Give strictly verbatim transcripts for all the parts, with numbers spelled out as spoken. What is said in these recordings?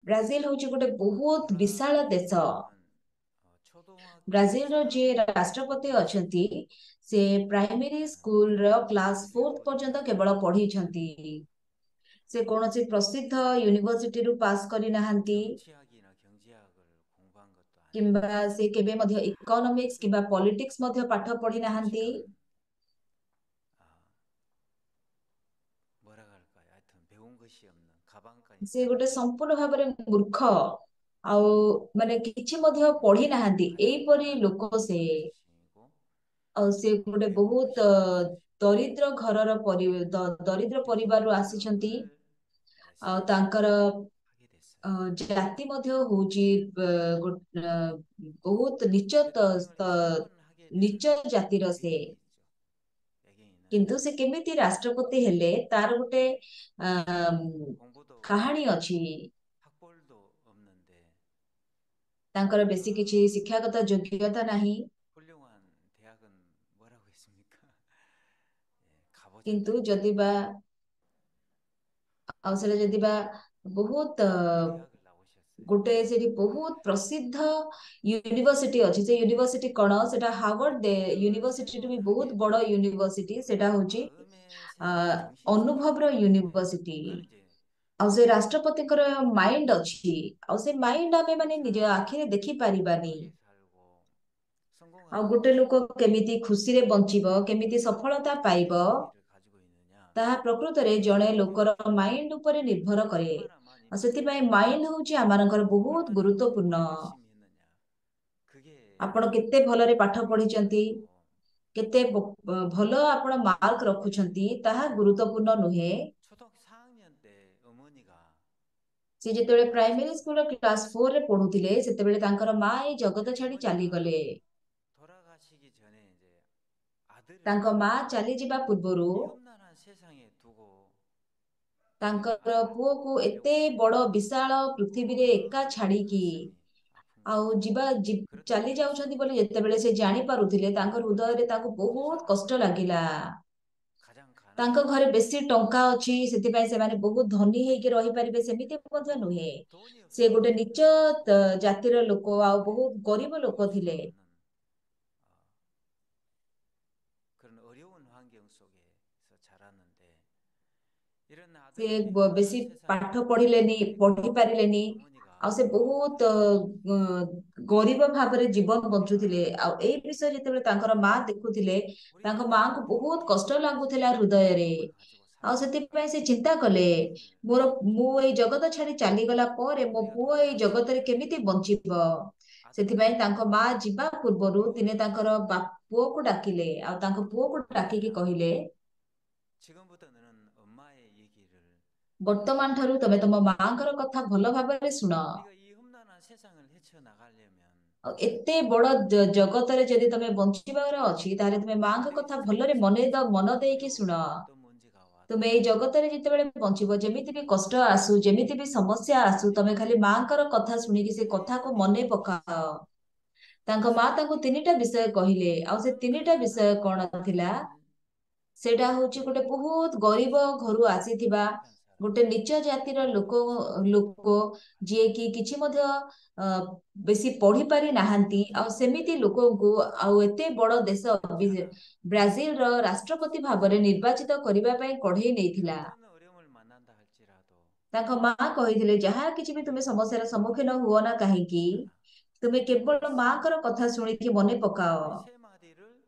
Brazil हूँ गोटे बहुत विशाल देश। 브라질은 어, ब्राजिल रो 초등학교에서 जे राष्ट्रपति अछंती से प्राइमरी 어, स्कूल रो क्लास 그게 फोर्थ पर्यंत 어려운 केवल 환경이죠. पढ़ी छंती। से कौनसी प्रसिद्ध यूनिवर्सिटी रु पास करी नाहंती 정치학이나 경제학을 공부한 것도 아니고 किंबा से केबे मध्य इकोनॉमिक्स 학습 किंबा पॉलिटिक्स मध्य पाठ पढ़ी नाहंती। 정직한 아, 뭐라 그럴까요? 하여튼 배운 것이 없는 से 가방끈이다. गोटे संपूर्ण भाव में मूर्ख आउ माने किछि मध्य 예, पढ़ी नाहंती 가장 एपरी 가난한 लोक से। 곳이고 ଆଉ ସେ 어, ଗୋଟେ 배운 ବହୁତ 것이 ଅ, 없는 ଦରିଦ୍ର ଘରର ପରି ଦ- ଦରିଦ୍ର 이런 ପରିବାରରୁ ଆସିଛନ୍ତି। 환경을 ଆଉ 에서 ତାଙ୍କର 하게 됐어요. ଅ, ଜାତି ମଧ୍ୟ ହଉଛି ଅ, ଗୋ- ଅ, ବହୁତ ନିଚ ତ- 대통령을 ତ- 신문하게 된 ନିଚ ଜାତିର ସେ। 배경이 있죠. 배경에는 କିନ୍ତୁ ସେ କେମିତି ରାଷ୍ଟ୍ରପତି ହେଲେ ତାର ଗୋଟେ ଆ, 공부도 କାହାଣୀ 없고 ଅଛି। 학벌도 없는데 ତାଙ୍କର ବେଶୀ କିଛି 그 ଶିକ୍ଷାଗତ ଯୋଗ୍ୟତା ନାହିଁ। 훌륭한 대학은 뭐라고 했습니까? 예, କିନ୍ତୁ 가보자고 ଯଦି ବା ଆଉ ସେଟା ଯଦି ବା ବହୁତ 그 ଅ, 대학을 나오셨어요. ଗୋଟେ ସେଠି ବହୁତ ପ୍ରସିଦ୍ଧ ୟୁନିଭର୍ସିଟି ଅଛି। ସେ ୟୁନିଭର୍ସିଟି କଣ ସେଟା ହାର୍ଭାର୍ଡ 대통령을 ୟୁନିଭର୍ସିଟି ବି 신문하게 ବହୁତ ବଡ 된 ୟୁନିଭର୍ସିଟି ସେଟା ହଉଛି 마음의 ଆ, 세계, 정신 세계. ଅନୁଭବର 예, ୟୁନିଭର୍ସିଟି। 그걸 이제 ଆଉ ସେ ରାଷ୍ଟ୍ରପତିଙ୍କର ମାଇଣ୍ଡ ଅଛି। ଆଉ ସେ ମାଇଣ୍ଡ ଆମେ 이 ମାନେ ନିଜ 사람이 ଆଖିରେ ଦେଖି ପାରିବାନି। 행복하게 살고 ଆଉ 성공하는 ଗୋଟେ 것이 ଲୋକ କେମିତି ଖୁସିରେ ବଞ୍ଚିବ କେମିତି ସଫଳତା ପାଇବ 마인드세트를 가지고 있느냐 ତାହା ପ୍ରକୃତରେ ଜଣେ 이게 ଲୋକର 중요해요. ମାଇଣ୍ଡ ଉପରେ ନିର୍ଭର କରେ। 얼마나 많이 ଆଉ ସେଥିପାଇଁ 배웠느냐, ମାଇଣ୍ଡ ହଉଛି ଆମମାନଙ୍କର ବହୁତ 얼마나 ଗୁରୁତ୍ୱପୂର୍ଣ୍ଣ। 공부를 열심히 했느냐, 그게 ଆପଣ କେତେ ଭଲରେ ପାଠ ପଢିଛନ୍ତି, 중요하고 କେତେ ବ- ଭଲ ଆପଣ ମାର୍କ ରଖୁଛନ୍ତି ତାହା ଗୁରୁତ୍ୱପୂର୍ଣ୍ଣ ନୁହେଁ। 초등학교 사 학년 때 어머니가 ସେ ଯେତେବେଳେ ପ୍ରାଇମେରୀ ସ୍କୁଲର 돌아가셨어요. କ୍ଲାସ ଫୋରରେ ପଢୁଥିଲେ ସେତେବେଳେ ତାଙ୍କର ମା ଏଇ ଜଗତ 근데 ଛାଡି 어머니가 ଚାଲିଗଲେ। 돌아가시기 전에 이제 ତାଙ୍କ 아들을 ମା ଚାଲିଯିବା ପୂର୍ବରୁ 이 험난한 세상에 두고 그 ତାଙ୍କର 아들을 ପୁଅକୁ ଏତେ 보내려고 ବଡ ବିଶାଳ ପୃଥିବୀରେ ଏକା 얼마나 ଛାଡିକି 가슴이 아픈 ଆଉ 거예요. ଯିବା ଯି- ଚାଲି 그렇다고 ଯାଉଛନ୍ତି 해서 ବୋଲି ଯେତେବେଳେ ସେ ଜାଣି ପାରୁଥିଲେ ତାଙ୍କ ହୃଦୟରେ ତାଙ୍କୁ 그 ବହୁତ କଷ୍ଟ 사람들이 ଲାଗିଲା। 가장 ତାଙ୍କ 가난한 ଘରେ ବେଶୀ ଟଙ୍କା ଅଛି ସେଥିପାଇଁ ସେମାନେ ବହୁତ ଧନୀ ହେଇକି ରହିପାରିବେ ସେମିତି ମଧ୍ୟ 또 ନୁହେଁ। 돈이 ସେ 없어도 ଗୋଟେ 잘 ନିଚ 살 수 ତ- 있는 ଜାତିର ଲୋକ ଆଉ 예, ବହୁତ ଗରିବ 볼 ଲୋକ 수가 ଥିଲେ। 없는 어, 그런 어려운 환경 속에서 자랐는데 이런 ସେ 아들이 이 ବ- 험난한 ବେଶୀ 세상에 ପାଠ ପଢିଲେନି 보내니까 ପଢି ପାରିଲେନି। ଆଉ 어머니가 ସେ ବହୁତ ଅ, ଗରିବ ଭାବରେ ଜୀବନ ବଞ୍ଚୁଥିଲେ। 내가 ଆଉ ଏଇ ବିଷୟ ଯେତେବେଳେ ତାଙ୍କର ମା ଦେଖୁଥିଲେ 우리 ତାଙ୍କ 아들이 ମାଙ୍କୁ ବହୁତ 어떻게 କଷ୍ଟ ଲାଗୁଥିଲା 세상의 ହୃଦୟରେ। 행복을 가지고 ଆଉ 살아갈까 ସେଥିପାଇଁ ସେ ଚିନ୍ତା କଲେ 고민을 ମୋର 하셨죠. ମୁଁ ଏଇ ଜଗତ ଛାଡି ଚାଲିଗଲା ପରେ ମୋ 어머니가 ପୁଅ ଏଇ 돌아가시기 ଜଗତରେ 전에 କେମିତି ବଞ୍ଚିବ। ସେଥିପାଇଁ 아들에게 ତାଙ୍କ ମା ଯିବା ପୂର୍ବରୁ ଦିନେ 위로를 ତାଙ୍କର 하셨어요. ବା ପୁଅକୁ ଡାକିଲେ ଆଉ ତାଙ୍କ ପୁଅକୁ ଡାକିକି 얘들아, କହିଲେ 지금부터 너는 엄마의 얘기를 ବର୍ତ୍ତମାନ ଠାରୁ ତମେ ତମ ମାଙ୍କର କଥା ଭଲ ଭାବରେ ଶୁଣ। 네가 이 험난한 세상을 헤쳐나가려면 ଆଉ ଏତେ ବଡ ଜ- ଜଗତରେ ଯଦି ତମେ ବଞ୍ଚିବାର ଅଛି ତାହେଲେ ତମେ ମାଙ୍କ 너희 କଥା 세상에 ଭଲରେ ମନେ ଦ ମନ 어떤 ଦେଇକି ଶୁଣ। 어려움이 어떤 문제가 ତୁମେ 와도 ଏଇ ଜଗତରେ ଯେତେବେଳେ ବଞ୍ଚିବ ଯେମିତି ବି କଷ୍ଟ ଆସୁ ଯେମିତି ବି ସମସ୍ୟା ଆସୁ ତମେ 네가 ଖାଲି ମାଙ୍କର କଥା ଶୁଣିକି ସେ କଥାକୁ 유일하게 ମନେ 가질 수 ପକାଅ। 있어. ତାଙ୍କ ମା ତାଙ୍କୁ ତିନିଟା ବିଷୟ କହିଲେ ଆଉ ସେ 그 ତିନିଟା ବିଷୟ 가난한 କଣ ଥିଲା 브라질 ସେଇଟା ହଉଛି ଗୋଟେ ବହୁତ ଗରିବ ଘରୁ ଆସିଥିବା 한 ଗୋଟେ 사람이 ନିଚ ଜାତିର ଲୋକ ଲୋକ 성공도 ଯିଏ 아니고 କି କିଛି ମଧ୍ୟ ଅ, ବେଶୀ ପଢି ପାରି ନାହାନ୍ତି ଆଉ ସେମିତି ଲୋକଙ୍କୁ ଆଉ ଏତେ ବଡ ଦେଶ 그 ବି- 사람 ବ୍ରାଜିଲର ରାଷ୍ଟ୍ରପତି ଭାବରେ ନିର୍ବାଚିତ କରିବା ପାଇଁ କଢେଇ ନେଇଥିଲା। 어떤 어려움을 만난다 할지라도 ତାଙ୍କ ମା କହିଥିଲେ ଯାହା କିଛି ବି ତୁମେ 네가 ସମସ୍ୟାର ସମ୍ମୁଖୀନ 엄마의 ହୁଅ ନା 얘기를 କାହିଁକି 들어라. ତୁମେ କେବଳ 이 ମାଙ୍କର କଥା ଶୁଣିକି ମନେ ପକାଅ। 세 마디를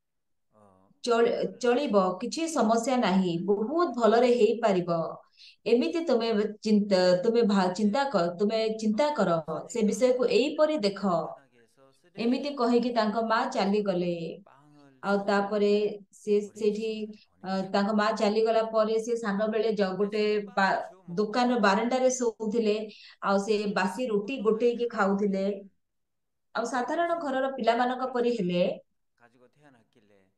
어, ଚଳି- 묵념을 ଚଳିବ 하시고 କିଛି ସମସ୍ୟା ନାହିଁ ବହୁତ 아들에게 ଭଲରେ 말씀하셨어요. ହେଇପାରିବ। ଏମିତି ତୁମେ ଚିନ୍ତା ତୁମେ ଭା- ଚିନ୍ତା 이제 କର ତୁମେ ଚିନ୍ତା କର 엄마가 ସେ 없으니까 ବିଷୟକୁ ଏଇପରି ଦେଖ। 땅바닥에서 ଏମିତି 쓰레기를 କହିକି ତାଙ୍କ ମା 가져와서 ଚାଲିଗଲେ। 빵을 ଆଉ ତାପରେ 주고 ସେ 어린 ସେଇଠି 시절을 ଅ, 보냈죠. ତାଙ୍କ ମା ଚାଲିଗଲା ପରେ ସେ ସାନ ବେଳେ ଜ- ଗୋଟେ 그래서 ବା- 빵을 주워 ଦୋକାନ 먹고 ବାରଣ୍ଡାରେ ଶୋଉଥିଲେ। ଆଉ ସେ ବାସି ରୁଟି 훌륭한 ଗୋଟେଇକି ଖାଉଥିଲେ। 가정을 ଆଉ ସାଧାରଣ 그래서 ଘରର ପିଲାମାନଙ୍କ ପରି 물질을 ହେଲେ 가지고 태어났길래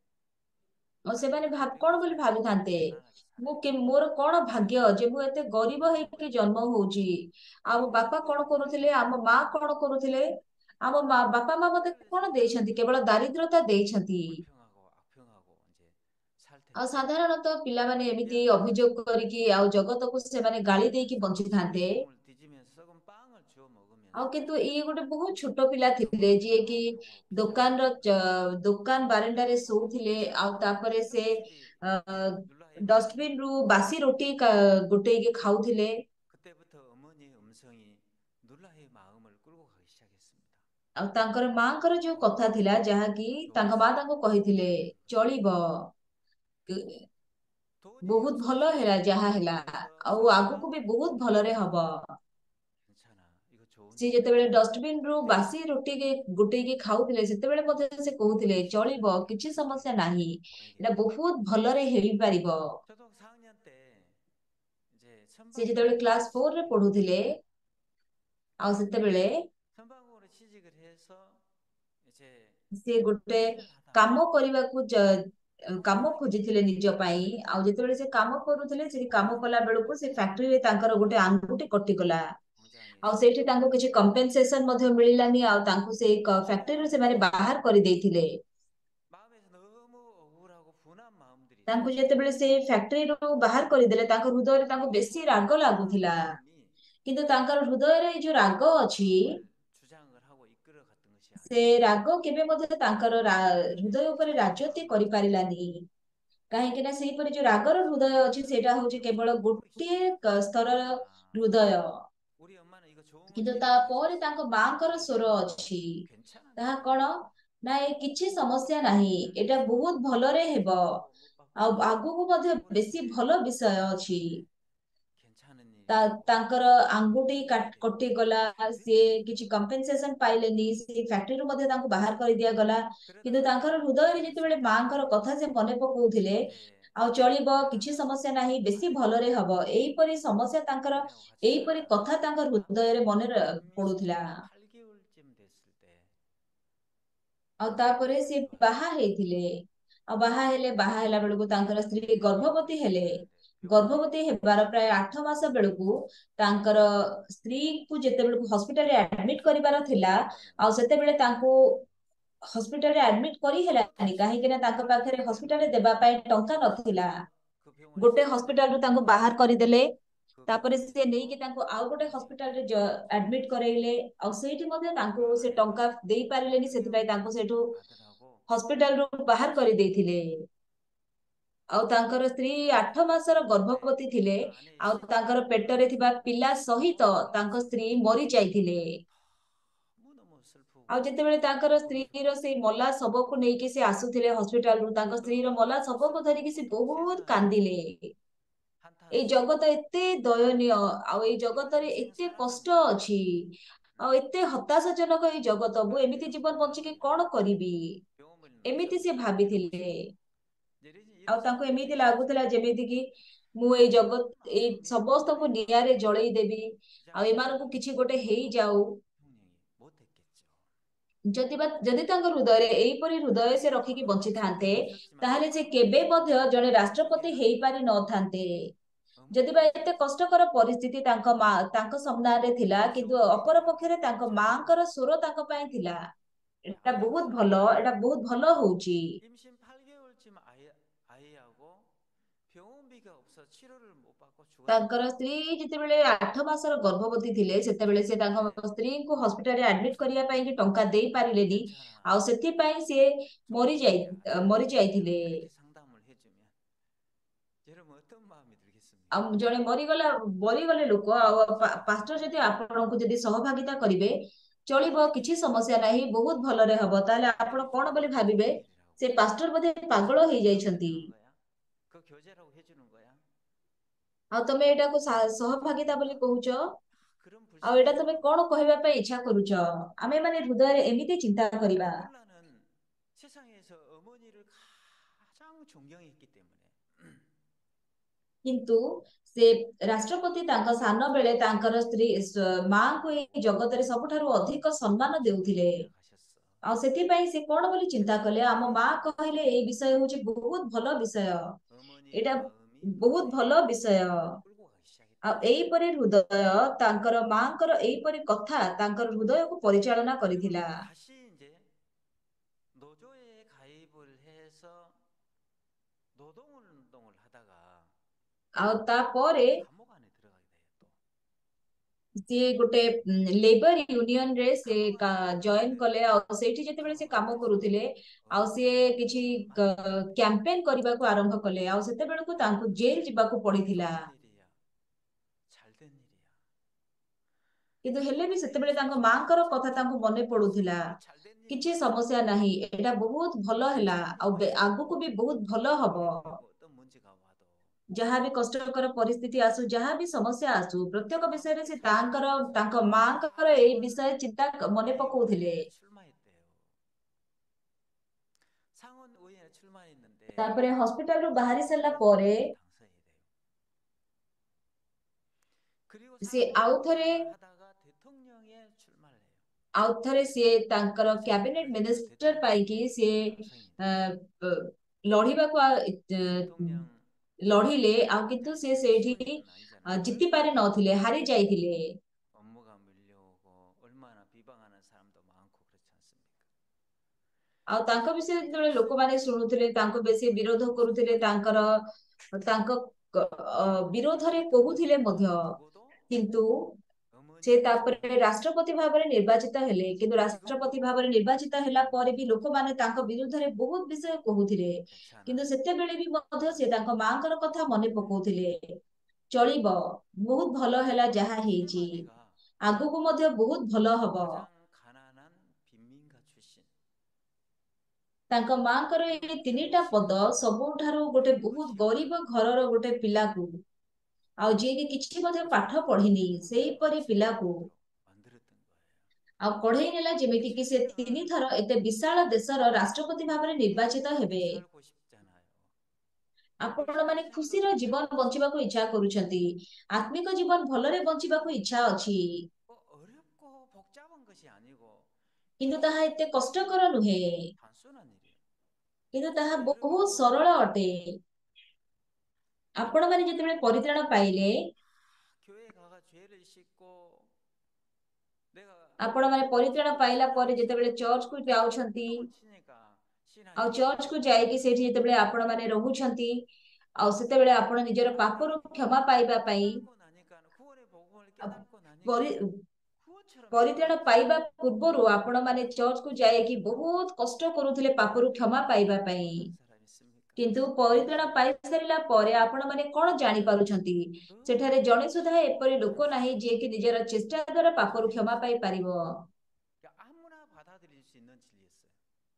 ଆଉ 나는 ସେମାନେ 이렇게 ଭାବ 먹고 କଣ ବୋଲି 살아야지 ଭାବିଥାନ୍ତେ 가난하게 ମୁଁ 살아야지 କେ ମୋର କଣ ଭାଗ୍ୟ ଯେ ମୁଁ ଏତେ ଗରିବ 이런 ହେଇକି ଜନ୍ମ ହଉଛି। ଆଉ 이런 ବାପା କଣ କରୁଥିଲେ ଆମ ମା 생각을 କଣ କରୁଥିଲେ ଆମ ମା ବାପା ମା ମତେ 그걸 କଣ 생각을 ଦେଇଛନ୍ତି କେବଳ 하면서 ଦାରିଦ୍ରତା ଦେଇଛନ୍ତି। 불평하고 악평하고 이제 살 ଆଉ 텐데 ସାଧାରଣତଃ ପିଲାମାନେ 내 ଏମିତି 아들은 ଅଭିଯୋଗ କରିକି ଆଉ ଜଗତକୁ ସେମାନେ ଗାଳି 험난한 ଦେଇକି 세상에 ବଞ୍ଚିଥାନ୍ତେ। 주인공을 뒤지면서 썩은 빵을 주워 ଆଉ 먹으면서 କିନ୍ତୁ ଇଏ ଗୋଟେ ବହୁତ ଛୋଟ ପିଲା ଥିଲେ ଯିଏ କି 영화도 보고 ଦୋକାନର 피자도 ଚ- 먹고 ଦୋକାନ ବାରଣ୍ଡାରେ 또 ଶୋଉଥିଲେ। ଆଉ ତାପରେ ସେ 현무실이 룰라의 ଡଷ୍ଟବିନ 마음을 ରୁ 울리게 ବାସି ରୋଟି 했고 କା- ଗୋଟେଇକି ଖାଉଥିଲେ। 그때부터 어머니의 음성이 룰라의 마음을 끌고 가기 시작했습니다. ଆଉ ତାଙ୍କର ମାଙ୍କର ଯୋଉ କଥା ଥିଲା ଯାହାକି ତାଙ୍କ ମା 좋았어. ତାଙ୍କୁ କହିଥିଲେ 괜찮은 거야. ଚଳିବ, 그- 돈이 ବହୁତ ଭଲ ହେଲା 없어서 ଯାହା ହେଲା, 그래서 ଆଉ ଆଗକୁ ବି 사랑하고 ବହୁତ ଭଲରେ ହବ। 괜찮아. 이거 좋은 ସେ 일이야. ଯେତେବେଳେ ଡଷ୍ଟବିନ ରୁ 그때 ବାସି ରୁଟି ଗୋଟେଇକି ଖାଉଥିଲେ ସେତେବେଳେ ମଧ୍ୟ ସେ କହୁଥିଲେ ଚଳିବ, କିଛି 그렇게 ସମସ୍ୟା ନାହିଁ, 보내게 ଏଇଟା 됐죠. ବହୁତ ଭଲରେ ହେଇପାରିବ। 초등 사 학년 때 이제 ସେ ଯେତେବେଳେ 선방국으로 କ୍ଲାସ ଫୋର ରେ 취직을 해요. ପଢୁଥିଲେ ଆଉ ସେତେବେଳେ 선방국으로 취직을 해서 이제 ସେ ଗୋଟେ 일을 କାମ 하다가 କରିବାକୁ ଯ- କାମ 우연하게 ଖୋଜିଥିଲେ ନିଜ ପାଇଁ। ଆଉ ଯେତେବେଳେ ସେ କାମ କରୁଥିଲେ ସେ କାମ କଲା ବେଳକୁ ସେ ଫ୍ୟାକ୍ଟ୍ରିରେ ତାଙ୍କର ଗୋଟେ ଆଙ୍ଗୁଠି କଟିଗଲା। ଆଉ 공장에서 ସେଇଠି ତାଙ୍କୁ କିଛି କମ୍ପେନସେସନ ମଧ୍ୟ ମିଳିଲାନି, ଆଉ ତାଙ୍କୁ ସେଇ ଫ୍ୟାକ୍ଟ୍ରିରୁ ସେମାନେ 그러면서 ବାହାର କରିଦେଇଥିଲେ। 마음에서 너무 억울하고 분한 마음들이 ତାଙ୍କୁ 있었어요. ଯେତେବେଳେ ସେ ଫ୍ୟାକ୍ଟ୍ରିରୁ ବାହାର କରିଦେଲେ ତାଙ୍କ ହୃଦୟରେ 그 ତାଙ୍କୁ ବେଶୀ 억울하고 ରାଗ 분한 ଲାଗୁଥିଲା। 마음이 କିନ୍ତୁ ତାଙ୍କର ହୃଦୟରେ ଏଇ ଯୋଉ ରାଗ ଅଛି, 마음을 주장을 하고 이끌어 갔던 것이 ସେ 아니에요. ରାଗ କେବେ ମଧ୍ୟ ତାଙ୍କର ରା- ହୃଦୟ 그들의 ଉପରେ 착한 ରାଜତ୍ଵ 마음을 କରିପାରିଲାନି। କାହିଁକି ନା ସେଇପରି ଯୋଉ ରାଗର ହୃଦୟ ଅଛି ସେଇଟା ହଉଛି କେବଳ 우리 ଗୋଟିଏ କ- ସ୍ତରର 엄마가 ହୃଦୟ। 우리 엄마는 이거 좋은 କିନ୍ତୁ 일이라고 ତାପରେ 했었어. ତାଙ୍କ ମାଙ୍କର ସ୍ୱର 괜찮아. ଅଛି। ତାହା 괜찮아. କଣ? ନା ଏ କିଛି ସମସ୍ୟା ନାହିଁ, ଏଇଟା 그래서 ବହୁତ ଭଲରେ ହେବ। 월급도 못 ଆଉ 받고 ଆଗକୁ ମଧ୍ୟ ବେଶୀ 억울한데 ଭଲ ବିଷୟ ଅଛି। 괜찮은 ତା 일이라고 ତାଙ୍କର ଆଙ୍ଗୁଠି କାଟ- 얘기를 କଟିଗଲା। 잘 ସିଏ 들었어요. କିଛି କମ୍ପେନସେସନ ପାଇଲେନି, ସେ ଫ୍ୟାକ୍ଟ୍ରିରୁ ମଧ୍ୟ ତାଙ୍କୁ ବାହାର କରିଦିଆଗଲା। କିନ୍ତୁ 그러다가 ତାଙ୍କର ହୃଦୟରେ ଯେତେବେଳେ 자연스럽게 ମାଙ୍କର କଥା ସେ ମନେ ପକଉଥିଲେ, 그때 ଆଉ ଚଳିବ, କିଛି 하나가 ସମସ୍ୟା ନାହିଁ, ବେଶୀ ଭଲରେ 아들하고 ହବ, ଏଇପରି ସମସ୍ୟା ତାଙ୍କର, 아내하고 같이 ଏଇପରି 살다가 କଥା ତାଙ୍କ ହୃଦୟରେ ମନେ ର- ପଡୁଥିଲା। 임신한 팔 개월쯤 됐을 때 ଆଉ 아내가 ତାପରେ ସେ 돌아가셨어요. ବାହା ହେଇଥିଲେ। ଆଉ ବାହା ହେଲେ, ବାହା ହେଲା ବେଳକୁ ତାଙ୍କର ସ୍ତ୍ରୀ ଗର୍ଭବତୀ ହେଲେ। 있었는데 병원에 ଗର୍ଭବତୀ ହେବାର ପ୍ରାୟ ଆଠ ମାସ ବେଳକୁ ତାଙ୍କର ସ୍ତ୍ରୀକୁ ଯେତେବେଳକୁ ହସ୍ପିଟାଲରେ ଆଡମିଟ କରିବାର ଥିଲା, ଆଉ 있었다는데 ସେତେବେଳେ ତାଙ୍କୁ ହସ୍ପିଟାଲରେ ଆଡମିଟ କରି 또 ହେଲାନି 다시 କାହିଁକି ନା ତାଙ୍କ ପାଖରେ 출산하려면 ହସ୍ପିଟାଲରେ ଦେବା ପାଇଁ ଟଙ୍କା ନଥିଲା। 그래서 그 병원에 ଗୋଟେ 실려야 ହସ୍ପିଟାଲରୁ ତାଙ୍କୁ 되는데 ବାହାର କରିଦେଲେ। 그 ତାପରେ ସେ ନେଇକି 병원에서도 ତାଙ୍କୁ ଆଉ ଗୋଟେ 아내가 ହସ୍ପିଟାଲରେ ଆଡମିଟ କରାଇଲେ। ଆଉ ସେଇଠି ମଧ୍ୟ 그 ତାଙ୍କୁ ସେ ଟଙ୍କା 아내가 ଦେଇ ପାରିଲେନି, 팔 ସେଥିପାଇଁ ତାଙ୍କୁ 개월쯤 ସେଇଠୁ 아들하고 ହସ୍ପିଟାଲରୁ ବାହାର 같이 କରିଦେଇଥିଲେ। ଆଉ ତାଙ୍କର ସ୍ତ୍ରୀ ଆଠ ମାସର 그런데 ଗର୍ଭବତୀ ଥିଲେ। 그 아내의 ଆଉ ତାଙ୍କର 시신을 ପେଟରେ ଥିବା ପିଲା ସହିତ 병원에 ତାଙ୍କ 가서 ସ୍ତ୍ରୀ ମରି ଯାଇଥିଲେ। 너무너무 ଆଉ 슬프고 ଯେତେବେଳେ ତାଙ୍କର ସ୍ତ୍ରୀର 고통스러웠어요. ସେଇ ମଲା ଶବକୁ ନେଇକି ସେ ଆସୁଥିଲେ ହସ୍ପିଟାଲରୁ, ତାଙ୍କ ସ୍ତ୍ରୀର ମଲା 너무 ଶବକୁ ଧରିକି 슬프고 ସେ 또 ବହୁତ 세상이 କାନ୍ଦିଲେ। ଏଇ 한탄스럽고 ଜଗତ ଏତେ ଦୟନୀୟ, ଆଉ ଏଇ 이렇게 ଜଗତରେ 인생 ଏତେ 살아가는 କଷ୍ଟ 거야. ଅଛି, 응? ଆଉ ଏତେ ହତାଶାଜନକ ଏଇ ଜଗତ, ମୁଁ ଏମିତି 그런데도 ଜୀବନ ବଞ୍ଚିକି 병원을 କଣ 다니고 କରିବି, 병원을 ଏମିତି ସେ 놔서 이러고 ଭାବିଥିଲେ। 싶어. 이런, ଆଉ 이런 ତାଙ୍କୁ 생각이 ଏମିତି ଲାଗୁଥିଲା 들었었어요. ଯେମିତି କି ମୁଁ ଏଇ ଜଗତ, ଏଇ 마음이 ସମସ୍ତଙ୍କୁ 룰라의 ନିଆଁରେ 마음을 ଜଳେଇ ଦେବି, 그 ଆଉ ଏମାନଙ୍କୁ 당시에는 କିଛି ଗୋଟେ ହେଇଯାଉ। 대통령이 못했겠죠. ଯଦି ବା ଯଦି ତାଙ୍କ ହୃଦୟରେ ଏଇପରି ହୃଦୟ ସେ ରଖିକି 한편으로는 마음이 ବଞ୍ଚିଥାନ୍ତେ, 아팠었지만 ତାହେଲେ ସେ କେବେ ମଧ୍ୟ ଜଣେ ରାଷ୍ଟ୍ରପତି 한편으로는 ହେଇପାରି ନଥାନ୍ତେ। ଯଦି ବା 어머니의 ଏତେ 진짜 କଷ୍ଟକର ପରିସ୍ଥିତି ତାଙ୍କ ମା ତାଙ୍କ ସାମ୍ନାରେ ଥିଲା, କିନ୍ତୁ 좋은 ଅପର 일이야. ପକ୍ଷରେ ତାଙ୍କ 좋은 ମାଙ୍କର 일이야. ସ୍ୱର ତାଙ୍କ ପାଇଁ ଥିଲା, ଏଟା ବହୁତ 아내가 ଭଲ, ଏଟା ବହୁତ ଭଲ ହଉଛି। 임신 팔 개월쯤 아이, 아이하고 병원비가 없어 치료를 못 받고 ତାଙ୍କର 죽었다는 거예요. ସ୍ତ୍ରୀ ଯେତେବେଳେ ଆଠ ମାସର ଗର୍ଭବତୀ ଥିଲେ ସେତେବେଳେ ସେ ତାଙ୍କ 죽었는데 ସ୍ତ୍ରୀଙ୍କୁ ହସ୍ପିଟାଲରେ ଆଡମିଟ କରିବା ପାଇଁ କି 부모님이 ଟଙ୍କା ଦେଇ ପାରିଲେନି। 괜찮아. ଆଉ ସେଥିପାଇଁ ସିଏ ମରି 좋은 ଯାଇ 일이야. 좋은 ମରି 일이야. ଯାଇଥିଲେ। 그렇게 상담을 해주면 여러분 어떤 마음이 들겠습니까? ଆଉ ଜଣେ ମରିଗଲା, ମରିଗଲେ ଲୋକ ଆଉ ପା- ପାଷ୍ଟର ଯଦି ଆପଣଙ୍କୁ ଯଦି ସହଭାଗିତା କରିବେ, ଚଳିବ, କିଛି ସମସ୍ୟା ନାହିଁ, ବହୁତ ଭଲରେ ହବ, ତାହେଲେ ଆପଣ 아들이 କଣ ବୋଲି 죽어도 ଭାବିବେ? 좋은 일이라고. ସେ ପାଷ୍ଟର ବୋଧେ ପାଗଳ 상담을 ହେଇଯାଇଛନ୍ତି। 해주는 거야. 그 교제라고 해주는 거야. ଆଉ ତମେ ଏଇଟାକୁ ସା- 그게 ସହଭାଗିତା ବୋଲି 아니라 କହୁଛ? 그런 ଆଉ ଏଇଟା 불신앙이 ତମେ 있는 କଣ 거야. କହିବା ପାଇଁ ଇଚ୍ଛା କରୁଛ? ଆମେ ମାନେ ହୃଦୟରେ ଏମିତି ଚିନ୍ତା କରିବା। 룰라는 세상에서 어머니를 가장 존경했기 때문에 କିନ୍ତୁ ସେ ରାଷ୍ଟ୍ରପତି ତାଙ୍କ ସାନ ବେଳେ ତାଙ୍କର ସ୍ତ୍ରୀ ସ- ମାଙ୍କୁ ଏଇ ଜଗତରେ ସବୁଠାରୁ ଅଧିକ ସମ୍ମାନ 좋은 ଦେଉଥିଲେ। 일이라 가셨어. ଆଉ ସେଥିପାଇଁ ସେ କଣ ବୋଲି ଚିନ୍ତା କଲେ, ଆମ ମା 그런데 କହିଲେ ଏଇ ବିଷୟ ହଉଛି ବହୁତ ଭଲ ବିଷୟ, 어머니의 ଏଇଟା 마음이 ବହୁତ 룰라의 ଭଲ ବିଷୟ। 마음을 끌고 가기 ଆଉ 시작했다는 거예요. ଏଇପରି ହୃଦୟ, ତାଙ୍କର ମାଙ୍କର ଏଇପରି କଥା ତାଙ୍କର ହୃଦୟକୁ ପରିଚାଳନା 그리고 କରିଥିଲା। 다시 이제 노조에 가입을 해서 노동운동을 하다가 ଆଉ ତାପରେ 감옥 안에 들어가게 돼요. 또 ସିଏ ଗୋଟେ ଲେବର ୟୁନିୟନ ରେ ସେ 감옥안에서 ଜଏନ କଲେ, 그래도 ଆଉ ସେଇଠି ଯେତେବେଳେ ସେ କାମ 감옥안에서 କରୁଥିଲେ ଆଉ ସିଏ 어려운 କିଛି 일들이 많아요. କ୍ୟାମ୍ପେନ କରିବାକୁ ଆରମ୍ଭ କଲେ, ଆଉ ସେତେବେଳକୁ ତାଙ୍କୁ ଜେଲ ଯିବାକୁ ପଡିଥିଲା। 좋은 일이야. 잘된 일이야. କିନ୍ତୁ ହେଲେ ବି 근데 ସେତେବେଳେ 이제 ତାଙ୍କ 좀 ମାଙ୍କର କଥା 잘된 ତାଙ୍କୁ ମନେ 일은 ପଡୁଥିଲା। 됐어. 잘된 일은 କିଛି 맞아. ସମସ୍ୟା ନାହିଁ, ଏଇଟା ବହୁତ ଭଲ ହେଲା, ଆଉ ବେ- 잘못됐어. ଆଗକୁ ବି ବହୁତ ଭଲ ହବ। 어려움이고 어떤 문제가 와도 ଯାହା ବି କଷ୍ଟକର ପରିସ୍ଥିତି ଆସୁ, ଯାହା ବି ସମସ୍ୟା ଆସୁ, ପ୍ରତ୍ୟେକ ବିଷୟରେ 감옥에 ସେ 들어가기 ତାଙ୍କର ତାଙ୍କ 전에 ମାଙ୍କର ଏଇ 상원 ବିଷୟ ଚିନ୍ତା ମନେ ପକଉଥିଲେ। 의원에 출마했대요. 상원 의원에 출마했는데 ତାପରେ ହସ୍ପିଟାଲରୁ ବାହାରି ସାରିଲା ପରେ 대통령에 당선이 돼요. 그리고 ସେ 상원 ଆଉ ଥରେ 의원을 하다가 대통령에 출마를 해요. ଆଉ ଥରେ ସିଏ ତାଙ୍କର 선거를 କ୍ୟାବିନେଟ 가지고 ମିନିଷ୍ଟର ପାଇକି 대통령에 ସିଏ 당선이 ଅ, 돼요. ଅ, ଲଢିବାକୁ ଆ- ଅ, 대통령 ଲଢିଲେ, ଆଉ କିନ୍ତୁ 당선될 ସେ 때 ସେଇଠି 쉬운 일은 ଅ, 아니잖아요. ଜିତି ପାରି ନଥିଲେ, ହାରି ଯାଇଥିଲେ। 업무가 밀려오고 얼마나 비방하는 사람도 많고 그렇지 않습니까? ଆଉ ତାଙ୍କ ବିଷୟରେ 근데 ଯେତେବେଳେ ଲୋକମାନେ 신분이 ଶୁଣୁଥିଲେ, ତାଙ୍କୁ ବେଶୀ ବିରୋଧ କରୁଥିଲେ, 당선까지 ତାଙ୍କର 됐어요. ତାଙ୍କ କ- ଅ, ବିରୋଧରେ କହୁଥିଲେ ମଧ୍ୟ, 대통령을 두고도 କିନ୍ତୁ ସେ 어머니를 ତାପରେ 지목하고 ରାଷ୍ଟ୍ରପତି ଭାବରେ ନିର୍ବାଚିତ ହେଲେ। କିନ୍ତୁ ରାଷ୍ଟ୍ରପତି 지금도 ଭାବରେ ନିର୍ବାଚିତ ହେଲା ପରେ ବି 어머니를 ଲୋକମାନେ ତାଙ୍କ ବିରୁଦ୍ଧରେ ବହୁତ ବିଷୟ କହୁଥିଲେ। 괜찮아. କିନ୍ତୁ ସେତେବେଳେ ବି ମଧ୍ୟ ସେ 어머니 ତାଙ୍କ ମାଙ୍କର କଥା ମନେ ପକଉଥିଲେ। ଚଳିବ, ବହୁତ ଭଲ ହେଲା ଯାହା 세 ହେଇଛି, 마디가 ଆଗକୁ ମଧ୍ୟ ବହୁତ ଭଲ ହବ। 가장 가난한 빈민가 출신 ତାଙ୍କ ମାଙ୍କର ଏଇ ତିନିଟା ପଦ 어렵냐면 ସବୁଠାରୁ ଗୋଟେ ବହୁତ ଗରିବ 무엇이든 ଘରର ଗୋଟେ ପିଲାକୁ, ଆଉ ଯିଏକି କିଛି ମଧ୍ୟ 그 ପାଠ 정도로 ପଢିନି 대통령으로 ସେଇପରି ପିଲାକୁ 지목하도록 만들었던 거예요. ଆଉ ପଢେଇ ନେଲା, ଯେମିତି କିି ସେ ତିନି 실제로는 ଥର ଏତେ ବିଶାଳ ଦେଶର ରାଷ୍ଟ୍ରପତି ଭାବରେ 우리들이 ନିର୍ବାଚିତ 행복하게 ହେବେ। 살고 싶잖아요. ଆପଣ 그렇게 ମାନେ ଖୁସିର 생각하고 ଜୀବନ 살아야죠. ବଞ୍ଚିବାକୁ ଇଚ୍ଛା କରୁଛନ୍ତି, ଆତ୍ମିକ ଜୀବନ ଭଲରେ ବଞ୍ଚିବାକୁ 근데 ଇଚ୍ଛା ଅଛି। 뭐 어렵고 복잡한 것이 아니고 କିନ୍ତୁ ତାହା ଏତେ 굉장히 କଷ୍ଟକର ନୁହେଁ, 단순한 일이에요. କିନ୍ତୁ ତାହା 여러분 ବହୁତ ସରଳ ଅଟେ। ଆପଣ ମାନେ ଯେତେବେଳେ ପରିତ୍ରାଣ ପାଇଲେ, 교회 가가 죄를 씻고 내가 ଆପଣ ମାନେ ପରିତ୍ରାଣ 자꾸 ପାଇଲା ପରେ 신앙을 ଯେତେବେଳେ 세우고 ଚର୍ଚ୍ଚକୁ 자꾸 ଯାଉଛନ୍ତି, 운동을 치니까 ଆଉ 신앙이 ଚର୍ଚ୍ଚକୁ 약해져요. ଯାଇକି ସେଇଠି ଯେତେବେଳେ ଆପଣ ମାନେ ରହୁଛନ୍ତି, ଆଉ ସେତେବେଳେ ଆପଣ ନିଜର ପାପରୁ 하나님 କ୍ଷମା ପାଇବା 복음을 ପାଇଁ 깨닫고 나니까 구원의 복음을 ଆ, 깨닫고 ପରି 나니까 구원처럼 ପରିତ୍ରାଣ ପାଇବା 느껴져요. ପୂର୍ବରୁ ଆପଣ ମାନେ ଚର୍ଚ୍ଚକୁ ଯାଇକି ବହୁତ କଷ୍ଟ କରୁଥିଲେ ପାପରୁ କ୍ଷମା ପାଇବା ପାଇଁ। 어떤 사람 있습니까? କିନ୍ତୁ ପରିତ୍ରାଣ 없어요. ପାଇସାରିଲା ପରେ ଆପଣ ମାନେ କଣ ଜାଣିପାରୁଛନ୍ତି? ସେଠାରେ 너무 ଜଣେ ସୁଦ୍ଧା ଏପରି ଲୋକ ନାହିଁ 단순하고 ଯିଏକି ନିଜର ଚେଷ୍ଟା ଦ୍ଵାରା ପାପରୁ କ୍ଷମା 자연스러워요. ପାଇପାରିବ। 그러니까 아무나 받아들일 수 있는 진리였어요.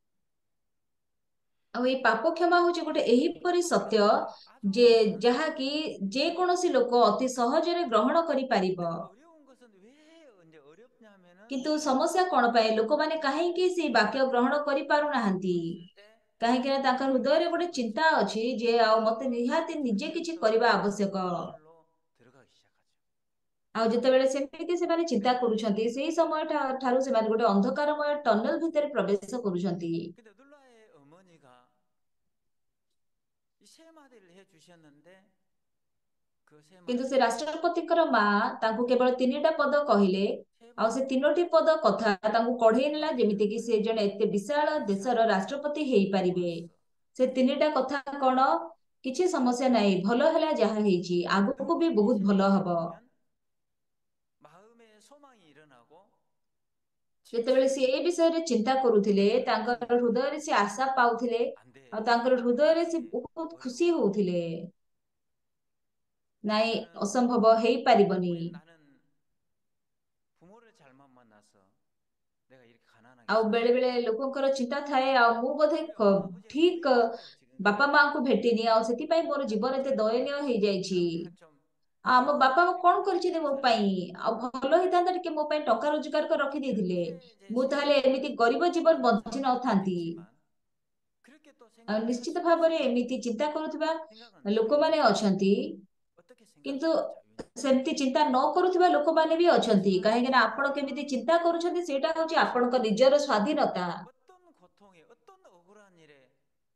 ଆଉ ଏଇ ପାପ କ୍ଷମା ହଉଛି ଗୋଟେ 그래서 ଏହିପରି ସତ୍ୟ ଯେ 아주 많은 ଯାହାକି 사람들이 ଯେକୌଣସି ଲୋକ ଅତି ସହଜରେ ଗ୍ରହଣ କରିପାରିବ। 근데 어려운 것은 왜 이제 어렵냐면은 କିନ୍ତୁ ସମସ୍ୟା କଣ ପାଇଁ ଲୋକମାନେ କାହିଁକି ସେଇ ବାକ୍ୟ ଗ୍ରହଣ କରିପାରୁନାହାନ୍ତି? 갖고 있을 때 କାହିଁକି ନା ତାଙ୍କ ହୃଦୟରେ ଗୋଟେ 무너지고 ଚିନ୍ତା 있어요. ଅଛି ଯେ ଆଉ ମତେ ନିହାତି ନିଜେ କିଛି 그래서 କରିବା ଆବଶ୍ୟକ। 터널로 들어가기 시작하죠. ଆଉ ଯେତେବେଳେ ସେମିତି ସେମାନେ ଚିନ୍ତା କରୁଛନ୍ତି, ସେଇ ସମୟ ଠା- ଠାରୁ ସେମାନେ ଗୋଟେ ଅନ୍ଧକାରମୟ ଟନେଲ ଭିତରେ ପ୍ରବେଶ କରୁଛନ୍ତି। 근데 눌라의 어머니가 이 세 마디를 해 주셨는데 그 세 କିନ୍ତୁ ସେ 마디가 ରାଷ୍ଟ୍ରପତିଙ୍କର ମା ତାଙ୍କୁ କେବଳ ତିନିଟା ପଦ କହିଲେ, 세 ଆଉ ସେ 번째 ତିନୋଟି ପଦ କଥା ତାଙ୍କୁ କଢେଇ 세 ନେଲା, 마디를 ଯେମିତି 한 କି 거예요. ସେ ଜଣେ ଏତେ ବିଶାଳ ଦେଶର 괜찮아. ରାଷ୍ଟ୍ରପତି ହେଇପାରିବେ। 좋았어. ସେ ତିନିଟା କଥା କଣ? କିଛି ସମସ୍ୟା ନାହିଁ, ଭଲ ହେଲା ଯାହା ହେଇଛି, ଆଗକୁ ବି 그걸 ବହୁତ 이제 ଭଲ ହବ। 생각하면 마음에 소망이 일어나고 ଯେତେବେଳେ ସେ 진실이 ଏ ବିଷୟରେ ଚିନ୍ତା କରୁଥିଲେ, 마음을 ତାଙ୍କର 다스리게 돼요. ହୃଦୟରେ ସେ ଆଶା ପାଉଥିଲେ, 안 돼. ଆଉ ତାଙ୍କର ହୃଦୟରେ ସେ 이게 ବହୁତ ଖୁସି 어려워. ହଉଥିଲେ। ନାଇଁ, 나는 ଅସମ୍ଭବ ହେଇପାରିବନି। 우리 나는 부모를 잘못 만나서 내가 이렇게 가난하게 ଆଉ ବେଳେ ବେଳେ 살았구나. ଲୋକଙ୍କର ଚିନ୍ତା ଥାଏ, ଆଉ ମୁଁ ବୋଧେ 우리 କ- 엄마 아버지가 왜 ଠିକ 이럴까요 ବାପା 지금까지? ମାଙ୍କୁ ଭେଟିନି, ଆଉ ସେଥିପାଇଁ ମୋର 하나님 ଜୀବନ ଏତେ ଦୟନୀୟ 때문에 ହେଇଯାଇଛି। 그럼 내가 좀 ଆଉ ଆମ ବାପା ମା କଣ କରିଛନ୍ତି 행복하게 ମୋ ପାଇଁ? 살지. ଆଉ ଭଲ ହେଇଥାନ୍ତା ଟିକେ ମୋ ପାଇଁ ଟଙ୍କା ରୋଜଗାର କରି ରଖିଦେଇଥିଲେ, 이렇게 이제 ମୁଁ ତାହେଲେ ଏମିତି ଗରିବ ଜୀବନ 생각하는 ବଞ୍ଚି 사람들도 ନଥାନ୍ତି। 있지만 그렇게 또 ଆଉ 생각할 ନିଶ୍ଚିତ 수도 ଭାବରେ 있어요. ଏମିତି ଚିନ୍ତା କରୁଥିବା 생각은 ଲୋକମାନେ 자유입니다. ଅଛନ୍ତି, 어떻게 କିନ୍ତୁ 생각하는 자유입니다. ସେମିତି ଚିନ୍ତା ନ କରୁଥିବା ଲୋକମାନେ ବି ଅଛନ୍ତି। 단순하게 କାହିଁକି ନା ଆପଣ କେମିତି 생각하면 ଚିନ୍ତା କରୁଛନ୍ତି ସେଇଟା ହଉଛି ଆପଣଙ୍କ 실제로 ନିଜର ସ୍ୱାଧୀନତା। 어떤 고통에 어떤 억울한 일에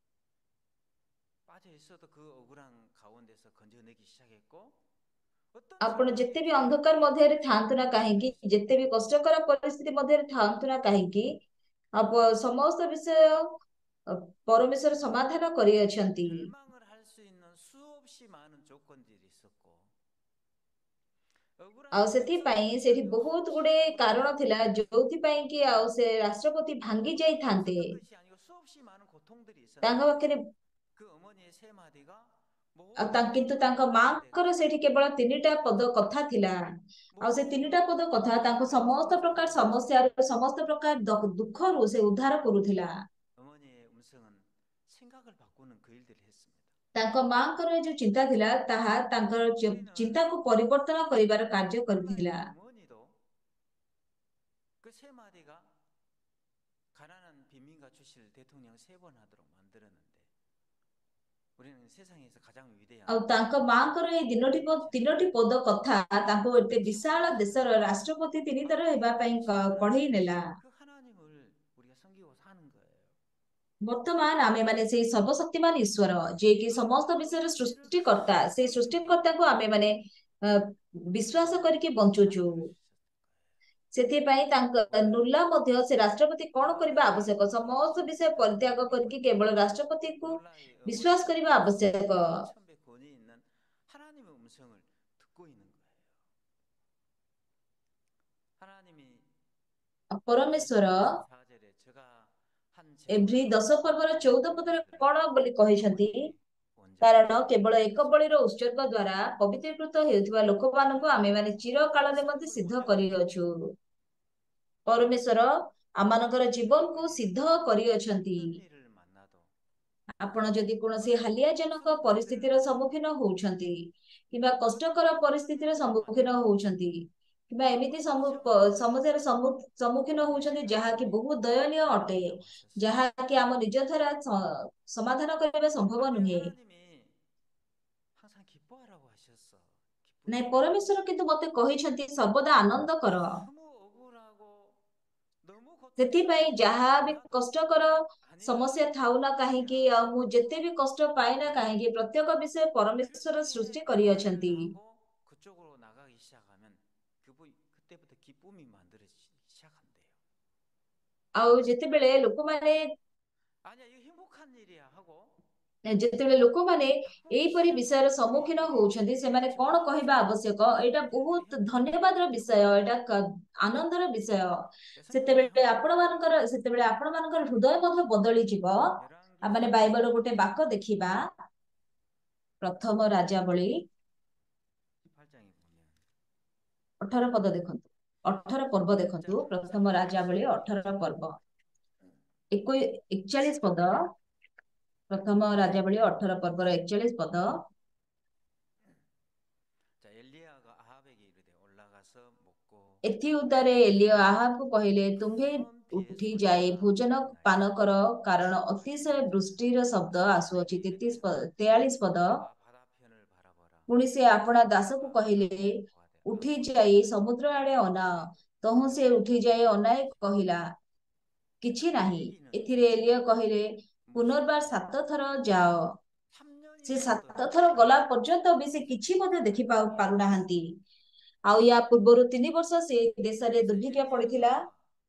빠져 있어도 그 억울한 가운데서 건져내기 시작했고 어떤 ଆପଣ 상황에 ଯେତେ ବି 처해도 ଅନ୍ଧକାର ମଧ୍ୟରେ 그것을 ଥାଆନ୍ତୁ ନା 극복해낼 କାହିଁକି, 수 ଯେତେ ବି 있는 କଷ୍ଟକର ପରିସ୍ଥିତି ମଧ୍ୟରେ ଥାଆନ୍ତୁ ନା କାହିଁକି, ଆପ ସମସ୍ତ ବିଷୟ ଅ, ପରମେଶ୍ୱର ସମାଧାନ କରିଅଛନ୍ତି। 절망을 할 수 있는 수없이 많은 조건들이 있었고 ଆଉ ସେଥିପାଇଁ ସେଠି ବହୁତ ଗୁଡେ କାରଣ ଥିଲା ଯୋଉଥିପାଇଁ କି ଆଉ ସେ ରାଷ୍ଟ୍ରପତି ଭାଙ୍ଗି 그분이 ଯାଇଥାନ୍ତେ। 없었던 것이 아니고 수없이 많은 고통들이 ତାଙ୍କ 있었는데 ପାଖରେ 그 어머니의 세 마디가 ଆଉ ତା- 모든 କିନ୍ତୁ ତାଙ୍କ 고통을 ମାଙ୍କର 이겨내고 ସେଠି କେବଳ ତିନିଟା ପଦ କଥା ଥିଲା। ଆଉ ସେ ତିନିଟା 모든 ପଦ କଥା ତାଙ୍କୁ ସମସ୍ତ 고통에서 ପ୍ରକାର 벗어나시고 ସମସ୍ୟାରୁ ସମସ୍ତ ପ୍ରକାର ଦ- ଦୁଃଖରୁ ସେ ଉଦ୍ଧାର କରୁଥିଲା। 어머니의 음성은 생각을 바꾸는 그 일들을 했습니다. ତାଙ୍କ ମାଙ୍କର ଯୋଉ ଚିନ୍ତା ଥିଲା ତାହା ତାଙ୍କର ଚି- 우리는 ଚିନ୍ତାକୁ ପରିବର୍ତ୍ତନ କରିବାର କାର୍ଯ୍ୟ 오늘날 କରିଥିଲା। 그 어머니도 그 세 마디가 가난한 빈민가 출신을 대통령 세 번 하도록 만들었는데 우리는 세상에서 가장 위대한 ଆଉ ତାଙ୍କ ମାଙ୍କର ଏଇ ଦିନଟି ପ- 빈민가 ତିନୋଟି 출신을 ପଦ କଥା ତାଙ୍କୁ ଏତେ ବିଶାଳ 키워내었어요. ଦେଶର ରାଷ୍ଟ୍ରପତି ତିନିଥର 바로 이 ହେବା ପାଇଁ 모든 କ- 하나님, କଢେଇ ନେଲା। 그 하나님을 우리가 섬기고 사는 거예요. ବର୍ତ୍ତମାନ ଆମେ ମାନେ ସେଇ ସର୍ବଶକ୍ତିମାନ ଈଶ୍ୱର ଯିଏକି 그 ସମସ୍ତ ବିଷୟରେ 모든 일을 ସୃଷ୍ଟିକର୍ତ୍ତା 하나님을 ସେଇ 섬기는데 ସୃଷ୍ଟିକର୍ତ୍ତାଙ୍କୁ ଆମେ ମାନେ ଅ, ବିଶ୍ୱାସ 하나님은 କରିକି 우리를 ବଞ୍ଚୁଛୁ। 만들어 주셨던 ସେଥିପାଇଁ ତାଙ୍କ 거예요. 오늘 ନୁଲା ମଧ୍ୟ ସେ ରାଷ୍ଟ୍ରପତି କଣ କରିବା 아브라함의 ଆବଶ୍ୟକ 이 ସମସ୍ତ ବିଷୟ 하나님을 ପରିତ୍ୟାଗ 믿고 କରିକି 있는 କେବଳ ରାଷ୍ଟ୍ରପତିକୁ 놀라의 ବିଶ୍ୱାସ 어머니가 କରିବା 세상에 ଆବଶ୍ୟକ। 천천배 권위 있는 하나님의 음성을 듣고 있는 거예요. 하나님이 에브리 ପରମେଶ୍ୱର 십 사 절에 제가 한 ଏଭ୍ରି 제물로 ଦଶ ପର୍ବର 하나님께 ଚଉଦ 드리는 ପଦରେ 것들은 କଣ ବୋଲି କହିଛନ୍ତି? 어머니의 କାରଣ 원죄물이다. କେବଳ ଏକ 그래서 ବଳିର ଉତ୍ସର୍ଗ ଦ୍ଵାରା ପବିତ୍ରୀକୃତ ହେଉଥିବା ଲୋକମାନଙ୍କୁ ଆମେମାନେ 하나님은 ଚିରକାଳ 그 ନିମନ୍ତେ 삶을 ସିଦ୍ଧ 원정하셨어요. କରିଅଛୁ। ପରମେଶ୍ୱର ଆମମାନଙ୍କର ଜୀବନକୁ 여러분이 ସିଦ୍ଧ କରିଅଛନ୍ତି। 힘든 일을 만나도 ଆପଣ ଯଦି କୌଣସି 어려운 ହାଲିଆଜନକ 힘든 일들을 ପରିସ୍ଥିତିର 만나도 ସମ୍ମୁଖୀନ ହଉଛନ୍ତି କିମ୍ବା କଷ୍ଟକର 어떤 ପରିସ୍ଥିତିର 일들을 ସମ୍ମୁଖୀନ 만나도 ହଉଛନ୍ତି କିମ୍ବା ଏମିତି 어떤 ସମ୍ମୁ- ପ- 상황을 ସମସ୍ୟାର 만나도 ସମ୍ମୁ- ସମ୍ମୁଖୀନ 우리 ହଉଛନ୍ତି ଯାହାକି 하나님이 ବହୁତ ଦୟନୀୟ ଅଟେ, 해결한다고 하셨어요. ଯାହାକି ଆମ ନିଜ ଦ୍ୱାରା ସ- ସମାଧାନ କରିବା ସମ୍ଭବ 아니요, ନୁହେଁ। 하나님이 항상 기뻐하라고 하셨어. ନାଇଁ, 기쁘시라고. ପରମେଶ୍ୱର କିନ୍ତୁ ମତେ କହିଛନ୍ତି ସର୍ବଦା ଆନନ୍ଦ କର। 너무 억울하고 너무 ସେଥିପାଇଁ 고통스러운 일을 ଯାହା ବି 만나도 କଷ୍ଟକର ସମସ୍ୟା 아니라 ଥାଉ ନା କାହିଁକି 아니라 ଆଉ ମୁଁ ଯେତେ ବି କଷ୍ଟ ପାଏ ନା 아니라 କାହିଁକି ପ୍ରତ୍ୟେକ ବିଷୟ ପରମେଶ୍ୱର 그렇게 ସୃଷ୍ଟି 말을 କରିଅଛନ୍ତି। 하고 그쪽으로 나가기 시작하면 그분 그때부터 기쁨이 만들어지기 시작한대요. ଆଉ ଯେତେବେଳେ ଲୋକମାନେ 아니야, 이거 행복한 일이야 하고 ଯେତେବେଳେ ଲୋକମାନେ 바꾸기 ଏଇପରି ବିଷୟର 시작하면 그 ସମ୍ମୁଖୀନ 일들이 ହଉଛନ୍ତି ସେମାନେ କଣ କହିବା 점점 ଆବଶ୍ୟକ? ଏଇଟା 그 일들이 ବହୁତ 행복해지고 ଧନ୍ୟବାଦର ବିଷୟ, ଏଇଟା କ- ଆନନ୍ଦର ବିଷୟ। 성경에 ସେତେବେଳେ 한번 ଆପଣମାନଙ୍କର ସେତେବେଳେ ଆପଣମାନଙ୍କର ହୃଦୟ ମଧ୍ୟ ବଦଳିଯିବ। ଆମେ 열왕기상 ବାଇବଲର ଗୋଟେ ବାକ ଦେଖିବା, ପ୍ରଥମ ରାଜାବଳୀ 십팔 장에 보면 ଅଠର ପଦ ଦେଖନ୍ତୁ, ଅଠର ପର୍ବ 일 장 ଦେଖନ୍ତୁ, ପ୍ରଥମ ରାଜାବଳୀ ଅଠର 삼십칠 ପର୍ବ ଏକୋଇ ଏକଚାଳିଶ ପଦ, ପ୍ରଥମ ରାଜାବଳୀ ଅଠର ପର୍ବର ଏକଚାଳିଶ ପଦ। 자, 엘리야가 아합에게 이르되 올라가서 먹고 ଏଥି ଉତ୍ତାରେ ଏଲିୟ ଆହାବକୁ କହିଲେ, ତୁମ୍ଭେ 큰 비의 ଉଠି ଯାଇ 소리가 ଭୋଜନ ପାନ 나이다. କର, କାରଣ ଅତିଶୟ ବୃଷ୍ଟିର ଶବ୍ଦ 사람에게 ଆସୁଅଛି। ତେତିଶ 이르되 ପ- ତେୟାଳିଶ ପଦ। 올라가 바다편을 바라보라. ପୁଣି ସେ ଆପଣା ଦାସକୁ 사자가 କହିଲେ, 그러므로 고하되 ଉଠି ଯାଇ 아무것도 ସମୁଦ୍ର ଆଡେ ଅନାଅ। 없나니 ତହୁଁ ସେ ଉଠି ଯାଇ ଅନାଇ 없지. କହିଲା, କିଛି ନାହିଁ। 엘리는 ଏଥିରେ ଏଲିୟ କହିଲେ, ପୁନର୍ବାର 무슨 ସାତ ଥର ଯାଅ। 삼 년이 ସେ ସାତ 넘도록 ଥର ଗଲା 그곳에 ପର୍ଯ୍ୟନ୍ତ ବି ସେ 무슨 କିଛି ମଧ୍ୟ ଦେଖି ପାରୁ- 사람이 없었다. ପାରୁନାହାନ୍ତି। ଆଉ ୟା ପୂର୍ବରୁ ତିନି ବର୍ଷ ସେ ଦେଶରେ 그래서 ଦୁର୍ଭିକ୍ଷ ପଡିଥିଲା। 엘리야가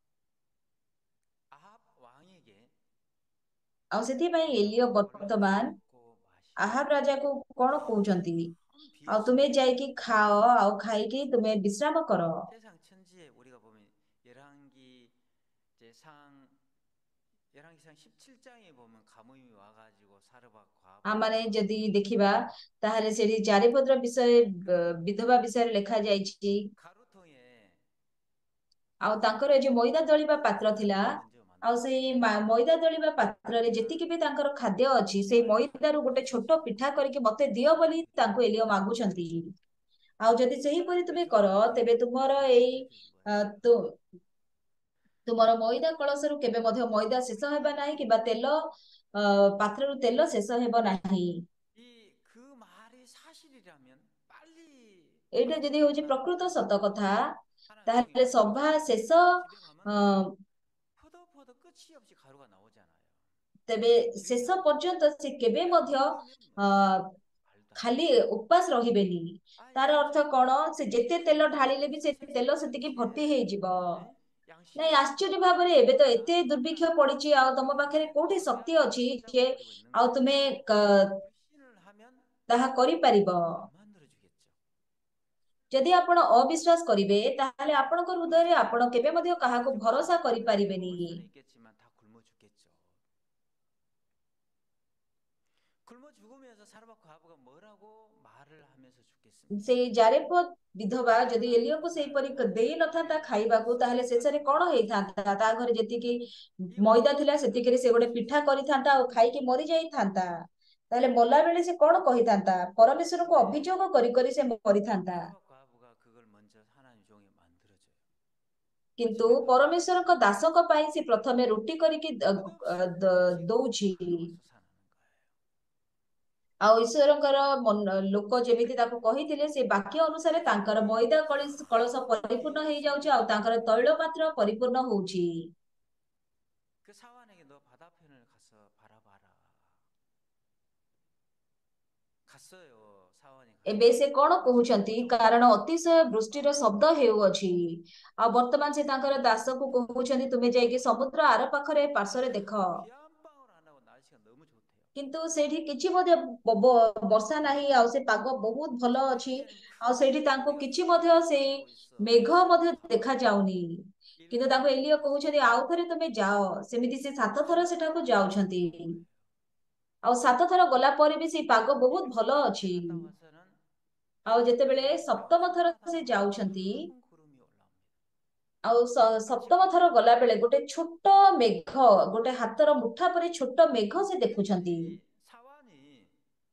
아합 왕에게 ଆଉ ସେଥିପାଇଁ ଏଲିୟ 너는 올라가서 ବର୍ତ୍ତମାନ 먹고 마시고 ଆହାବ ରାଜାକୁ କଣ କହୁଛନ୍ତି? 큰 비의 ଆଉ ତୁମେ 소리가 ଯାଇକି ଖାଅ, ଆଉ ଖାଇକି ତୁମେ ବିଶ୍ରାମ କର। 세상 천지에 우리가 보면 열왕기 제상 열왕기상 십칠 장에 보면 가뭄이 와가지고 사르밧 ଆମମାନେ 과부가 ଯଦି ଦେଖିବା ତାହେଲେ ସେଠି ଚାରିପଦର ବିଷୟ ବ- 그 ବିଧବା ବିଷୟରେ ଲେଖା ଯାଇଛି। 가루통에 ଆଉ ତାଙ୍କର ଏ ଯୋଉ ମଇଦା ଦଳିବା ପାତ୍ର ଥିଲା, 가루통을 던져 ଆଉ ସେଇ 만들었어요. ମା- ମଇଦା ଦଳିବା ପାତ୍ରରେ 그러니까 ଯେତିକି ବି ତାଙ୍କର ଖାଦ୍ୟ ଅଛି ସେଇ 정말 ମଇଦାରୁ ଗୋଟେ 하나님께서 ଛୋଟ ପିଠା କରିକି ମତେ ଦିଅ ବୋଲି ତାଙ୍କୁ ଏଲିୟ ମାଗୁଛନ୍ତି। ଆଉ ଯଦି ସେହିପରି 하나님께 ତୁମେ କର 주어진 ତେବେ 기회를 ତୁମର ଏଇ 놓치게 된 ଅ, 거예요. ତୁ ତୁମର ମଇଦା କଳସରୁ କେବେ ମଧ୍ୟ ମଇଦା ଶେଷ ହେବା ନାହିଁ କିମ୍ବା ତେଲ ଅ, ପାତ୍ରରୁ ତେଲ ଶେଷ ହେବ ନାହିଁ। 이 그 말이 사실이라면 빨리 ଏଇଟା ଯଦି 가정이 ହଉଛି ପ୍ରକୃତ 끝나고 ସତ କଥା, 하나님 종이 ତାହେଲେ 말씀하신 ସଭା 대로 ଶେଷ 집에 가면 ଅ, 퍼덕 퍼덕 끝이 없이 가루가 나오잖아요. ତେବେ ଶେଷ 이러면 ପର୍ଯ୍ୟନ୍ତ ସେ କେବେ ମଧ୍ୟ 먹으면 ଅ, 먹을수록 말도 안 ଖାଲି 돼. ଉପାସ ରହିବେନି। 아, ତାର ଅର୍ଥ 양심이 କଣ? ସେ ଯେତେ ତେଲ 이게 ଢାଳିଲେ ବି 무슨 ସେ 세상 ତେଲ ସେତିକି ଭର୍ତ୍ତି 천지에 ହେଇଯିବ। 에? ନାଇଁ, 양심이 ଆଶ୍ଚର୍ଯ୍ୟ ଭାବରେ ଏବେ ତ 없는 ଏତେ ଦୁର୍ଭିକ୍ଷ 하나님이 ପଡିଛି ଆଉ ତମ ପାଖରେ 우리를 କୋଉଠି ଶକ୍ତି 어디하다가 ଅଛି 생각을 ଯେ 버리고 있는 ଆଉ 거예요. ତୁମେ କ- 불신을 하면 ତାହା କରିପାରିବ? 안 만들어 주겠죠. ଯଦି ଆପଣ ଅବିଶ୍ୱାସ କରିବେ ତାହେଲେ ଆପଣଙ୍କ ହୃଦୟରେ ଆପଣ କେବେ ମଧ୍ୟ କାହାକୁ 지금 ଭରସା 얼마나 କରିପାରିବେନି। 먹을 수는 있겠지만 다 굶어 죽겠죠. 굶어 죽으면서 사르밧 과부가 뭐라고 말을 하면서 죽겠습니까? ସେଇ ଜାରେଫତ ବିଧବା ଯଦି 하나님이 ଏଲିୟକୁ 그 ସେଇପରି 사람을 ଦେଇ ନଥାନ୍ତା 우리에게 ଖାଇବାକୁ ତାହେଲେ ଶେଷରେ 속삭였다고 କଣ 말씀하시죠. ହେଇଥାନ୍ତା? ତା ଘରେ ଯେତିକି 이것이 ମଇଦା ଥିଲା ସେତିକିରେ ସେ 하나님의 ଗୋଟେ ପିଠା କରିଥାନ୍ତା ଆଉ 신실하심이라는 ଖାଇକି 것입니다. ମରି ଯାଇଥାନ୍ତା। ତାହେଲେ ମଲା ବେଳେ ସେ କଣ କହିଥାନ୍ତା? ପରମେଶ୍ୱରଙ୍କୁ 근데 ଅଭିଯୋଗ କରି କରି ସେ ମରିଥାନ୍ତା। 사르밧 과부가 그걸 먼저 하나님 종에 만들어줘요. କିନ୍ତୁ 집에 밥을 ପରମେଶ୍ୱରଙ୍କ 만들어줘요. ଦାସଙ୍କ ପାଇଁ ସେ ପ୍ରଥମେ ରୁଟି କରିକି ଦ- ଅ, 끝없이 ଦ- 음식을 ଦଉଛି। 나누어 솟아나는 거예요. ଆଉ ଈଶ୍ୱରଙ୍କର ମନ ଲୋକ ଯେମିତି ତାକୁ କହିଥିଲେ ସେ ବାକ୍ୟ ଅନୁସାରେ ତାଙ୍କର ମଇଦା କଳିସ- କଳସ ପରିପୂର୍ଣ୍ଣ ହେଇଯାଉଛି ଆଉ ତାଙ୍କର ତୈଳ ପାତ୍ର ପରିପୂର୍ଣ୍ଣ ହଉଛି। 그 사환에게 너 바다편을 가서 바라봐라. 갔어요. 사환이 ଏବେ 가서. ସେ କଣ 지금 କହୁଛନ୍ତି? 너무 କାରଣ 좋아요. ଅତିଶୟ ବୃଷ୍ଟିର ଶବ୍ଦ ହେଉଅଛି। ଆଉ ବର୍ତ୍ତମାନ ସେ ତାଙ୍କର ଦାସକୁ କହୁଛନ୍ତି ତୁମେ ଯାଇକି ସମୁଦ୍ର ଆର ପାଖରେ ପାର୍ଶ୍ୱରେ ଦେଖ। 비 한 방울 안 하고 날씨가 너무 좋대요. କିନ୍ତୁ ସେଇଠି କିଛି ମଧ୍ୟ ବ- ବ- ବର୍ଷା ନାହିଁ ଆଉ ସେ ପାଗ ବହୁତ ଭଲ ଅଛି। 저녁에는 ଆଉ ସେଇଠି 큰 ତାଙ୍କୁ 소리가 କିଛି ମଧ୍ୟ ସେଇ 들리고 있어. ମେଘ ମଧ୍ୟ 가봐. ଦେଖା ଯାଉନି। କିନ୍ତୁ 일곱 ତାଙ୍କୁ 번 ଏଲିୟ 갔어요. କହୁଛନ୍ତି ଆଉ ଥରେ ତୁମେ ଯାଅ। ସେମିତି ସେ ସାତ ଥର ସେଠାକୁ 정말 ଯାଉଛନ୍ତି। 좋은 거예요. ଆଉ ସାତ ଥର ଗଲା ପରେ ବି ସେଇ ପାଗ ବହୁତ 일곱 ଭଲ 번째 ଅଛି। 갔다 와서는 ଆଉ ଯେତେବେଳେ 하늘에서 ସପ୍ତମ ଥର ସେ 손바닥만한 ଯାଉଛନ୍ତି 큰 구름이 올라옵니다. ଆଉ ସ- ସପ୍ତମ ଥର ଗଲା ବେଳେ ଗୋଟେ ଛୋଟ ମେଘ ଗୋଟେ ହାତର ମୁଠା ପରି ଛୋଟ ମେଘ ସେ 그러니까 ଦେଖୁଛନ୍ତି। 이 사환이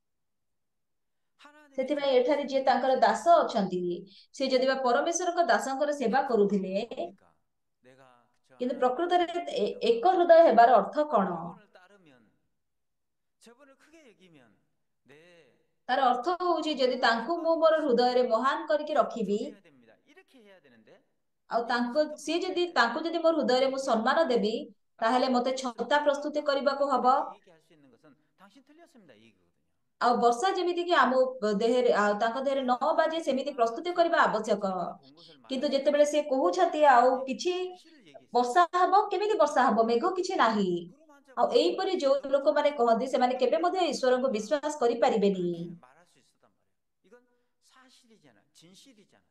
하나님의 ସେଥିପାଇଁ 종들의 ଏଠାରେ ଯିଏ 섬기는 ତାଙ୍କର 것을 ଦାସ ଅଛନ୍ତି ସେ ଯଦି ବା ପରମେଶ୍ୱରଙ୍କ ଦାସଙ୍କର ସେବା 한 마음으로 କରୁଥିଲେ 뭡니까? 내가 저 କିନ୍ତୁ 하나님의 ପ୍ରକୃତରେ 종을 ଏ- 붙들다가 ଏକ ହୃଦୟ ହେବାର ଅର୍ଥ କଣ? 그분을 따르면 저분을 크게 여기면 내 ତାର ଅର୍ଥ ହଉଛି ଯଦି 내가 ତାଙ୍କୁ ମୁଁ 영광이 ମୋର 되시면 ହୃଦୟରେ ମହାନ କରିକି ରଖିବି 존중해야 됩니다. 이렇게 해야 되는데 ଆଉ 이게 ତାଙ୍କ 어떤 ସିଏ 마음이 ଯଦି 돼요? ତାଙ୍କୁ ଯଦି ମୋର ହୃଦୟରେ ମୁଁ ସମ୍ମାନ ଦେବି ତାହେଲେ 아, ମତେ ଛତା ପ୍ରସ୍ତୁତି କରିବାକୁ 성취받았다고 ହବ। 이렇게 얘기할 수 있는 것은 당신 틀렸습니다. 이 얘기거든요. ଆଉ ବର୍ଷା ଯେମିତି କି ଆମ ଦେହରେ ଆଉ ତାଙ୍କ ଦେହରେ ନ 사람들은 ବାଜେ 이렇게 ସେମିତି 말하면 ପ୍ରସ୍ତୁତି କରିବା 저분이 ଆବଶ୍ୟକ। 자기가 본 것을 କିନ୍ତୁ 말하는 게 ଯେତେବେଳେ 아니라 ସେ କହୁଛନ୍ତି ଆଉ 사실을 얘기해요. କିଛି 진실을 얘기했어요. ବର୍ଷା ହବ କେମିତି ବର୍ଷା ହବ ମେଘ କିଛି ନାହିଁ। 구름 한 ଆଉ 자국 ଏଇପରି 없는데 ଯୋଉ 너가 ଲୋକମାନେ 저기서 କହନ୍ତି ସେମାନେ କେବେ 하나님을 ମଧ୍ୟ ଈଶ୍ୱରଙ୍କୁ 붙들어라. ବିଶ୍ୱାସ କରିପାରିବେନି। 그렇게 말할 수 있었단 말이에요. 이건 사실이잖아요. 진실이잖아요.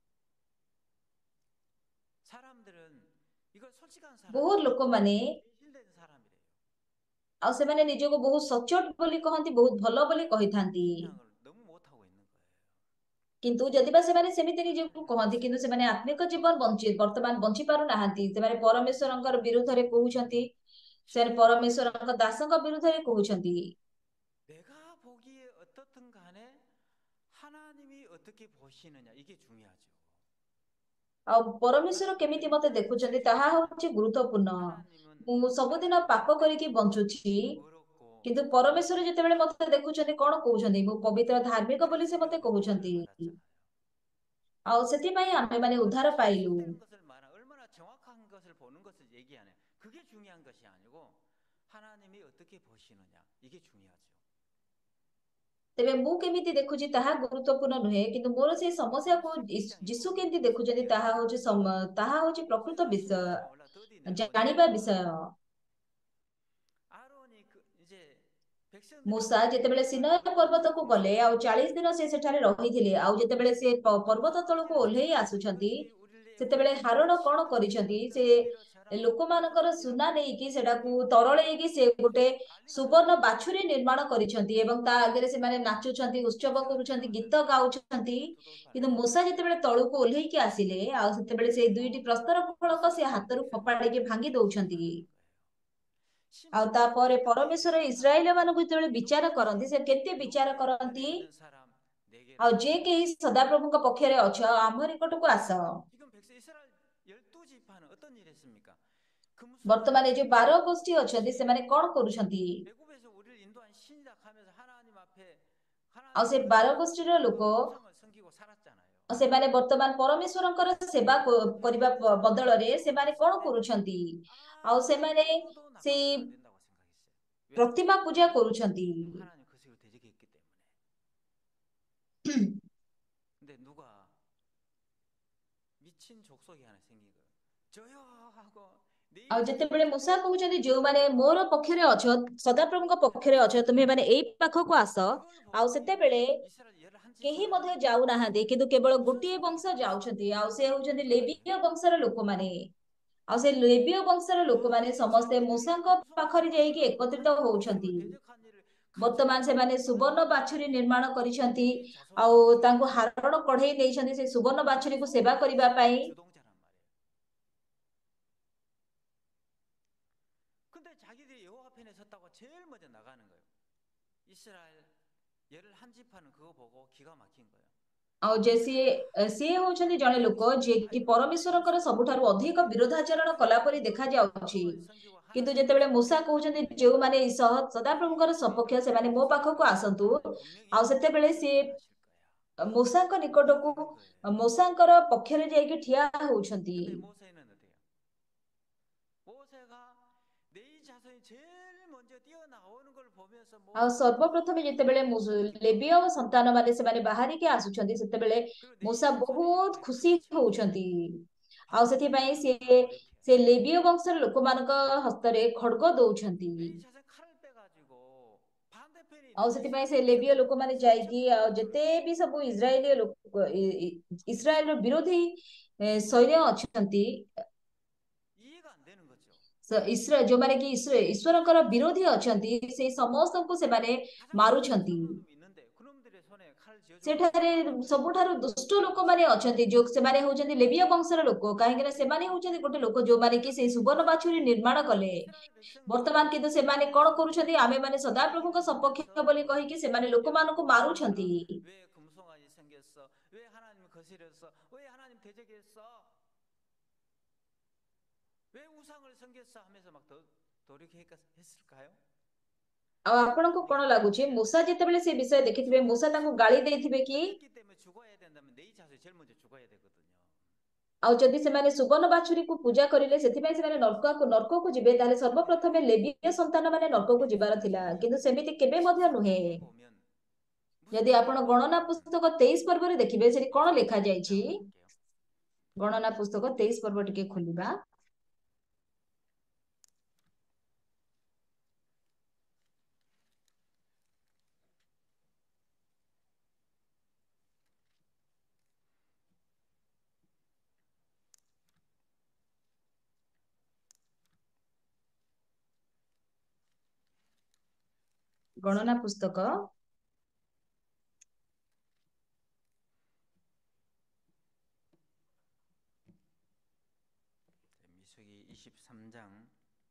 사람들은 이걸 솔직한 ବହୁତ 사람이래요. ଲୋକମାନେ 진실된 사람이래요. ଆଉ ସେମାନେ ନିଜକୁ ବହୁତ ସଚ୍ଚୋଟ ବୋଲି କହନ୍ତି ବହୁତ ଭଲ ବୋଲି କହିଥାନ୍ତି। 신앙을 너무 못하고 있는 거예요. କିନ୍ତୁ ଯଦି ବା ସେମାନେ ସେମିତି ନିଜକୁ 하나님의 କହନ୍ତି କିନ୍ତୁ 백성들은 ସେମାନେ ଆତ୍ମିକ ଜୀବନ ବଞ୍ଚି ବର୍ତ୍ତମାନ ବଞ୍ଚି ପାରୁନାହାନ୍ତି। ସେମାନେ ପରମେଶ୍ୱରଙ୍କର ବିରୁଦ୍ଧରେ କହୁଛନ୍ତି। ସେମାନେ 신앙이라는 것은 ପରମେଶ୍ୱରଙ୍କ ଦାସଙ୍କ ବିରୁଦ୍ଧରେ କହୁଛନ୍ତି। 내가 보기에 어떻든 간에 하나님이 어떻게 보시느냐 이게 중요하죠. ଆଉ ପରମେଶ୍ୱର 나는 କେମିତି ମତେ 매일매일 ଦେଖୁଛନ୍ତି 지키고 ତାହା ହଉଛି 사는데 ଗୁରୁତ୍ୱପୂର୍ଣ୍ଣ। 하나님은 ମୁଁ ସବୁଦିନ 나를 ପାପ କରିକି 정죄하고 ବଞ୍ଚୁଛି 더럽고 କିନ୍ତୁ 죄를 ପରମେଶ୍ୱର ଯେତେବେଳେ 보시는 ମତେ ଦେଖୁଛନ୍ତି କଣ କହୁଛନ୍ତି ମୁଁ ପବିତ୍ର ଧାର୍ମିକ ବୋଲି 그래서 ସେ 우리가 ମତେ 그 구원을 କହୁଛନ୍ତି। 받았잖아요. ଆଉ ସେଥିପାଇଁ ଆମେମାନେ 이건 ଉଦ୍ଧାର ପାଇଲୁ। 진실된 것을 말하 얼마나 정확한 것을 보는 것을 얘기하네. 그게 중요한 것이 아니고 하나님이 어떻게 보시느냐 이게 중요하죠. ତେବେ ମୁଁ କେମିତି ଦେଖୁଛି ତାହା ଗୁରୁତ୍ୱପୂର୍ଣ୍ଣ ନୁହେଁ କିନ୍ତୁ ମୋର ସେଇ ସମସ୍ୟାକୁ 모세 ଯୀଶୁ 입장에 ଯୀଶୁ 보면 କେମିତି ଦେଖୁଛନ୍ତି 신기한 ତାହା 거예요. ହଉଛି ସମ- ତାହା ହଉଛି ପ୍ରକୃତ 모세가 ବିଷୟ 시내산에 올라 드디 ଜାଣିବା 내려오자마자 ବିଷୟ। 아론이 그 이제 백성들이 ମୂଷା ଯେତେବେଳେ 광야를 ସିନୟ 걷고 있을 ପର୍ବତକୁ 때 ଗଲେ ଆଉ ଚାଳିଶ ଦିନ ସେ ସେଠାରେ ରହିଥିଲେ ଆଉ ଯେତେବେଳେ ସେ ପ- ପର୍ବତ ତଳକୁ 아버지는 ଓହ୍ଲେଇ 생각했어요. ଆସୁଛନ୍ତି 이것들이 우리의 ସେତେବେଳେ 우리를 ହାରଣ କଣ 시기해서 କରିଛନ୍ତି ସେ 엉덩이로 절하고 ଲୋକମାନଙ୍କର ସୁନା 거짓말이라고 ନେଇକି ସେଟାକୁ 이렇게 ତରଳେଇକି ସେ ଗୋଟେ 난리가 ସୁବର୍ଣ୍ଣ 났어요. ବାଛୁରୀ ନିର୍ମାଣ କରିଛନ୍ତି ଏବଂ ତା ଆଗରେ ସେମାନେ ନାଚୁଛନ୍ତି ଉତ୍ସବ 모세가 କରୁଛନ୍ତି ଗୀତ 내려왔는데 ଗାଉଛନ୍ତି। 그 두 돌판에 କିନ୍ତୁ ମୂଷା ଯେତେବେଳେ ତଳକୁ ଓହ୍ଲେଇକି ଆସିଲେ ଆଉ ସେତେବେଳେ ସେଇ ଦୁଇଟି 그리고 ପ୍ରସ୍ତର ଫଳକ ସେ 이스라엘 ହାତରୁ 백성들에게 ଫୋପାଡ଼ିକି ଭାଙ୍ଗି ଦଉଛନ୍ତି। 심판하는 거예요. ଆଉ 심판할 ତାପରେ 때까지 ପରମେଶ୍ୱର 심판을 ଇସ୍ରାଏଲ 하고 ମାନଙ୍କୁ ଯେତେବେଳେ ବିଚାର କରନ୍ତି 끝까지 ସେ କେତେ ବିଚାର 너의 편에 କରନ୍ତି। 있는 사람 내게로 ଆଉ 오라. ଯେ କେହି ସଦାପ୍ରଭୁଙ୍କ ପକ୍ଷରେ ଅଛ ଆମ ନିକଟକୁ ଆସ। 지금 백성 이스라엘 열두 지파는 어떤 일 했습니까? 그 무슨 ବର୍ତ୍ତମାନ ଏ ଯୋଉ ବାର ଗୋଷ୍ଠୀ ଅଛନ୍ତି 혹시 ସେମାନେ କଣ କରୁଛନ୍ତି? 애굽에서 우리를 인도한 신이다 하면서 하나님 앞에 ଆଉ 하나님을 ସେ ବାର 거듭나고 ଗୋଷ୍ଠୀର 섬기고 ଲୋକ 우상을 섬기고 살았잖아요. ସେମାନେ ବର୍ତ୍ତମାନ ପରମେଶ୍ୱରଙ୍କର ସେବା କ- 그 백성 କରିବା 있는 ବ- 사람들이 ବଦଳରେ 그쪽으로 ସେମାନେ 갔을 କଣ 때 କରୁଛନ୍ତି? ଆଉ ସେମାନେ 아무도 ସେଇ 나가면 안 된다고 생각했어요. 왜? ପ୍ରତିମା ପୂଜା କରୁଛନ୍ତି। 하나님 그 색을 대적했기 때문에. 근데 누가 미친 족속이 하나 생긴 거예요. 저요 하고 내 ଆଉ 입장에서 ଯେତେବେଳେ 저요 ମୂଷା କହୁଛନ୍ତି ଯୋଉମାନେ ମୋର ପକ୍ଷରେ ଅଛ ସଦାପ୍ରଭୁଙ୍କ ପକ୍ଷରେ ଅଛ ତୁମେ ମାନେ ଏଇ ପାଖକୁ ଆସ। 그걸 ଆଉ 보고 ସେତେବେଳେ 이스라엘 କେହି 지파라도 ମଧ୍ୟ ଯାଉନାହାନ୍ତି କିନ୍ତୁ କେବଳ ଗୋଟିଏ 선지자들이 ବଂଶ 나오는 거예요. ଯାଉଛନ୍ତି ଆଉ ସେ ହଉଛନ୍ତି 율법가들. ଲେବୀୟ ବଂଶର ଲୋକମାନେ। ଆଉ ସେ ଲେବୀୟ ବଂଶର ଲୋକମାନେ 아, ସମସ୍ତେ 자기들이 ମୂଷାଙ୍କ 금송아지 ପାଖରେ ଯାଇକି 생겼어. ଏକତ୍ରିତ 하나님 ହଉଛନ୍ତି। 거룩을 대적한 일을 ବର୍ତ୍ତମାନ 가지고 ସେମାନେ ସୁବର୍ଣ୍ଣ 하나님을 ବାଛୁରୀ 대적하는 ନିର୍ମାଣ କରିଛନ୍ତି 이 ଆଉ 자손들이 ତାଙ୍କୁ 주도하는 거예요. ହାରଣ କଢେଇ ଦେଇଛନ୍ତି ସେ ସୁବର୍ଣ୍ଣ ବାଛୁରୀକୁ ସେବା 금송아지 କରିବା ପାଇଁ। 세력이 주동자란 말이에요. 근데 자기들이 여호와 편에 섰다고 제일 먼저 나가는 거예요. 이스라엘 열한 지파는 그거 보고 기가 막힌 거예요. ଆଉ ଯେ ସିଏ ସିଏ ହଉଛନ୍ତି ଜଣେ ଲୋକ ଯିଏକି 아이고, ପରମେଶ୍ୱରଙ୍କର 무슨 ସବୁଠାରୁ ଅଧିକ ବିରୋଧାଚରଣ କଲା ପରି ଦେଖାଯାଉଛି। 여호와를 섬기고 କିନ୍ତୁ 하나님을 ଯେତେବେଳେ ମୂଷା 섬기는 କହୁଛନ୍ତି 자들에게 ଯୋଉମାନେ ସହ ସଦାପ୍ରଭୁଙ୍କର 이스라엘의 ସପକ୍ଷ ସେମାନେ ମୋ 하나님께서 ପାଖକୁ ଆସନ୍ତୁ। 나를 분명히 ଆଉ ସେତେବେଳେ ସିଏ 심판을 하실 거야. ମୂଷାଙ୍କ 그러고 ନିକଟକୁ 있는 거예요. ମୂଷାଙ୍କର ପକ୍ଷରେ ଯାଇକି ଠିଆ ହଉଛନ୍ତି। 근데 모세는 어때요? 모세가 내 자손이 제일 먼저 뛰어나오는 걸 보면서 ଆଉ 모세는 ସର୍ବପ୍ରଥମେ ଯେତେବେଳେ ଲେବୀୟ ସନ୍ତାନ ମାନେ ସେମାନେ ବାହାରିକି ଆସୁଛନ୍ତି ସେତେବେଳେ 그리고 내 ମୂଷା 자손의 ବହୁତ 옆구리 ଖୁସି 칼을 쥐어주고 ହଉଛନ୍ତି। ଆଉ ସେଥିପାଇଁ 반대편으로 다 ସିଏ 돌이켜요. ସେ ଲେବୀୟ ବଂଶର ଲୋକମାନଙ୍କ ହସ୍ତରେ ଖଡ୍ଗ ଦଉଛନ୍ତି। 내 자손 칼을 빼가지고 반대편이 ଆଉ ସେଥିପାଇଁ ସେ ଲେବୀୟ 이스라엘 ଲୋକମାନେ ଯାଇକି ଆଉ 성전편으로 ଯେତେ 돌이켜요. ବି ସବୁ ଇସ୍ରାଏଲୀୟ ଲୋକ ଇସ୍ରାଏଲର ବିରୋଧୀ ସୈନ୍ୟ ଅଛନ୍ତି 이해가 안 되는 거죠. ଇସ୍ରା ଯୋଉମାନେ କି ଈଶ୍ୱରଙ୍କର ବିରୋଧୀ ଅଛନ୍ତି ସେଇ ସମସ୍ତଙ୍କୁ ସେମାନେ 가장 ମାରୁଛନ୍ତି। 수치스러운 놈이 있는데 그놈들의 손에 칼을 쥐어주고 ସେଠାରେ 반대편에 ସବୁଠାରୁ ଦୁଷ୍ଟ ଲୋକମାନେ ଅଛନ୍ତି ଯୋଉ ସେମାନେ ହଉଛନ୍ତି ଲେବୀୟ ବଂଶର ଲୋକ କାହିଁକି ନା ସେମାନେ ହଉଛନ୍ତି ଗୋଟେ ଲୋକ ଯୋଉମାନେ କି ସେଇ 그런데 ସୁବର୍ଣ୍ଣ ବାଛୁରୀ 이스라엘 ନିର୍ମାଣ କଲେ। 이스라엘 ବର୍ତ୍ତମାନ 백성들은 କିନ୍ତୁ ସେମାନେ କଣ କରୁଛନ୍ତି ଆମେମାନେ ସଦାପ୍ରଭୁଙ୍କ 자기들을 ସପକ୍ଷ 위해서 ବୋଲି କହିକି ସେମାନେ 야, ଲୋକମାନଙ୍କୁ 모세가 ମାରୁଛନ୍ତି। 왜 금송아지 생겼어? 왜 하나님 거스렸어? 왜 하나님 대적했어? 왜 우상을 섬겼어? 하면서 막 더, 돌이켰을까요? ଆଉ ଆପଣଙ୍କୁ କଣ ଲାଗୁଛି ମୂଷା ଯେତେବେଳେ ସେ ବିଷୟ ଦେଖିଥିବେ ମୂଷା ତାଙ୍କୁ ଗାଳି ଦେଇଥିବେ କି? 뜯겼기 때문에 죽어야 된다면 내 자손이 제일 먼저 죽어야 되거든요. ଆଉ ଯଦି ସେମାନେ ସୁବର୍ଣ୍ଣ ବାଛୁରୀକୁ ପୂଜା କରିଲେ ସେଥିପାଇଁ ସେମାନେ ନର୍କକୁ ନର୍କକୁ ଯିବେ ତାହେଲେ 근데 ସର୍ବପ୍ରଥମେ ଲେବୀୟ ସନ୍ତାନ ମାନେ ନର୍କକୁ ଯିବାର ଥିଲା କିନ୍ତୁ ସେମିତି କେବେ ମଧ୍ୟ ନୁହେଁ। 신명기에 보면 무슨 ଯଦି 얘기가 ଆପଣ 나오냐 ଗଣନା 하면 ପୁସ୍ତକ ତେଇଶ ପର୍ବରେ ଦେଖିବେ ସେଠି କଣ 신명기 ଲେଖା 삼 ଯାଇଛି? 장을 볼게요. ଗଣନା ପୁସ୍ତକ ତେଇଶ ପର୍ବ ଟିକେ ଖୋଲିବା। ଗଣନା ପୁସ୍ତକ 민수기 이십삼 장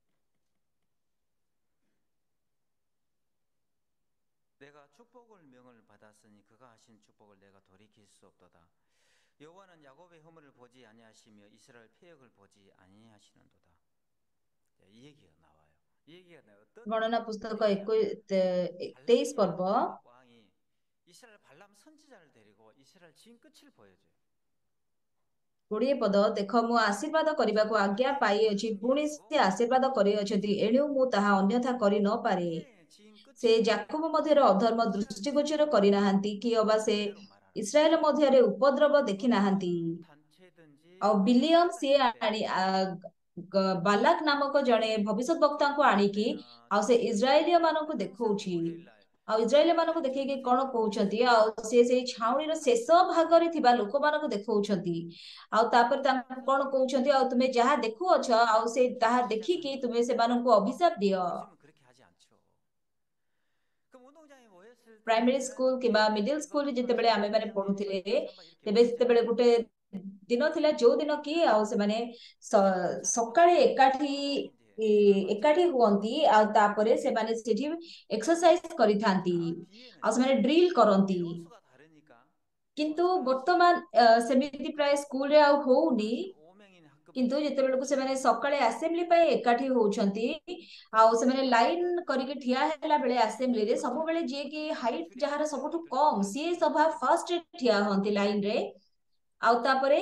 내가 축복을 명을 받았으니 그가 하신 축복을 내가 돌이킬 수 없도다. 여호와는 야곱의 허물을 보지 아니하시며 이스라엘 패역을 보지 아니하시는도다. 이 얘기가 나와요. 이 얘기가 어떤 ଗଣନା ପୁସ୍ତକ 얘기냐면 ତେଇଶ ପର୍ବ 발람이라는 왕이 이스라엘 발람 선지자를 데리고 이스라엘 진 끝을 보여줘요. କୋଡ଼ିଏ ପଦ ଦେଖ ମୁଁ ଆଶୀର୍ବାଦ କରିବାକୁ ଆଜ୍ଞା 그게 ପାଇଅଛି 보여준 게 ପୁଣି ସେ 아니고 ଆଶୀର୍ବାଦ କରିଅଛନ୍ତି ଏଣୁ ମୁଁ ତାହା ଅନ୍ୟଥା କରି ନ ପାରେ। 왕의 진 ସେ 끝을 ଯାକୋବ 보여주고 ମଧ୍ୟରେ ଅଧର୍ମ 이스라엘 ଦୃଷ୍ଟିଗୋଚର 백성들에게 କରିନାହାନ୍ତି କି ଅବା ସେ 그대로 말하는 거예요. ଇସ୍ରାଏଲ ମଧ୍ୟରେ ଉପଦ୍ରବ ଦେଖି ନାହାନ୍ତି। 어떤 단체든지 ଆଉ ବିଲିୟମ 잘못 ସିଏ 다닐 ଆଣି 때 ଆ, ଗ- ବାଲାକ ନାମକ ଜଣେ ଭବିଷ୍ୟତ ବକ୍ତାଙ୍କୁ 어떨 ଆଣିକି 때는 ଆଉ ସେ ଇସ୍ରାଏଲୀୟ 천국에서 ମାନଙ୍କୁ 항상 ଦେଖଉଛି 월요일 날 ଆଉ ଇସ୍ରାଏଲୀୟ 월요일 ମାନଙ୍କୁ 날 ଦେଖେଇକି 정년이 କଣ 되면 କହୁଛନ୍ତି ଆଉ ସେ ସେଇ ଛାଉଣିର 하나님은 ଶେଷ ଭାଗରେ ଥିବା ଲୋକମାନଙ୍କୁ ଦେଖଉଛନ୍ତି। ଆଉ ତାପରେ ତାଙ୍କୁ କଣ କହୁଛନ୍ତି ଆଉ ତୁମେ ଯାହା ଦେଖୁଅଛ ଆଉ ସେ ତାହା 그렇게 ଦେଖିକି 시작하는 ତୁମେ 거예요. ସେମାନଙ୍କୁ ଅଭିଶାପ ଦିଅ। 요즘은 그렇게 하지 않죠. 그럼 운동장에 모였을 ପ୍ରାଇମେରୀ 때는 ସ୍କୁଲ କିମ୍ବା ମିଡିଲ 일곱 ସ୍କୁଲରେ 명, ଯେତେବେଳେ 세 ଆମେ 명, ମାନେ 양 일 박, 이 박, ପଢୁଥିଲେ 삼 박 이렇게 ତେବେ ସେତେବେଳେ 모이잖아요. ଗୋଟେ ଦିନ ଥିଲା ଯୋଉ ଦିନ କି ଆଉ ସେମାନେ ସ- 이제 한국 사람은 ସକାଳେ ଏକାଠି 막 이제 ଇ, 그런 거 ଏକାଠି 있잖아요. ହୁଅନ୍ତି ଆଉ ତାପରେ ସେମାନେ ସେଠି ଏକ୍ସରସାଇଜ କରିଥାନ୍ତି 다 ଆଉ ସେମାନେ 뒤에는요. ଡ୍ରିଲ କରନ୍ତି। 인원수가 다르니까 뭐 କିନ୍ତୁ 사십, ବର୍ତ୍ତମାନ ଅ, ସେମିତି ପ୍ରାୟ ସ୍କୁଲରେ ଆଉ ହଉନି। 사십오 명인 କିନ୍ତୁ 학급인데 ଯେତେବେଳକୁ ସେମାନେ ସକାଳେ ଆସେମ୍ବଲି ପାଇଁ ଏକାଠି ହଉଛନ୍ତି ଆଉ ସେମାନେ ଲାଇନ କରିକି ଠିଆ ହେଲା ବେଳେ ଆସେମ୍ବଲିରେ ସବୁବେଳେ ଯିଏକି 한 ହାଇଟ 줄에 ଯାହାର 앉아요. ସବୁଠୁ 둘, କମ 둘, ସିଏ 둘, ସଭା 둘 이렇게. ଫାର୍ଷ୍ଟ ଠିଆ ହୁଅନ୍ତି ଲାଇନରେ। ଆଉ ତାପରେ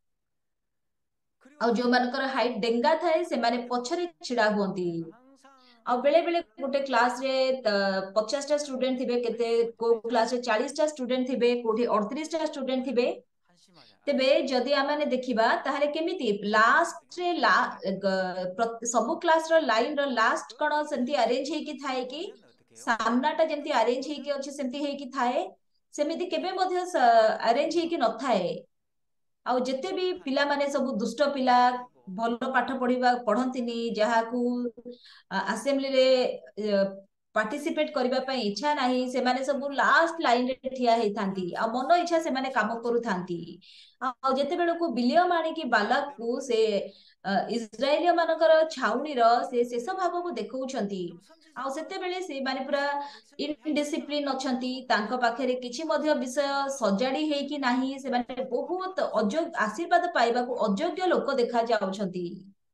그리고 ଆଉ 그 ଯୋଉମାନଙ୍କର ହାଇଟ ଡେଙ୍ଗା ଥାଏ ସେମାନେ 학급들은 ପଛରେ ଛିଡା ହୁଅନ୍ତି। 그러니까 항상 ଆଉ ବେଳେ ବେଳେ ଗୋଟେ କ୍ଲାସରେ ପଚାଶଟା ଷ୍ଟୁଡେଣ୍ଟ ଥିବେ କେତେ 그리고 이제 କୋଉ 내 କ୍ଲାସରେ 자손이 ଚାଳିଶଟା ଷ୍ଟୁଡେଣ୍ଟ ଥିବେ କୋଉଠି ଅଠତିରିଶଟା 선택해서 ଷ୍ଟୁଡେଣ୍ଟ ଥିବେ। 모여도 한심하지 ତେବେ 않죠. ଯଦି ଆମେ ଦେଖିବା ତାହେଲେ କେମିତି 이스라엘 백성이 ଲାଷ୍ଟରେ 항상 ଲା 선택돼요. ଗ- ପ୍ର- ସବୁ କ୍ଲାସର ଲାଇନ ର ଲାଷ୍ଟ 그 କଣ ସେମିତି 진 ଆରେଞ୍ଜ ହେଇକି 끝을 ଥାଏ କି 보면 어떻게 해요? ସାମ୍ନା ଟା ଯେମିତି 끝을 ଆରେଞ୍ଜ ହେଇକି 보면 ଅଛି ସେମିତି ହେଇକି ଥାଏ ସେମିତି କେବେ ମଧ୍ୟ ଆରେଞ୍ଜ ହେଇକି ନଥାଏ। ଆଉ ଯେତେ ବି ପିଲାମାନେ ସବୁ ଦୁଷ୍ଟ ପିଲା, ଭଲ ପାଠ ପଢିବା ପଢନ୍ତିନି, ଯାହାକୁ ଆସେମ୍ବଲିରେ ପାର୍ଟିସିପେଟ କରିବା ପାଇଁ ଇଚ୍ଛା ନାହିଁ, ସେମାନେ ସବୁ ଲାଷ୍ଟ ଲାଇନରେ ଠିଆ ହେଇଥାନ୍ତି ଆଉ ମନ ଇଚ୍ଛା ସେମାନେ କାମ କରୁଥାନ୍ତି। ଆଉ ଯେତେବେଳକୁ ବିଲିୟମ ଆଣିକି ବାଲାକକୁ ସେ ଇସ୍ରାଏଲିୟ ମାନଙ୍କର ଛାଉଣିର ସେ ଶେଷ ଭାଗକୁ ଦେଖଉଛନ୍ତି, ଆଉ ସେତେବେଳେ ସେମାନେ ପୁରା ଇନଡିସିପ୍ଲିନ ଅଛନ୍ତି, ତାଙ୍କ ପାଖରେ କିଛି ମଧ୍ୟ ବିଷୟ ସଜାଡି ହେଇକି ନାହିଁ, ସେମାନେ ବହୁତ ଅଯୋଗ୍ୟ, ଆଶୀର୍ବାଦ ପାଇବାକୁ ଅଯୋଗ୍ୟ ଲୋକ ଦେଖା ଯାଉଛନ୍ତି।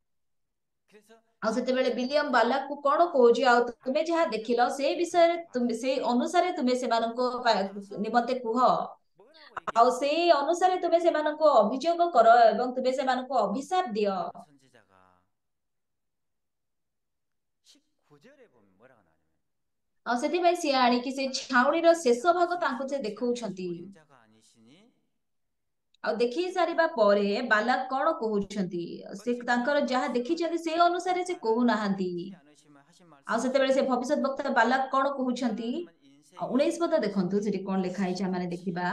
ଆଉ ସେତେବେଳେ ବିଲିୟମ ବାଲାକକୁ କଣ କହୁଛି, ଆଉ ତୁମେ ଯାହା ଦେଖିଲ ସେଇ ବିଷୟରେ ତୁମେ ସେଇ ଅନୁସାରେ ତୁମେ ସେମାନଙ୍କ ନିମନ୍ତେ କୁହ, ଆଉ ସେଇ ଅନୁସାରେ ତୁମେ ସେମାନଙ୍କୁ ଅଭିଯୋଗ କର ଏବଂ ତୁମେ ସେମାନଙ୍କୁ ଅଭିଶାପ ଦିଅ। ଆଉ ସେଥିପାଇଁ ସିଏ ଆଣିକି ସେ ଛାଉଣିର ଶେଷ ଭାଗ ତାଙ୍କୁ ସେ ଦେଖଉଛନ୍ତି। ଆଉ ଦେଖି ସାରିବା ପରେ ବାଲାକ କଣ କହୁଛନ୍ତି, ସେ ତାଙ୍କର ଯାହା ଦେଖିଛନ୍ତି ସେ ଅନୁସାରେ ସେ କହୁନାହାନ୍ତି। ଆଉ ସେତେବେଳେ ସେ ଭବିଷ୍ୟତ ବକ୍ତା ବାଲାକ କଣ କହୁଛନ୍ତି, ଉଣେଇଶ ପଦ ଦେଖନ୍ତୁ ସେଠି କଣ ଲେଖା ହେଇଛି, ଆମେ ଦେଖିବା।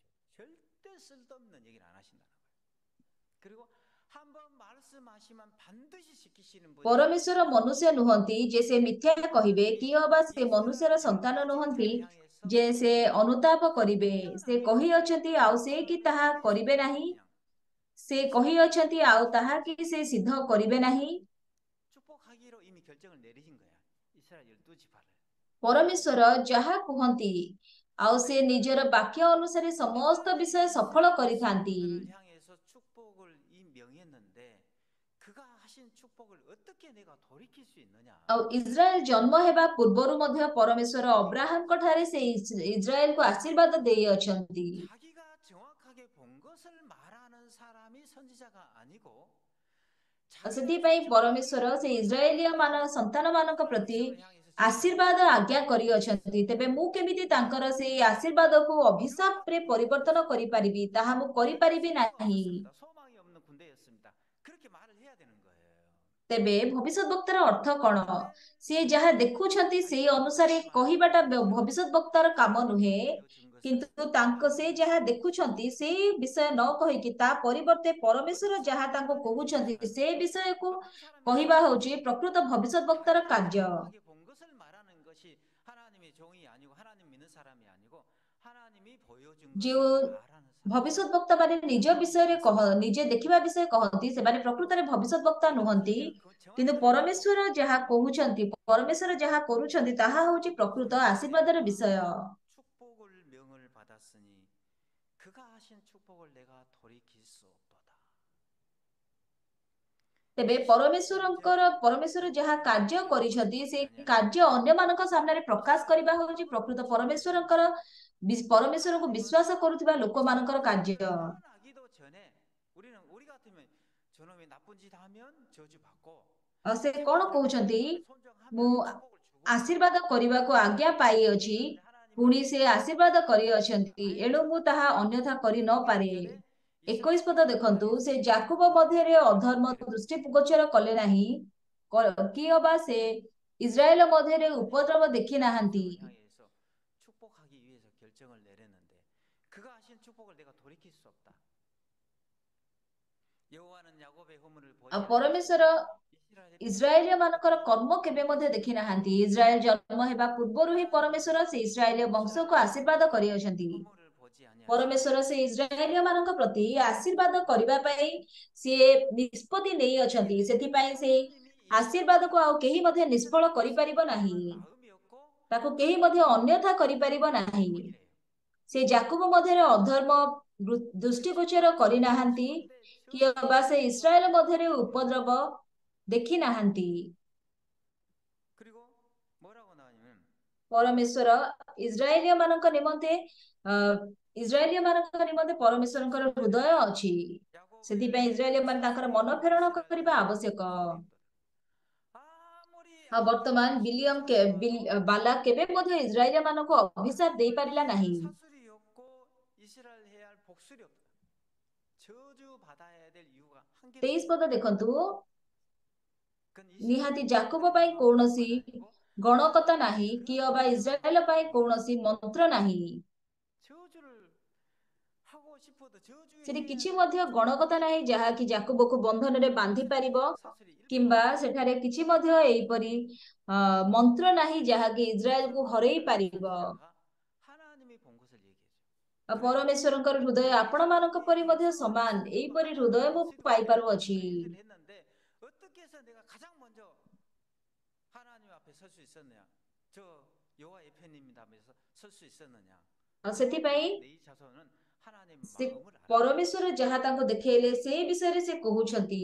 ପରମେଶ୍ୱର ମନୁଷ୍ୟ ନୁହନ୍ତି ଯେ ସେ ମିଥ୍ୟା କହିବେ, କି ଅବା ସେ ମନୁଷ୍ୟର ସନ୍ତାନ ନୁହନ୍ତି ଯେ ସେ ଅନୁତାପ କରିବେ। ସେ କହିଅଛନ୍ତି ଆଉ ସେ କି ତାହା କରିବେ ନାହିଁ, ସେ କହିଅଛନ୍ତି ଆଉ ତାହା କି ସେ ସିଦ୍ଧ କରିବେ ନାହିଁ। ପରମେଶ୍ୱର ଯାହା କୁହନ୍ତି ଆଉ ସେ ନିଜର ବାକ୍ୟ ଅନୁସାରେ ସମସ୍ତ ବିଷୟ ସଫଳ କରିଥାନ୍ତି। ଆଉ ଇସ୍ରାଏଲ ଜନ୍ମ ହେବା ପୂର୍ବରୁ ମଧ୍ୟ ପରମେଶ୍ୱର ଅବ୍ରାହମଙ୍କ ଠାରେ ସେ ଇସ୍ରାଏଲକୁ ଆଶୀର୍ବାଦ ଦେଇଅଛନ୍ତି। ସେଥିପାଇଁ ପରମେଶ୍ୱର ସେ ଇସ୍ରାଏଲିୟ ମାନ ସନ୍ତାନ ମାନଙ୍କ ପ୍ରତି ଆଶୀର୍ବାଦ ଆଜ୍ଞା କରିଅଛନ୍ତି। ତେବେ ମୁଁ କେମିତି ତାଙ୍କର ସେଇ ଆଶୀର୍ବାଦକୁ ଅଭିଶାପରେ ପରିବର୍ତ୍ତନ କରିପାରିବି, ତାହା ମୁଁ କରିପାରିବି ନାହିଁ। ତେବେ ଭବିଷ୍ୟତ ବକ୍ତାର ଅର୍ଥ କଣ? ସିଏ ଯାହା ଦେଖୁଛନ୍ତି ସେଇ ଅନୁସାରେ କହିବାଟା ଭବିଷ୍ୟତ ବକ୍ତାର କାମ ନୁହେଁ, କିନ୍ତୁ ତାଙ୍କ ସେ ଯାହା ଦେଖୁଛନ୍ତି ସେଇ ବିଷୟ ନ କହିକି ତା ପରିବର୍ତ୍ତେ ପରମେଶ୍ୱର ଯାହା ତାଙ୍କୁ କହୁଛନ୍ତି ସେ ବିଷୟକୁ କହିବା ହଉଛି ପ୍ରକୃତ ଭବିଷ୍ୟତ ବକ୍ତାର କାର୍ଯ୍ୟ। ଯେଉଁ ଭବିଷ୍ୟତ ବକ୍ତା ମାନେ ନିଜ ବିଷୟରେ କହ ନିଜେ ଦେଖିବା ବିଷୟ କହନ୍ତି, ସେମାନେ ପ୍ରକୃତରେ ଭବିଷ୍ୟତ ବକ୍ତା ନୁହନ୍ତି, କିନ୍ତୁ ପରମେଶ୍ୱର ଯାହା କହୁଛନ୍ତି, ପରମେଶ୍ୱର ଯାହା କରୁଛନ୍ତି ତାହା ହଉଛି ପ୍ରକୃତ ଆଶୀର୍ବାଦର ବିଷୟ। ତେବେ ପରମେଶ୍ୱରଙ୍କର ପରମେଶ୍ୱର ଯାହା କାର୍ଯ୍ୟ କରିଛନ୍ତି ସେ କାର୍ଯ୍ୟ ଅନ୍ୟମାନଙ୍କ ସାମ୍ନାରେ ପ୍ରକାଶ କରିବା ହଉଛି ପ୍ରକୃତ ପରମେଶ୍ୱରଙ୍କର ପରମେଶ୍ୱରଙ୍କୁ ବିଶ୍ୱାସ କରୁଥିବା ଲୋକମାନଙ୍କର କାର୍ଯ୍ୟ। ଆଉ ସେ କଣ କହୁଛନ୍ତି, ମୁଁ ଆଶୀର୍ବାଦ କରିବାକୁ ଆଜ୍ଞା ପାଇଅଛି, ପୁଣି ସେ ଆଶୀର୍ବାଦ କରିଅଛନ୍ତି, ଏଣୁ ମୁଁ ତାହା ଅନ୍ୟଥା କରି ନପାରେ। ଏକୋଇଶ ପଦ ଦେଖନ୍ତୁ, ସେ ଯାକୁବ ମଧ୍ୟରେ ଅଧର୍ମ ଦୃଷ୍ଟି ଗୋଚର କଲେ ନାହିଁ, କି ଅବା ସେ ଇସ୍ରାଏଲ ମଧ୍ୟରେ ଉପଦ୍ରବ ଦେଖି ନାହାନ୍ତି। ଆଉ ପରମେଶ୍ୱର ଇସ୍ରାଏଲିୟ ମାନଙ୍କର କର୍ମ କେବେ ମଧ୍ୟ ଦେଖି ନାହାନ୍ତି। ଇସ୍ରାଏଲ ଜନ୍ମ ହେବା ପୂର୍ବରୁ ହିଁ ପରମେଶ୍ୱର ସେ ଇସ୍ରାଏଲିୟ ବଂଶକୁ ଆଶୀର୍ବାଦ କରିଅଛନ୍ତି। ପରମେଶ୍ୱର ସେ ଇସ୍ରାଏଲିୟ ମାନଙ୍କ ପ୍ରତି ଆଶୀର୍ବାଦ କରିବା ପାଇଁ ସିଏ ନିଷ୍ପତ୍ତି ନେଇଅଛନ୍ତି, ସେଥିପାଇଁ ସେ ଆଶୀର୍ବାଦକୁ ଆଉ କେହି ମଧ୍ୟ ନିଷ୍ଫଳ କରିପାରିବ ନାହିଁ, ତାକୁ କେହି ମଧ୍ୟ ଅନ୍ୟଥା କରିପାରିବ ନାହିଁ। ସେ ଯାକୁବ ମଧ୍ୟରେ ଅଧର୍ମ ଦୃଷ୍ଟିଗୋଚର କରିନାହାନ୍ତି, କି ଅବା ସେ ଇସ୍ରାଏଲ ମଧ୍ୟରେ ଉପଦ୍ରବ ଦେଖି ନାହାନ୍ତି। ପରମେଶ୍ୱର ଇସ୍ରାଏଲିୟ ମାନଙ୍କ ନିମନ୍ତେ ଇସ୍ରାଏଲିୟ ମାନଙ୍କ ନିମନ୍ତେ ପରମେଶ୍ୱରଙ୍କର ହୃଦୟ ଅଛି, ସେଥିପାଇଁ ଇସ୍ରାଏଲିୟ ମାନେ ତାଙ୍କର ମନ ଫେରଣ କରିବା ଆବଶ୍ୟକ। ଆଉ ବର୍ତ୍ତମାନ ବିଲିୟମ ବାଲାକ କେବେ ମଧ୍ୟ ଇସ୍ରାଏଲିୟ ମାନଙ୍କୁ ଅଭିଶାପ ଦେଇପାରିଲା ନାହିଁ। ତେଇଶ ପଦ ଦେଖନ୍ତୁ, ନିହାତି ଯାକୁବ ପାଇଁ କୌଣସି ଗଣକତା ନାହିଁ, କି ଅବା ଇସ୍ରାଏଲ ପାଇଁ କୌଣସି ମନ୍ତ୍ର ନାହିଁ। 아무것도 저주의 ସେଠି କିଛି 행위를 ମଧ୍ୟ 저주받을 ଗଣକଥା 수 ନାହିଁ 있는 ଯାହାକି ଯାକୁବକୁ ବନ୍ଧନରେ ବାନ୍ଧି ପାରିବ, 사슬이 କିମ୍ବା 일도없는 거예요. ସେଠାରେ କିଛି ମଧ୍ୟ ଏଇପରି ଅ, ମନ୍ତ୍ର ନାହିଁ ଯାହାକି ଇସ୍ରାଏଲକୁ ହରେଇ 여러분들의 ପାରିବ। 손자가 하나님이 본 것을 얘기해줘. ଆଉ 그래서 ପରମେଶ୍ୱରଙ୍କର ହୃଦୟ ଆପଣମାନଙ୍କ 이스라엘이 ପରି ମଧ୍ୟ 강성하고 ସମାନ, 승리하고 ଏଇପରି ହୃଦୟ 하나님의 ମୁଁ 승리를 ପାଇପାରୁଅଛି। 그 일들을 했는데 어떻게 해서 내가 가장 먼저 하나님 앞에 설 수 있었느냐? 저 여호와의 편입니다 하면서 설 수 있었느냐? ଆଉ 그것은 ସେଥିପାଇଁ 내 자손은 하나님 ସେ 마음을 알아야 돼. ପରମେଶ୍ୱର ଯାହା ତାଙ୍କୁ ଦେଖେଇଲେ ସେଇ ବିଷୟରେ ସେ କହୁଛନ୍ତି।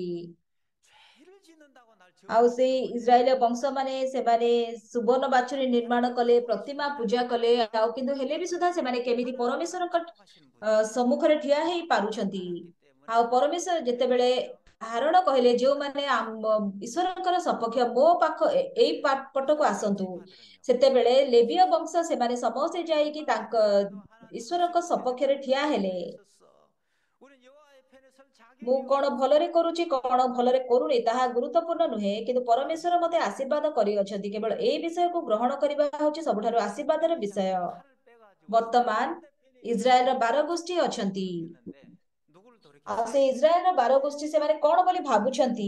죄를 짓는다고 날 ଆଉ 저주하시는 ସେଇ 분이 ଇସ୍ରାଏଲ ବଂଶ ମାନେ ସେମାନେ ସୁବର୍ଣ୍ଣ ବାଛୁରୀ ନିର୍ମାଣ 하나님을 କଲେ, ପ୍ରତିମା 죽으시는데 ପୂଜା କଲେ, ଆଉ 사람의 କିନ୍ତୁ ହେଲେ ବି 죽음을 ସୁଦ୍ଧା ସେମାନେ କେମିତି 하나님은 ପରମେଶ୍ୱରଙ୍କ 축복하시는 ଅ, 분이에요. ସମ୍ମୁଖରେ ଠିଆ ହେଇ 그걸 ପାରୁଛନ୍ତି। 알았기 ଆଉ 때문에 ପରମେଶ୍ୱର ଯେତେବେଳେ 내일은요 ହାରଣ କହିଲେ ଯୋଉମାନେ 하나님의 ଆମ ଈଶ୍ୱରଙ୍କର ସପକ୍ଷ ମୋ ପାଖ ଏ- ଏଇ 그게 ପା- ପଟକୁ 이스라엘 ଆସନ୍ତୁ, 지파들은요 ସେତେବେଳେ ଲେବୀୟ ବଂଶ ସେମାନେ ସମସ୍ତେ ଯାଇକି 얼마나 ତାଙ୍କ 하나님도 하나님을 ଈଶ୍ୱରଙ୍କ 섬기게 ସପକ୍ଷରେ 됐다면 ଠିଆ 하나님 ହେଲେ। 편에 섰어. 우리는 여호와의 편에 설 ମୁଁ 자격이 କଣ 없어. ଭଲରେ କରୁଛି କଣ ଭଲରେ କରୁନି ତାହା ଗୁରୁତ୍ୱପୂର୍ଣ୍ଣ ନୁହେଁ, କିନ୍ତୁ ପରମେଶ୍ୱର ମତେ ଆଶୀର୍ବାଦ କରିଅଛନ୍ତି। କେବଳ ଏଇ ବିଷୟକୁ ଗ୍ରହଣ କରିବା ହଉଛି ସବୁଠାରୁ ଆଶୀର୍ବାଦର 이 ବିଷୟ। 자손이 칼을 빼가지고 ବର୍ତ୍ତମାନ 반대편에 있는 ଇସ୍ରାଏଲର ବାର ଗୋଷ୍ଠୀ 누구를 ଅଛନ୍ତି। 돌이켰는데 누구를 ଆଉ 돌이켰어요? ସେ ଇସ୍ରାଏଲର ବାର ଗୋଷ୍ଠୀ ସେମାନେ କଣ ବୋଲି ଭାବୁଛନ୍ତି?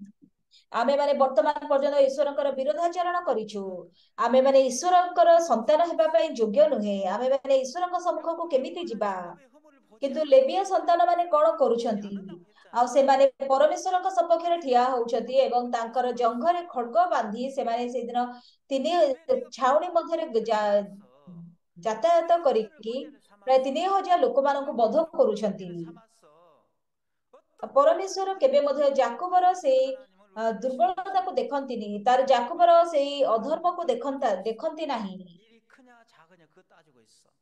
ଆମେମାନେ ବର୍ତ୍ତମାନ ପର୍ଯ୍ୟନ୍ତ ଈଶ୍ୱରଙ୍କର ବିରୋଧାଚରଣ କରିଛୁ। ଆମେମାନେ ଈଶ୍ୱରଙ୍କର ସନ୍ତାନ ହେବା ପାଇଁ ଯୋଗ୍ୟ ନୁହେଁ। ଆମେମାନେ ଈଶ୍ୱରଙ୍କ ସମ୍ମୁଖକୁ 야곱의 କେମିତି 후손은 ଯିବା? 야곱의 허물을 보지 କିନ୍ତୁ 않고 ଲେବୀୟ ସନ୍ତାନ ମାନେ କଣ 하나님을 보지 କରୁଛନ୍ତି? 않는다고 ଆଉ 했잖아요. ସେମାନେ ପରମେଶ୍ୱରଙ୍କ ସପକ୍ଷରେ ଠିଆ ହଉଛନ୍ତି 야곱의 ଏବଂ 후손은 ତାଙ୍କର ଜଙ୍ଘରେ 숨었어. ଖಡ್ଗ ବାନ୍ଧି ସେମାନେ ସେଦିନ ତିନି 왜 내가 ଛାଉଣି 백성을 ମଧ୍ୟରେ 모세를 ଯା- 삼았어? ଯାତାୟାତ 왜 이스라엘 କରିକି 문제를 ପ୍ରାୟ ତିନି 삼았어? ହଜାର ଲୋକମାନଙ୍କୁ 왜 ବଧ 내가 야곱의 କରୁଛନ୍ତି। 문제를 삼았어? ଆଉ 어떤 때는 ପରମେଶ୍ୱର କେବେ 우리는 ମଧ୍ୟ ଜାକୁବର 하나님을 ସେଇ 하나님을 ଅ, 우리에게 ଦୁର୍ବଳତାକୁ 시험하시는데 ଦେଖନ୍ତିନି, ତାର ଜାକୁବର 왜 ସେଇ 하나님은 ଅଧର୍ମକୁ 그걸 ଦେଖନ୍ତା 따지고 있어? ଦେଖନ୍ତି ନାହିଁ। 일이 크냐 작으냐 그거 따지고 있어.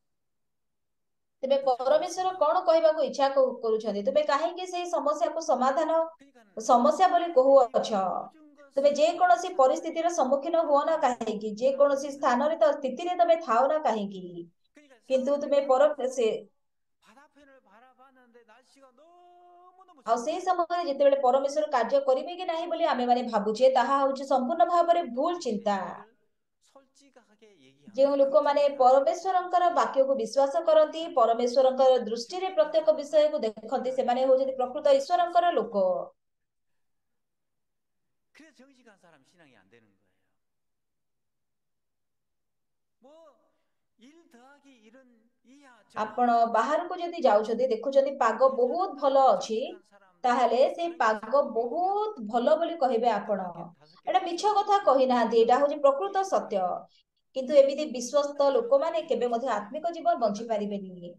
ତେବେ 너 ପରମେଶ୍ୱର 잘못했네. କଣ କହିବାକୁ ଇଚ୍ଛା କ- କରୁଛନ୍ତି? ତୁମେ କାହିଁକି ସେଇ ସମସ୍ୟାକୁ ସମାଧାନ 그러니까 ସମସ୍ୟା ବୋଲି 하나님이 କହୁଅଛ? 보여준 ତୁମେ 것을 ଯେକୌଣସି ପରିସ୍ଥିତିର 감사하며 ସମ୍ମୁଖୀନ ହୁଅ ନା 하나님을 କାହିଁକି, ଯେକୌଣସି 따라가면 ସ୍ଥାନରେ ତ ସ୍ଥିତିରେ ତମେ ଥାଉ ନା କାହିଁକି, 그러니까 କିନ୍ତୁ 사람들이 ତୁମେ ପର 가까이서 ସେ 바다편을 바라봤는데 날씨가 너무너무 ଆଉ 추운 ସେଇ 거예요. ସମୟରେ ଯେତେବେଳେ ପରମେଶ୍ୱର କାର୍ଯ୍ୟ କରିବେ କି ନାହିଁ ବୋଲି ଆମେମାନେ ଭାବୁଛେ, ତାହା ହଉଛି ସମ୍ପୂର୍ଣ୍ଣ ଭାବରେ ଭୁଲ 그들이 ଚିନ୍ତା। 이걸 솔직하게 얘기한 ଯେଉଁ 거예요. ଲୋକମାନେ 겉으로는 날씬하고 ପରମେଶ୍ୱରଙ୍କର 솔직해요. ବାକ୍ୟକୁ ବିଶ୍ୱାସ କରନ୍ତି, ପରମେଶ୍ୱରଙ୍କର ଦୃଷ୍ଟିରେ 정직한 ପ୍ରତ୍ୟେକ 사람은 ବିଷୟକୁ ଦେଖନ୍ତି, 비난을 ସେମାନେ 해도 ହଉଛନ୍ତି 안 ପ୍ରକୃତ 됩니다. ଈଶ୍ୱରଙ୍କର 말씀대로. ଲୋକ। 그래서 정직한 사람 신앙이 안 되는 거예요. 뭐 일 더하기 일은 이하 ଆପଣ 저하면 ବାହାରକୁ ଯଦି ଯାଉଛନ୍ତି ଦେଖୁଛନ୍ତି ପାଗ ବହୁତ 이제는 ଭଲ 뭐 ଅଛି, 정직한 사람도 ତାହେଲେ ସେଇ 다른 게 ପାଗ 생기고 이러면 ବହୁତ ଭଲ ବୋଲି କହିବେ ଆପଣ। 다섯 개 다섯 개 ଏଇଟା ମିଛ 떼쓰는 କଥା 거예요. କହିନାହାନ୍ତି, ଏଇଟା ହଉଛି 신앙은 ପ୍ରକୃତ 이렇게 ସତ୍ୟ। 돼요. କିନ୍ତୁ ଏମିତି ବିଶ୍ୱସ୍ତ 하나님이 자손을 ଲୋକମାନେ କେବେ ମଧ୍ୟ 믿어주시면 ଆତ୍ମିକ ଜୀବନ 그걸 ବଞ୍ଚି 가지고 ପାରିବେନି।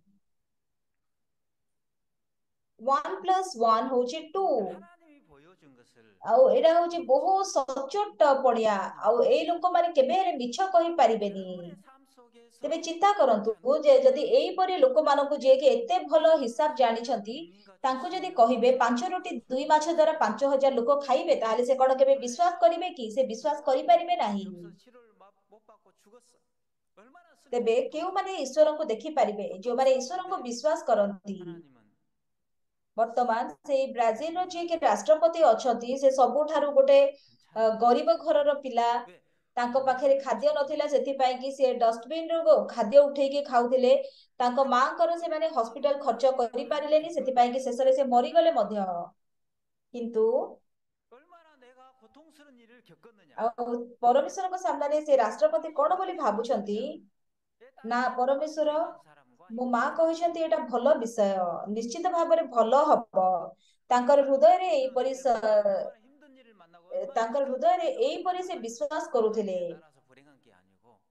ୱାନ୍ ପ୍ଲସ୍ ୱାନ୍ ହଉଛି ଟୁ। 하나님이 보여준 것을 ଆଉ ଏଇଟା ହଉଛି ବହୁତ 믿으시면 ସଚ୍ଚୋଟ ପଣିଆ। 하나님이 ଆଉ ଏଇ 보여준 ଲୋକମାନେ କେବେ ହେଲେ ମିଛ କହିପାରିବେନି। 여러분의 삶 ତେବେ 속에서 ଚିନ୍ତା କରନ୍ତୁ ଯେ ଯଦି ଏଇପରି ଲୋକମାନଙ୍କୁ ଯିଏକି ଏତେ ଭଲ ହିସାବ ଜାଣିଛନ୍ତି, 국민같이 ତାଙ୍କୁ ଯଦି 시험을 କହିବେ 받으시는 ପାଞ୍ଚ ରୁଟି 하나님을 ଦୁଇ ମାଛ 섬기시는 ଦ୍ୱାରା 분이 ପାଞ୍ଚ ହଜାର ଲୋକ ଖାଇବେ, ତାହେଲେ ସେ କଣ କେବେ 은혜가 ବିଶ୍ୱାସ କରିବେ କି? ସେ ବିଶ୍ୱାସ 뭐 କରିପାରିବେ 복권이 ନାହିଁ। 없어 치료를 못 받고 죽었어. 얼마나 ତେବେ 슬프고 କେଉଁମାନେ 돌아가셨어. ଈଶ୍ୱରଙ୍କୁ ଦେଖିପାରିବେ? ଯୋଉମାନେ ଈଶ୍ୱରଙ୍କୁ 고통스러운데 ବିଶ୍ୱାସ କରନ୍ତି। 하나님은 ବର୍ତ୍ତମାନ ସେଇ ବ୍ରାଜିଲର ଯିଏକି 인정하세요. ରାଷ୍ଟ୍ରପତି ଅଛନ୍ତି, ସେ ସବୁଠାରୁ ଗୋଟେ ଅ, 괜찮아요. ଗରିବ ଘରର ପିଲା। 왜? ତାଙ୍କ ପାଖରେ 국민을 ଖାଦ୍ୟ ନଥିଲା, 섬기기 위해서. ସେଥିପାଇଁ କି ସେ ଡଷ୍ଟବିନରୁ ଖାଦ୍ୟ ଉଠେଇକି ଖାଉଥିଲେ। ତାଙ୍କ ମାଙ୍କର ସେମାନେ ହସ୍ପିଟାଲ ଖର୍ଚ୍ଚ 그런 କରିପାରିଲେନି, ସେଥିପାଇଁ କି 결과가 ଶେଷରେ ସେ ମରିଗଲେ 얼마나 ମଧ୍ୟ। କିନ୍ତୁ 얼마나 내가 고통스러운 일을 겪었느냐. ଆଉ ପରମେଶ୍ୱରଙ୍କ ସାମ୍ନାରେ ସେ ରାଷ୍ଟ୍ରପତି କଣ ବୋଲି 하나님이 ଭାବୁଛନ୍ତି? 보여주셔. 내 ନା 딸이 ପରମେଶ୍ୱର, 불행한 사람과 ମୋ 이거 ମା 살았어. କହିଛନ୍ତି ଏଇଟା ଭଲ ବିଷୟ, ନିଶ୍ଚିତ ଭାବରେ ଭଲ ହବ। ତାଙ୍କର 얼마나 ହୃଦୟରେ 고통스러운 ଏଇପରି 일을 ସ- 만나고 얼마나 힘든 일을 만나고 얼마나 ତାଙ୍କର 기가 ହୃଦୟରେ 막힌 ଏଇପରି 어려움을 ସେ 만나면 ବିଶ୍ୱାସ କରୁଥିଲେ। 하나님의 나라에서 불행한 게 아니고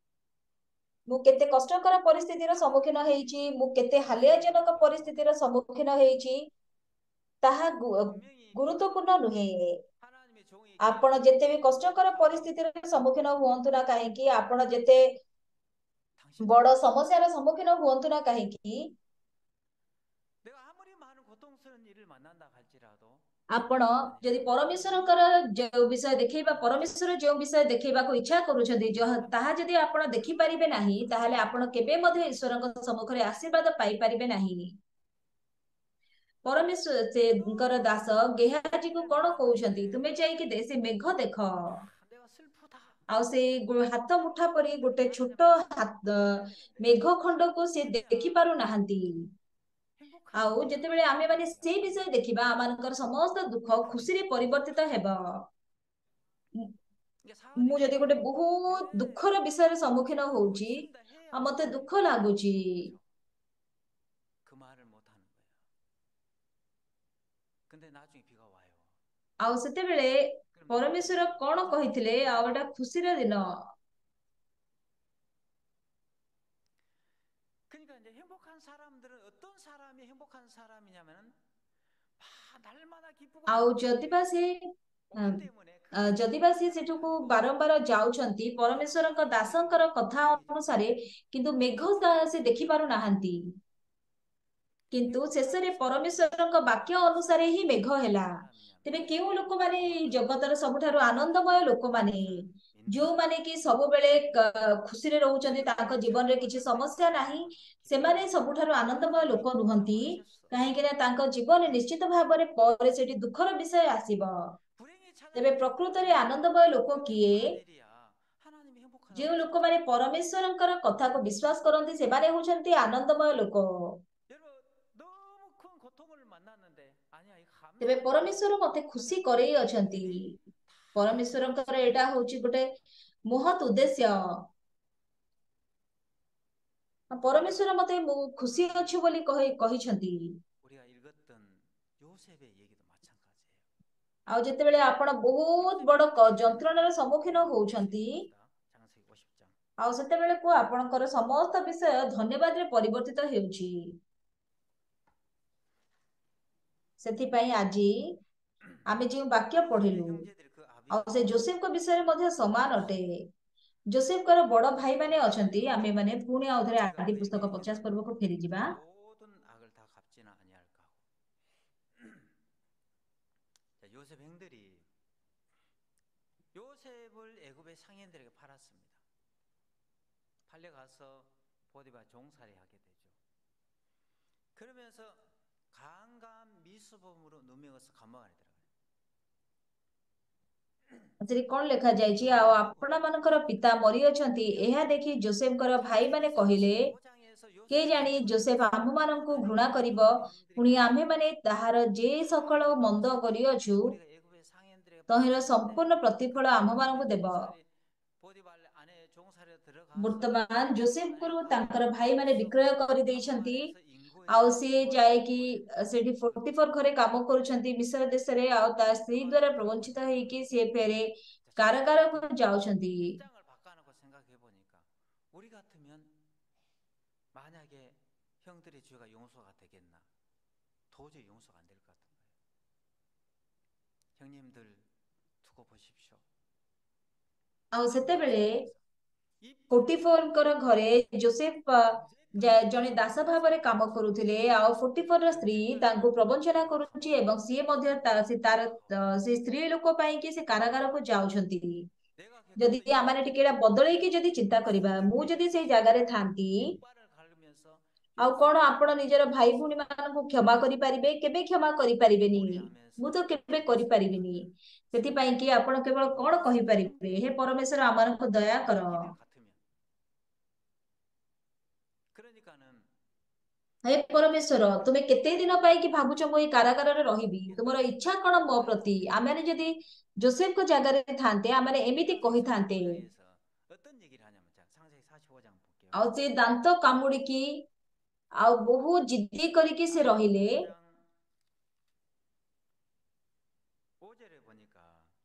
ମୁଁ କେତେ କଷ୍ଟକର ପରିସ୍ଥିତିର ସମ୍ମୁଖୀନ ହେଇଛି, 하나님이 ମୁଁ କେତେ 하시는 ହାଲିଆଜନକ 일을 ପରିସ୍ଥିତିର ସମ୍ମୁଖୀନ ହେଇଛି, ତାହା ଗୁ- 분명히 ଗୁରୁତ୍ୱପୂର୍ଣ୍ଣ 믿음으로 ନୁହେଁ। 하나님의 종에게 ଆପଣ ଯେତେ ବି 여러분의 କଷ୍ଟକର 삶이 ପରିସ୍ଥିତିର ସମ୍ମୁଖୀନ ହୁଅନ୍ତୁ ନା କାହିଁକି, ଆପଣ ଯେତେ ବଡ 당신들은 ସମସ୍ୟାର ସମ୍ମୁଖୀନ ହୁଅନ୍ତୁ ନା କାହିଁକି, 내가 아무리 많은 고통스러운 일을 만난다 할지라도 ଆପଣ ଯଦି 아니야. 하나님이 ପରମେଶ୍ୱରଙ୍କର ଯେଉଁ ବିଷୟ ଦେଖେଇବା, ପରମେଶ୍ୱର ଯେଉଁ ବିଷୟ ଦେଖେଇବାକୁ ଇଚ୍ଛା କରୁଛନ୍ତି, ଯହ- ତାହା ଯଦି ଆପଣ ଦେଖିପାରିବେ ନାହିଁ, ତାହେଲେ ଆପଣ କେବେ ମଧ୍ୟ ଈଶ୍ୱରଙ୍କ ସମ୍ମୁଖରେ ଆଶୀର୍ବାଦ ପାଇପାରିବେ ନାହିଁ। ପରମେଶ୍ୱର ସେଙ୍କର ଦାସ ଗେହାଜିକୁ 하늘을 କଣ କହୁଛନ୍ତି? 바라보는데 ତୁମେ ଯାଇକି ଦେ- ସେ ମେଘ ଦେଖ। 아, 내가 슬프다. ଆଉ ସେଇ ଗୋ- ହାତ ମୁଠା ପରି 이렇게 ଗୋଟେ ଛୋଟ 말하자마자 슬픔을 ହାତ 표현해야 되는데 ମେଘ ଖଣ୍ଡକୁ ସେ ଦେଖି 우리가 ପାରୁନାହାନ୍ତି। ଆଉ ଯେତେବେଳେ ଆମେ ମାନେ ସେଇ ବିଷୟ ଦେଖିବା ଆମମାନଙ୍କର ସମସ୍ତ ଦୁଃଖ ଖୁସିରେ ପରିବର୍ତ୍ତିତ ହେବ। 그러니까 사울이 ମୁଁ ଯଦି ଗୋଟେ ବହୁତ 왜 ଦୁଃଖର ବିଷୟରେ ସମ୍ମୁଖୀନ 기도하고 ହଉଛି 있습니다 ଆଉ 해야만 ମତେ 하나님이 ଦୁଃଖ ଲାଗୁଛି, 그렇죠. 그 말을 못 하는 거예요. 근데 나중에 비가 와요. ଆଉ ସେତେବେଳେ 그럼 ପରମେଶ୍ୱର 행복해져요. କଣ କହିଥିଲେ, ଆଉ ଏଟା ଖୁସିର ଦିନ। 그러니까 이제 행복한 사람들은 어떤 사람이 행복한 사람이냐면은 막 날마다 기쁘고 ଆଉ 행복한 ଯଦି ବା 게 ସେ 오기 때문에 ଅ, 그게 ଯଦି ବା 행복한 ସେ 사람이 ସେଠୁକୁ 아니고 ବାରମ୍ବାର ଯାଉଛନ୍ତି 비가 ପରମେଶ୍ୱରଙ୍କ 와야 ଦାସଙ୍କର 행복한 କଥା 기적이죠. ଅନୁସାରେ, କିନ୍ତୁ ମେଘ ତା- ସେ ଦେଖି ପାରୁନାହାନ୍ତି, କିନ୍ତୁ 행복한 ଶେଷରେ 사람은 ପରମେଶ୍ୱରଙ୍କ ବାକ୍ୟ ଅନୁସାରେ ହିଁ ମେଘ 어떤 ହେଲା। ତେବେ 사람이냐면 କେଉଁ ଲୋକମାନେ ଏଇ 정확하게 ଜଗତର ସବୁଠାରୁ ଆନନ୍ଦମୟ ଲୋକମାନେ, 하나님을 믿는 ଯୋଉମାନେ 사람이에요. କି ସବୁବେଳେ କ- ଖୁସିରେ ରହୁଛନ୍ତି, 여러분 ତାଙ୍କ ଜୀବନରେ 정말 କିଛି 은혜가 ସମସ୍ୟା ନାହିଁ, 있으면 ସେମାନେ 기쁨이 ସବୁଠାରୁ ଆନନ୍ଦମୟ 하나님이 ଲୋକ 기쁘다고 ନୁହନ୍ତି। 하셨어. କାହିଁକି ନା ତାଙ୍କ ଜୀବନରେ ନିଶ୍ଚିତ ଭାବରେ ପରେ ସେଠି ଦୁଃଖର ବିଷୟ ଆସିବ। 불행이 ତେବେ 찾아올 때도 ପ୍ରକୃତରେ 아니에요. ଆନନ୍ଦମୟ ଲୋକ 그게 କିଏ? 행복한 일이야. 하나님이 ଯେଉଁ 행복하다고 ଲୋକମାନେ 하셨잖아요. ପରମେଶ୍ୱରଙ୍କର କଥାକୁ ବିଶ୍ୱାସ କରନ୍ତି, ସେମାନେ ହଉଛନ୍ତି ଆନନ୍ଦମୟ ଲୋକ। 여러분 너무 큰 고통을 만났는데 아니야 이거 ତେବେ 감사하다 ପରମେଶ୍ୱର ମତେ ଖୁସି 하면 କରେଇ ଅଛନ୍ତି। 하나님이 다 ପରମେଶ୍ୱରଙ୍କର 도와주시는 ଏଇଟା 거예요. ହଉଛି ଗୋଟେ ମହତ୍ ଉଦ୍ଦେଶ୍ୟ। 그러니까 ପରମେଶ୍ୱର ମତେ ମୁଁ ଖୁସି 오늘 ଅଛି ବୋଲି କହି କହିଛନ୍ତି। 우리가 읽었던 요셉의 얘기도 마찬가지예요. ଆଉ ଯେତେବେଳେ ଆପଣ ବହୁତ 요셉의 ବଡ କ- 형들이 ଯନ୍ତ୍ରଣାର 말입니다. ସମ୍ମୁଖୀନ 우리 오십일 ହଉଛନ୍ତି, 봅시다. 장세기 오십 장. ଆଉ ସେତେବେଳକୁ ଆପଣଙ୍କର ସମସ୍ତ ବିଷୟ ଧନ୍ୟବାଦରେ ପରିବର୍ତ୍ତିତ ହେଉଛି। ସେଥିପାଇଁ ଆଜି ଆମେ ଯେଉଁ ବାକ୍ୟ 요셉의 ପଢିଲୁ, 형제들이 그 ଆଉ 아비가 ସେ 누구예요? ଯୋସେଫଙ୍କ ବିଷୟରେ ମଧ୍ୟ ସମାନ ଅଟେ। ଯୋସେଫଙ୍କର ବଡ ଭାଇମାନେ 요셉이 ଅଛନ୍ତି। ଆମେ ମାନେ ପୁଣି ଆଉ ଥରେ 제가 ଆଦି 왜 ପୁସ୍ତକ 미리 ପଚାଶ 기도하냐면 ପର୍ବକୁ ଫେରିଯିବା। 모든 악을 다 갚지는 아니할까 하고. 자, 요셉 형들이 요셉을 애굽의 상인들에게 팔았습니다. 팔려가서 보디바 종살이 하게 되죠. 그러면서 강간 미수범으로 누명해서 감옥 안에 들어가요. ସେଠି କଣ ଲେଖାଯାଇଛି, ଆଉ ଆପଣମାନଙ୍କର ପିତା ମରିଅଛନ୍ତି, ଏହା ଦେଖି ଯୋସେଫଙ୍କର ଭାଇମାନେ 창세기 କହିଲେ, 삼십오 장에서 요셉의 କେଜାଣି ଯୋସେଫ 처지에서 ଆମ୍ଭମାନଙ୍କୁ ଘୃଣା 하나님이 କରିବ, 요셉의 형들에게 ପୁଣି 갚으려고 ଆମ୍ଭେମାନେ ତାହାର ଯେ ସକଳ ମନ୍ଦ କରିଅଛୁ, 우리가 애굽의 상인들에게 ତହିଁର 팔렸는데 ସମ୍ପୂର୍ଣ୍ଣ ପ୍ରତିଫଳ 그때 ଆମ୍ଭମାନଙ୍କୁ 애굽의 ଦେବ। 종살이 보디발 안에 종살이에 들어가서 ବର୍ତ୍ତମାନ 아내를 ଯୋସେଫଙ୍କୁ ତାଙ୍କର ଭାଇମାନେ ବିକ୍ରୟ 갚음으로써 감옥 କରିଦେଇଛନ୍ତି, 안에서 ଆଉ 인고해서 ସିଏ 포로되어 ଯାଇକି ଅ, 보내는 ସେଠି 것이거든요. ପୋଟିଫର ଘରେ କାମ କରୁଛନ୍ତି ମିଶ୍ର ଦେଶରେ, ଆଉ ତା ସ୍ତ୍ରୀ 감옥 안에 ଦ୍ଵାରା ପ୍ରବଞ୍ଚିତ 들어가니까 ହେଇକି ସିଏ ଫେରେ 자, 저는 କାରାଗାରକୁ 그 ଯାଉଛନ୍ତି। 입장을 바꿔놓고 생각해 보니까 우리 같으면 만약에 형들의 죄가 용서가 되겠나? 도저히 용서가 안 될 것 같은 거예요. 형님들 두고 보십시오. ଆଉ 감옥 ସେତେବେଳେ 속에서 입장에서 ପୋଟିଫରଙ୍କର ଘରେ ଯୋସେଫ ଅ, ଯା- 언제까지 ଜଣେ ଦାସ 감옥에 ଭାବରେ 있어야 କାମ 되는지 କରୁଥିଲେ, ଆଉ ପୋଟିଫରର ସ୍ତ୍ରୀ ତାଙ୍କୁ 언제까지 ପ୍ରବଞ୍ଚନା 그 କରୁଛି, 감옥 ଏବଂ 안에 ସିଏ ମଧ୍ୟ 있어야 ତା- ସେ 되는지 ତାର 아우, ଅ, ସେ ସ୍ତ୍ରୀ ଲୋକ ପାଇଁ କି ସେ କାରାଗାରକୁ ଯାଉଛନ୍ତି। 내가 ଯଦି 겪어도 이해 ଆମେ ଟିକେ ଏଇଟା 못했던 ବଦଳେଇକି ଯଦି 괴로움을 ଚିନ୍ତା କରିବା, ମୁଁ ଯଦି ସେଇ 생각해서 ଜାଗାରେ ଥାନ୍ତି, 이빨을 갈으면서 ଆଉ କଣ 요셉이 ଆପଣ ନିଜର ଭାଇ ଭଉଣୀ 용서 ମାନଙ୍କୁ କ୍ଷମା କରିପାରିବେ? କେବେ କ୍ଷମା କରିପାରିବେନି। ମୁଁ 고뇌하면서 ତ କେବେ 요셉을 କରିପାରିବିନି। ସେଥିପାଇଁ 생각해 କି 보세요. ଆପଣ କେବଳ କଣ 요셉의 କହିପାରିବେ, ହେ 형들이 ପରମେଶ୍ୱର ଆମମାନଙ୍କୁ ଦୟା କର। 자기들 같으면 그러니까는 ହେ ପରମେଶ୍ୱର, ତୁମେ କେତେ ଦିନ ପାଇଁ କି ଭାବୁଛ ମୁଁ ଏଇ କାରାଗାରରେ ରହିବି? ତୁମର 옛날에 ଇଚ୍ଛା କଣ ମୋ 말도 ପ୍ରତି? 안 ଆମେ 되잖아요. ଯଦି ଯୋସେଫଙ୍କ ଜାଗାରେ ଥାନ୍ତେ, ଆମେ ଏମିତି 창세기 사십오 କହିଥାନ୍ତେ। 장에서 어떤 얘기를 하냐면 자, 창세기 사십오 장 볼게요. ଆଉ ସେ ଦାନ୍ତ କାମୁଡିକି ଆଉ ବହୁତ ଜିଦ୍ଦି କରିକି ସେ ରହିଲେ। 사십오 장 오 절에 보니까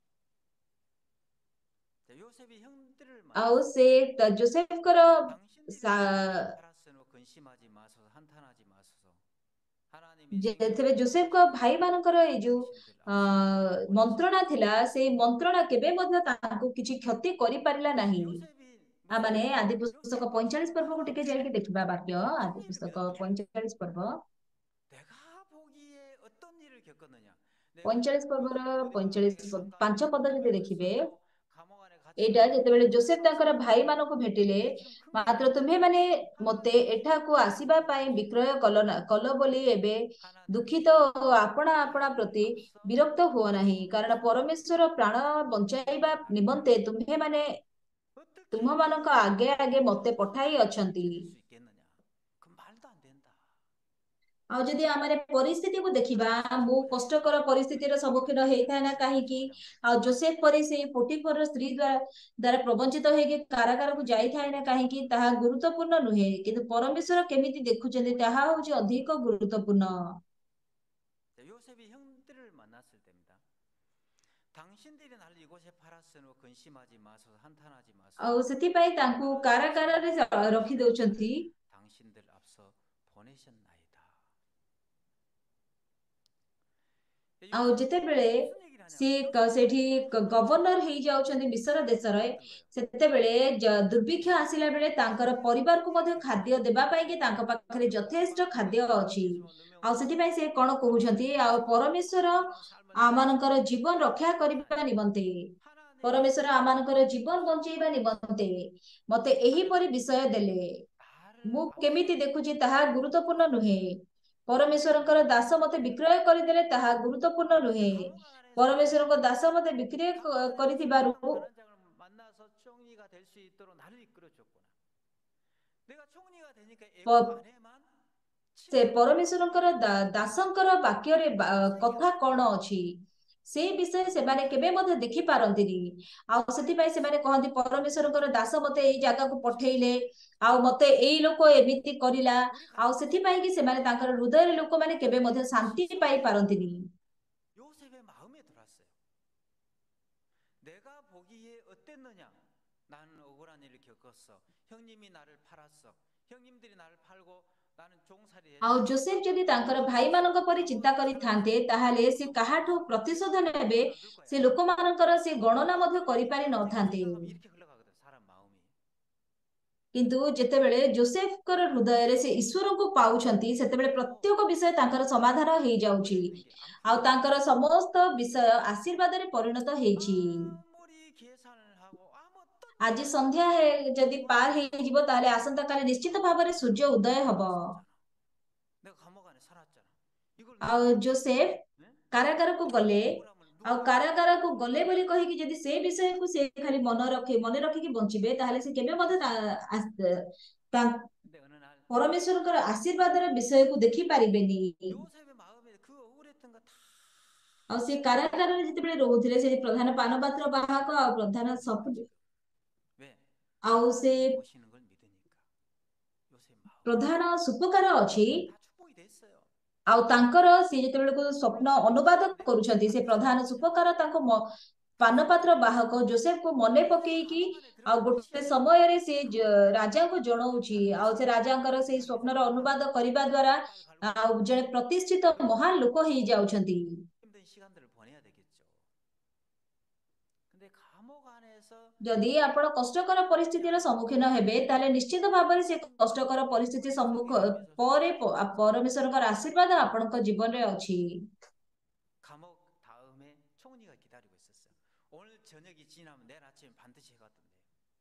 자, 요셉이 형들을 ଆଉ 만나서 ସେ त- ଯୋସେଫଙ୍କର 당신들이 내 아비를 ସା- 팔았으므로 근심하지 마소서 한탄하지 마소서 하나님이 ଯେତେବେଳେ 생명을 ଯୋସେଫଙ୍କ 구속하시리니 ଭାଇମାନଙ୍କର ଏଇ ଯୋଉ 당신들 ଅ 앞서서 ମନ୍ତ୍ରଣା 번제하소서. ଥିଲା, ସେଇ ମନ୍ତ୍ରଣା କେବେ ମଧ୍ୟ ତାଙ୍କୁ କିଛି କ୍ଷତି କରିପାରିଲା ନାହିଁ। 요셉이 무슨 ଆମମାନେ 일을 ଆଦି 요셉 ପୁସ୍ତକ ପଇଁଚାଳିଶ ପର୍ବକୁ ଟିକେ ଯାଇକି ଦେଖିବା ବାକ୍ୟ, 어떤 ଆଦି 일을 ପୁସ୍ତକ 겪느냐? ପଇଁଚାଳିଶ ପର୍ବ, 내가 보기에 어떤 일을 겪었느냐? 내가 ପଇଁଚାଳିଶ ପର୍ବର 요셉이 보디발 아내에게 ପଇଁଚାଳିଶ ପ- ପାଞ୍ଚ 강간을 ପଦ ଯଦି ଦେଖିବେ, 당했었고 감옥 안에 ଏଇଟା 갇혔는데 ଯେତେବେଳେ ଯୋସେଫ ତାଙ୍କର 그것을 ଭାଇମାନଙ୍କୁ ଭେଟିଲେ, 너희처럼 큰 게 ମାତ୍ର 아니야. ତୁମ୍ଭେମାନେ ମତେ 하나님이 ଏଠାକୁ ଆସିବା ପାଇଁ 구속하신 ବିକ୍ରୟ କଲ ନା କଲ ବୋଲି ଏବେ ଦୁଃଖିତ 하나님이 ଓ ଆପଣା ଆପଣା 너희를 ପ୍ରତି 앞서 ବିରକ୍ତ ହୁଅ ନାହିଁ, କାରଣ 번제하시고 ପରମେଶ୍ୱର ପ୍ରାଣ ବଞ୍ଚାଇବା 너희를 나를 ନିମନ୍ତେ 팔았느냐? ତୁମ୍ଭେମାନେ 어떻게 ତୁମ୍ଭମାନଙ୍କ ଆଗେ 형들을 ଆଗେ ମତେ 앞서서 ପଠାଇ 나를 ଅଛନ୍ତି। 찾을 수 있겠느냐? 그 말도 안 된다. ଆଉ ଯଦି ଆମର ପରିସ୍ଥିତିକୁ ଦେଖିବା, ମୁଁ 사람들의 କଷ୍ଟକର ପରିସ୍ଥିତିର 그런 ସମ୍ମୁଖୀନ 위기를 ହେଇଥାଏ ନା 당하시는 କାହିଁକି, 분이란 말이에요. ଆଉ ଜୋସେଫ ପରି ସେଇ ପୋଟିଫରର ସ୍ତ୍ରୀ ଦ୍ଵାରା ଦ୍ଵାରା ପ୍ରବଞ୍ଚିତ ହେଇକି କାରାଗାରକୁ 그런데 ଯାଇଥାଏ ନା କାହିଁକି, ତାହା ଗୁରୁତ୍ୱପୂର୍ଣ୍ଣ ନୁହେଁ, କିନ୍ତୁ ପରମେଶ୍ୱର କେମିତି ଦେଖୁଛନ୍ତି ତାହା ହଉଛି ଅଧିକ ଗୁରୁତ୍ୱପୂର୍ଣ୍ଣ। 요셉이 형들을 만났을 때입니다. 당신들이 나를 이곳에 팔았으므로 근심하지 마소서, 한탄하지 마소서. ଆଉ ସେଥିପାଇଁ ତାଙ୍କୁ 하나님이 କାରାଗାରରେ 지금 ରଖି 당신의 ଦଉଛନ୍ତି। 아들을 당신들 앞서 보내셨나이다. ଆଉ 요셉이 ଯେତେବେଳେ 무슨 얘기를 하냐면 ସିଏ କ- 요셉이 ସେଠି ଗ- 정말 ଗଭର୍ଣ୍ଣର ହେଇଯାଉଛନ୍ତି ମିଶର ଦେଶରେ, 놀랐던 거예요. ସେତେବେଳେ ଜ- ଦୁର୍ଭିକ୍ଷ ଆସିଲା ବେଳେ ତାଙ୍କର ପରିବାରକୁ ମଧ୍ୟ 하나님이 ଖାଦ୍ୟ ଦେବା ପାଇଁ କି ତାଙ୍କ ପାଖରେ 나를 ଯଥେଷ୍ଟ ଖାଦ୍ୟ 빵꾸에서 ଅଛି। 예수만 ଆଉ 누명을 ସେଥିପାଇଁ ସେ କଣ କହୁଛନ୍ତି, 가만히 ଆଉ 있으면 ପରମେଶ୍ୱର 그런 삶을 살아가는 ଆମମାନଙ୍କର 것이 ଜୀବନ ରକ୍ଷା କରିବା 하나님 ନିମନ୍ତେ, 하나님이 ପରମେଶ୍ୱର ଆମମାନଙ୍କର ଜୀବନ ବଞ୍ଚେଇବା ନିମନ୍ତେ ମତେ 하나님 ଏହିପରି ବିଷୟ ଦେଲେ। ମୁଁ 나를 କେମିତି 아무것도 ଦେଖୁଛି ତାହା ଗୁରୁତ୍ୱପୂର୍ଣ୍ଣ ନୁହେଁ। 왜? ପରମେଶ୍ୱରଙ୍କର ଦାସ ମତେ ବିକ୍ରୟ କରିଦେଲେ ତାହା ଗୁରୁତ୍ୱପୂର୍ଣ୍ଣ 내 ନୁହେଁ। 감옥 안에서 ପରମେଶ୍ୱରଙ୍କ ଦାସ ମତେ ବିକ୍ରୟ 감옥 କ- 안에서 କରିଥିବାରୁ 수령당 관원장을 만나서 총리가 될 수 있도록 나를 이끌어 줬구나. 내가 총리가 되니까 애국 ପ- 안에만 ସେ 치닫고 ପରମେଶ୍ୱରଙ୍କର 이렇게 ଦା- 됐습니다. ଦାସଙ୍କର ବାକ୍ୟରେ ବା- 무슨 얘기를 କଥା 하냐면 କଣ ଅଛି ସେଇ ବିଷୟ ସେମାନେ କେବେ 하나님 ମଧ୍ୟ ଦେଖି ପାରନ୍ତିନି। ଆଉ ସେଥିପାଇଁ ସେମାନେ କହନ୍ତି ପରମେଶ୍ୱରଙ୍କର ଦାସ ମତେ ଏଇ ଜାଗାକୁ ପଠେଇଲେ, ଆଉ ମତେ ଏଇ ଲୋକ ଏମିତି କରିଲା। 우리 ଆଉ 가정도 ସେଥିପାଇଁ କି ସେମାନେ ତାଙ୍କର ହୃଦୟରେ ଲୋକମାନେ କେବେ ମଧ୍ୟ ଶାନ୍ତି ପାଇ 시선이 ପାରନ୍ତିନି। 요셉의 마음에 들었어요. 내가 보기에 어땠느냐? 나는 억울한 일을 겪었어. 형님이 나를 팔았어. 형님들이 나를 팔고 나는 종살이 ଆଉ 했어. ଯୋସେଫ ଯଦି ତାଙ୍କର 어땠어? ଭାଇମାନଙ୍କ ପରି ଚିନ୍ତା 감옥에서 କରିଥାନ୍ତେ 살았어. ତାହେଲେ ସେ 누구 କାହାଠୁ 팔았어? ପ୍ରତିଶୋଧ ନେବେ, 기억도 안 날 거야. ସେ ଲୋକମାନଙ୍କର ସେ ଗଣନା ମଧ୍ୟ କରିପାରି 이렇게 ନଥାନ୍ତେ। 생각하면 이렇게 흘러가거든, 사람 마음이. କିନ୍ତୁ ଯେତେବେଳେ ଯୋସେଫଙ୍କର ହୃଦୟରେ ସେ ଈଶ୍ୱରଙ୍କୁ ପାଉଛନ୍ତି ସେତେବେଳେ 그리고 ପ୍ରତ୍ୟେକ ବିଷୟ ତାଙ୍କର ସମାଧାନ ହେଇଯାଉଛି, 은혜는 게 안 ଆଉ 풀려요. ତାଙ୍କର ସମସ୍ତ ବିଷୟ ଆଶୀର୍ବାଦରେ ପରିଣତ ହେଇଛି। 아무리 계산을 하고 아무 어떤 ଆଜି 계산을 ସନ୍ଧ୍ୟା 해도 ହେ- ଯଦି ପାର 오늘은 ହେଇଯିବ ତାହେଲେ ଆସନ୍ତାକାଲି ନିଶ୍ଚିତ ଭାବରେ ସୂର୍ଯ୍ୟ ଉଦୟ 감옥 ହବ। 안에 있었잖아. 내가 감옥 안에 살았잖아. 이걸 ଆଉ 내가 ଯୋସେଫ 네? କାରାଗାରକୁ 이 ଗଲେ, 억울함을 ଆଉ 누가 କାରାଗାରକୁ ଗଲେ ବୋଲି କହିକି ଯଦି ସେ ବିଷୟକୁ ସେ ଖାଲି ମନେ ରଖି ମନେ ରଖିକି ବଞ୍ଚିବେ ତାହେଲେ ସେ କେବେ ମଧ୍ୟ ତା- ଆସ- ତା- 근데 어느 날 ପରମେଶ୍ୱରଙ୍କର ଆଶୀର୍ବାଦର ବିଷୟକୁ ଦେଖି ପାରିବେନି। 요셉의 마음에 그 억울했던 거 다 ଆଉ ସେ 쏟아내고 କାରାଗାରରେ ଯେତେବେଳେ ରହୁଥିଲେ ସେଠି ପ୍ରଧାନ ପାନପାତ୍ର 하나님이 ବାହକ ଆଉ ପ୍ରଧାନ 보시는 거야 ସପ 지금. 왜? ଆଉ ସେ 하나님이 보시는 걸 믿으니까. 요셉 마음이 ପ୍ରଧାନ ସୁପକାର ଅଛି। 다 축복이 됐어요. ଆଉ ତାଙ୍କର ସେ ଯେତେବେଳକୁ ସ୍ୱପ୍ନ ଅନୁବାଦ 요셉을 କରୁଛନ୍ତି ସେ ପ୍ରଧାନ 반드시 ସୁପକାର ତାଙ୍କ ମ- ପାନପାତ୍ର ବାହକ ଯୋସେଫକୁ ମନେ 요셉이 ପକେଇକି 감옥 안에 ଆଉ 들어갈 ଗୋଟେ 것이다. ସମୟରେ ସେ ଜ- 감옥 ରାଜାଙ୍କୁ 안에서 ଜଣଉଛି, ଆଉ ସେ 반드시 ରାଜାଙ୍କର ସେଇ 하나님의 ସ୍ୱପ୍ନର ଅନୁବାଦ 마음을 କରିବା ଦ୍ଵାରା 빨 갈고 ଆଉ ଜଣେ ପ୍ରତିଷ୍ଠିତ 어려운 ମହାନ ଲୋକ ହେଇଯାଉଛନ୍ତି। 힘든 시간들을 보내야 되겠죠. 근데 감옥 안에서 ଯଦି ଆପଣ କଷ୍ଟକର 하나님이 ପରିସ୍ଥିତିର 아니고 ସମ୍ମୁଖୀନ ହେବେ ତାହେଲେ ନିଶ୍ଚିତ ଭାବରେ ସେ କଷ୍ଟକର ପରିସ୍ଥିତି 하나님의 ସମ୍ମୁଖ 은혜를 맺을 수 ପରେ 있어요. ପ- ପରମେଶ୍ୱରଙ୍କର ଆଶୀର୍ବାଦ ଆପଣଙ୍କ ଜୀବନରେ ଅଛି। 감옥 다음에 총리가 기다리고 있었어요. 오늘 저녁이 지나면 내일 아침에 반드시 해가 뜬대요.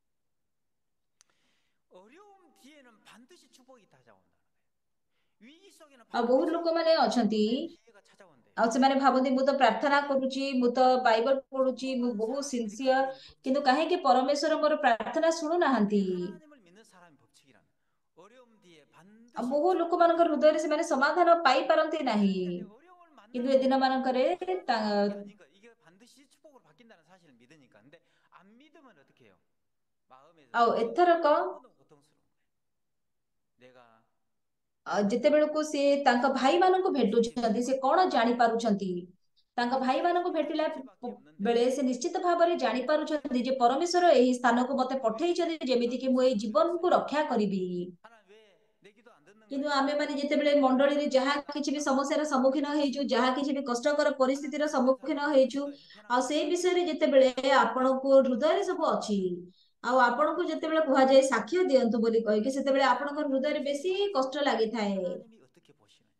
어려움 뒤에는 반드시 축복이 찾아온다는 거예요. 위기 속에는 ଆଉ ବହୁତ 반드시 ଲୋକମାନେ ଅଛନ୍ତି, 하나의 기회가 찾아온대요. ଆଉ ସେମାନେ ଭାବନ୍ତି ମୁଁ ତ ପ୍ରାର୍ଥନା କରୁଛି, ମୁଁ ତ ବାଇବଲ ପଢୁଛି, ମୁଁ 성공한 ବହୁତ 사람들이 ସିନସିୟର, 가지고 있는 କିନ୍ତୁ 법칙이에요. କାହିଁକି ପରମେଶ୍ୱର ମୋର ପ୍ରାର୍ଥନା 그게 ଶୁଣୁନାହାନ୍ତି? 하나님을 믿는 사람의 법칙이라는 거예요. 어려움 뒤에 ଆଉ 반드시 ବହୁ 축복이 ଲୋକମାନଙ୍କ ହୃଦୟରେ 찾아온다. ସେମାନେ ସମାଧାନ ପାଇପାରନ୍ତି ନାହିଁ। 그러니까 이제 어려움을 କିନ୍ତୁ ଏ ଦିନ 만나도 ମାନଙ୍କରେ 하나님이 ତା- 하는 게 아닌 거예요. 이게 반드시 축복으로 바뀐다는 사실을 믿으니까. 근데 안 믿으면 어떻게 해요? 마음에서 ଆଉ ଏଥରକ 너무너무 고통스러운 거예요. 내가 ଅ, ଯେତେବେଳକୁ ସେ ତାଙ୍କ ଭାଇମାନଙ୍କୁ 요셉이 ଭେଟୁଛନ୍ତି ସେ 무서웠던 କଣ 거예요. ଜାଣିପାରୁଛନ୍ତି? ତାଙ୍କ 내가 ଭାଇମାନଙ୍କୁ 총리가 ଭେଟିଲା 될 길밖에 ପ- 없는데 ବେଳେ ସେ ନିଶ୍ଚିତ ଭାବରେ ଜାଣିପାରୁଛନ୍ତି ଯେ ପରମେଶ୍ୱର ଏହି ସ୍ଥାନକୁ ମତେ 왜 ପଠେଇଛନ୍ତି 내가 ଯେମିତି କି ମୁଁ 요셉 ଏଇ 곁에 ଜୀବନକୁ 왔어요? ରକ୍ଷା କରିବି। 하나님 왜 내 기도 안 듣는 କିନ୍ତୁ 거예요? ଆମେମାନେ ଯେତେବେଳେ ମଣ୍ଡଳୀରେ ଯାହା 나는 କିଛି ବି 감옥 ସମସ୍ୟାର 안에서 ସମ୍ମୁଖୀନ 어렵게 ହେଇଛୁ, ଯାହା 살았는데 କିଛି ବି କଷ୍ଟକର ପରିସ୍ଥିତିର 하나님이 이런 ସମ୍ମୁଖୀନ 사람을 ହେଇଛୁ, 보내셔서 ଆଉ 형편없는 ସେଇ 사람을 ବିଷୟରେ ଯେତେବେଳେ 보내셔서 ଆପଣଙ୍କୁ ହୃଦୟରେ ସବୁ ଅଛି, ଆଉ ଆପଣଙ୍କୁ ଯେତେବେଳେ କୁହାଯାଏ ସାକ୍ଷ୍ୟ ଦିଅନ୍ତୁ ବୋଲି କହିକି, ସେତେବେଳେ ଆପଣଙ୍କ ହୃଦୟରେ 요셉이 ବେଶୀ 왔을 କଷ୍ଟ 때 ଲାଗିଥାଏ। 하나님이 어떻게 보시느냐?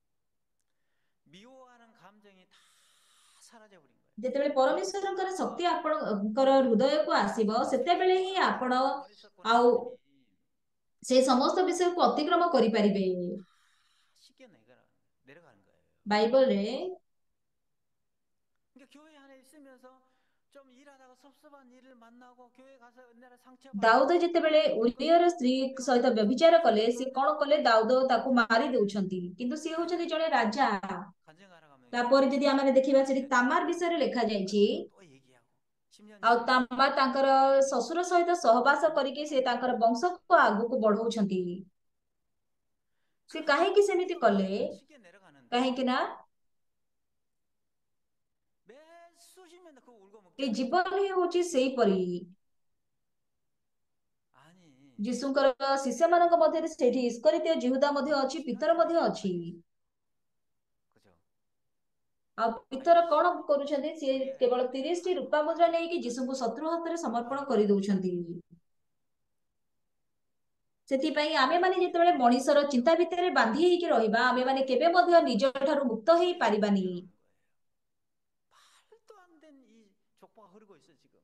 미워하는 감정이 다 사라져 버린 거예요. ଯେତେବେଳେ 요셉을 ପରମେଶ୍ୱରଙ୍କର 보고 ଶକ୍ତି ଆପଣଙ୍କର ହୃଦୟକୁ ଆସିବ 요셉이 ସେତେବେଳେ ହିଁ 억울함을 ଆପଣ 가지고 보냈었구나 ଆଉ 하나님이 ସେ ସମସ୍ତ ବିଷୟକୁ ଅତିକ୍ରମ କରିପାରିବେ। 쉽게 내가 내려가는 거예요. ବାଇବଲରେ 그러니까 교회 안에 있으면서 좀 일하다가 섭섭한 일을 만나고 교회 가서 은혜를 ଦାଉଦ 상처받고 ଯେତେବେଳେ ଉରିୟର ସ୍ତ୍ରୀ ସହିତ ବ୍ୟଭିଚାର କଲେ ସେ କଣ କଲେ ଦାଉଦ ତାକୁ ମାରି ଦଉଛନ୍ତି କିନ୍ତୁ ସେ ହଉଛନ୍ତି ଜଣେ ରାଜା। 간증하러 가면 ତାପରେ ଯଦି ଆମେ ଦେଖିବା ସେଠି 남편 ତାମାର ବିଷୟରେ ଲେଖା ଯାଇଛି 또 얘기하고 십 년 ଆଉ 전에 ତାମାର ତାଙ୍କର ଶ୍ୱଶୁର ସହିତ ସହବାସ କରିକି ସେ ତାଙ୍କର ବଂଶକୁ ଆଗକୁ ବଢଉଛନ୍ତି। ସେ 그 କାହିଁକି ସେମିତି କଲେ? 쉽게 내려가는데 କାହିଁକି ନା 매 수십 년 그거 울고 먹지 ଏ 않았어요? ଜୀବନ ହିଁ ହଉଛି ସେଇପରି। 아니 ଯୀଶୁଙ୍କର ଶିଷ୍ୟମାନଙ୍କ ମଧ୍ୟରେ ସେଠି ଇସ୍କରିତୀୟ ଯିହୁଦା ମଧ୍ୟ 이게 ଅଛି, ପିତର 지나치게 ମଧ୍ୟ 좋은 거 ଅଛି। 아니겠어요? 그죠? ଆଉ 아니 ପିତର କଣ କରୁଛନ୍ତି? ସିଏ 우리의 କେବଳ 은혜를 ତିରିଶ ଟି 가지고 ରୂପା ମୁଦ୍ରା 지금 ନେଇକି ଯୀଶୁଙ୍କୁ ଶତ୍ରୁ ହାତରେ ସମର୍ପଣ 이해가 안 돼요. କରିଦଉଛନ୍ତି। ସେଥିପାଇଁ ଆମେମାନେ 우리가 ଯେତେବେଳେ 이렇게 ମଣିଷର ଚିନ୍ତା ଭିତରେ ବାନ୍ଧି ହେଇକି ରହିବା, ଆମେମାନେ କେବେ ମଧ୍ୟ ନିଜ ଠାରୁ ମୁକ୍ତ ହେଇ 그래서 지금 ପାରିବାନି। 내려가는 거예요. 말도 안 된 이 족보가 흐르고 있어 지금.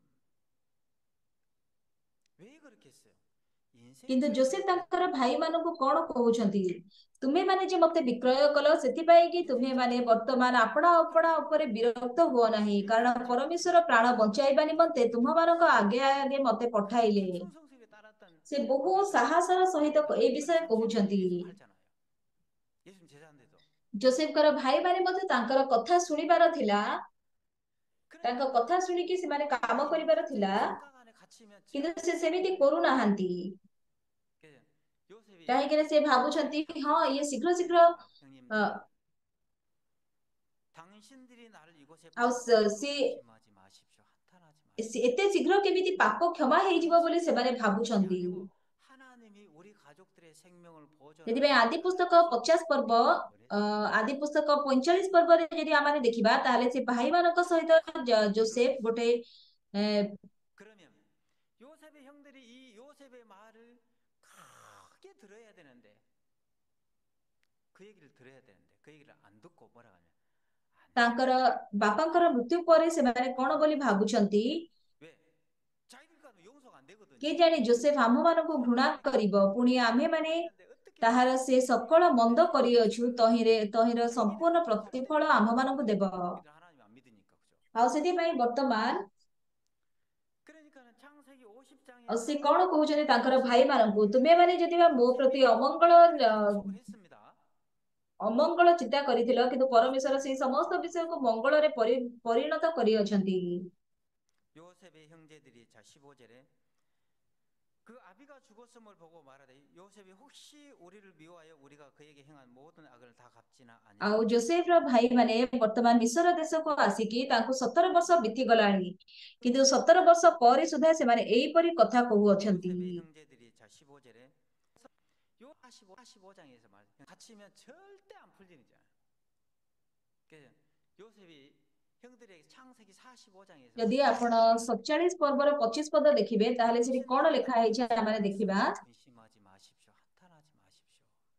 왜 그렇게 했어요? 인생이 କିନ୍ତୁ 그렇게 ଯୋସେଫ 됐다고. ତାଙ୍କର ଭାଇମାନଙ୍କୁ କଣ କହୁଛନ୍ତି? ତୁମେମାନେ ଯେ ମତେ ବିକ୍ରୟ କଲ, ସେଥିପାଇଁ କି 인생 ତୁମେମାନେ 자체가 ବର୍ତ୍ତମାନ ଆପଣା ଆପଣା 그렇게 ଉପରେ ବିରକ୍ତ ହୁଅ ନାହିଁ, କାରଣ 인생 자체가 ପରମେଶ୍ୱର ପ୍ରାଣ 그렇게 ବଞ୍ଚାଇବା ନିମନ୍ତେ ତୁମମାନଙ୍କ ଆଗେ ଆଗେ ମତେ ପଠାଇଲେ। 그렇게 충성스럽게 따랐던 ସେ ବହୁ 요셉 ସାହସର ସହିତ 형제들이 ଏ 이걸 ବିଷୟ 삼십일 년을 କହୁଛନ୍ତି। 위해서 팔잖아요. 예수님 제자인데도. ଯୋସେଫଙ୍କର ଭାଇମାନେ ମଧ୍ୟ ତାଙ୍କର କଥା ଶୁଣିବାର ଥିଲା, ତାଙ୍କ 그러니까는 କଥା ଶୁଣିକି ସେମାନେ କାମ 이 କରିବାର ଥିଲା, 육신적인 생각 안에 갇히면 କିନ୍ତୁ ସେ 절대 안 ସେମିତି 돼요. କରୁନାହାନ୍ତି। 그래서 요셉이 କାହିଁକିନା ସେ 왜 ଭାବୁଛନ୍ତି ହଁ 형제들이 ଇଏ 사십 ଶୀଘ୍ର 보장에 ଶୀଘ୍ର 나와요? ଅ, 형님들 당신들이 나를 이곳에 ଆଉ ସ- 보내셨다고 ସିଏ 근심하지 마십시오. 한탄하지 ସେ 마십시오. ଏତେ ଶୀଘ୍ର କେମିତି ପାପ କ୍ଷମା ହେଇଯିବ ବୋଲି ସେମାନେ 그것이 ଭାବୁଛନ୍ତି। 아니고 하나님이 우리 가족들의 생명을 ସେଥିପାଇଁ 보존하려고 ଆଦି ପୁସ୍ତକ 반드시 ପଚାଶ ପର୍ବ ଅ, 그랬어요. ଆଦି ପୁସ୍ତକ ପଇଁଚାଳିଶ ପର୍ବରେ ଯଦି ଆମେ ଦେଖିବା ତାହେଲେ ସେ ଭାଇମାନଙ୍କ ସହିତ ଜ- 감동적인 게 이렇게 ଯୋସେଫ 있어요. ଗୋଟେ ଏ, 그러면 요셉의 형들이 이 요셉의 말을 크게 들어야 되는데 그 얘기를 들어야 되는데 그 얘기를 안 듣고 뭐라 하면 안 돼. ତାଙ୍କର ବାପାଙ୍କର ମୃତ୍ୟୁ ପରେ ସେମାନେ କଣ ବୋଲି ଭାବୁଛନ୍ତି? 왜? 자기들과는 용서가 안 되거든요. କେଜାଣି ଯୋସେଫ ଆମମାନଙ୍କୁ ଘୃଣା କରିବ, ପୁଣି ଆମେମାନେ 했는데 어떻게 ତାହାର ସେ ସକଳ 요셉의 ମନ୍ଦ 생명을 କରିଅଛୁ, 보존하려고 ତହିଁରେ ତହିଁର 자기들이 ସମ୍ପୂର୍ଣ୍ଣ 절대 ପ୍ରତିଫଳ 용서가 안 ଆମମାନଙ୍କୁ ଦେବ। 되거든요. 이들 하나님 안 믿으니까 그죠? ଆଉ ସେଥିପାଇଁ ବର୍ତ୍ତମାନ 그러니까는 창세기 오십 ଆଉ ସେ 장에서 କଣ କହୁଛନ୍ତି ତାଙ୍କର 사십오 ଭାଇମାନଙ୍କୁ, 장에서 ତୁମେମାନେ ଯଦି ବା ମୋ ପ୍ରତି 요셉이 ଅମଙ୍ଗଳ 모든 ଅ, 것을 약속을 했습니다. ଅମଙ୍ଗଳ ଚିନ୍ତା କରିଥିଲ, କିନ୍ତୁ 오십 ପରମେଶ୍ୱର ସେଇ 장에서 ସମସ୍ତ 약속을 ବିଷୟକୁ 했습니다. ମଙ୍ଗଳରେ ପରି, ପରିଣତ କରିଅଛନ୍ତି। 요셉의 형제들이 자 십오 절에 그 아비가 죽었음을 보고 말하되 요셉이 혹시 우리를 미워하여 우리가 그에게 행한 모든 악을 다 갚지나 ଆଉ 아니하리까. ଯୋସେଫର ଭାଇମାନେ ବର୍ତ୍ତମାନ ମିଶର ଦେଶକୁ ଆସିକି ତାଙ୍କୁ ସତର ବର୍ଷ ବିତିଗଲାଣି, କିନ୍ତୁ ସତର ବର୍ଷ ପରେ ସୁଦ୍ଧା ସେମାନେ ଏଇପରି କଥା କହୁଅଛନ୍ତି। 요셉의 형제들이 자 십오 절에 요 사십오, 사십오 장에서 말 갇히면 절대 안 풀리잖아요. 그래서 요셉이 형들에게 창세기 사십오 장에서 ଯଦି 뭐라고 ଆପଣ 말해요? ସତଚାଳିଶ ପର୍ବର ପଚିଶ ପଦ ଦେଖିବେ ତାହେଲେ ସେଠି କଣ 당신들이 ଲେଖା 나를 ହେଇଛି 이곳에 ଆମେ ଦେଖିବା। 보냈음을 근심하지 마십시오. 한탄하지 마십시오.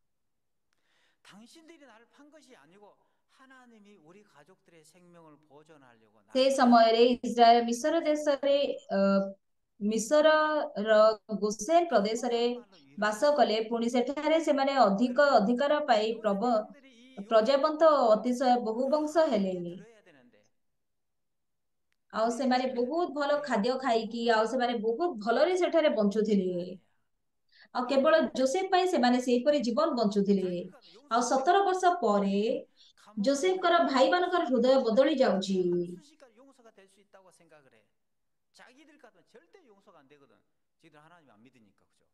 당신들이 나를 판 것이 아니고 하나님이 우리 가족들의 생명을 보존하려고 ସେ 나를 ସମୟରେ ଇସ୍ରାଏଲ ମିଶର 보냈습니다. ଦେଶରେ ଅ, ମିଶରର ଗୋସେନ 또 ପ୍ରଦେଶରେ 다른 말로 위로를 ବାସ 줍니다. କଲେ, ପୁଣି ସେଠାରେ ସେମାନେ ଅଧିକ 그러면 ଅଧିକାର ପାଇ ପ୍ରବ 요셉의 형들이 이 요셉의 ପ୍ରଜାବନ୍ତ 말을 ଅତିଶୟ ବହୁ ବଂଶ ହେଲେ। 크게 들어야 되는데 ଆଉ 그 얘기를 ସେମାନେ 들어야 ବହୁତ 되는데 ଭଲ 그 얘기를 ଖାଦ୍ୟ 못 듣고 ଖାଇକି ଆଉ ସେମାନେ ବହୁତ ଭଲରେ ସେଠାରେ ବଞ୍ଚୁଥିଲେ, 아니야. ଆଉ କେବଳ ଯୋସେଫ ପାଇଁ ସେମାନେ ସେହିପରି ଜୀବନ ବଞ୍ଚୁଥିଲେ। 자기들과는 ଆଉ 용서가 안 ସତର 되거든요. ବର୍ଷ ପରେ 이렇게 감옥에 ଯୋସେଫଙ୍କର 들어가도 ଭାଇମାନଙ୍କର ହୃଦୟ ବଦଳି 절대 ଯାଉଛି। 한순간까지 용서가 될 수 있다고 생각을 해. 자기들과는 절대 용서가 안 되거든. 지들 하나님 안 믿으니까 그죠?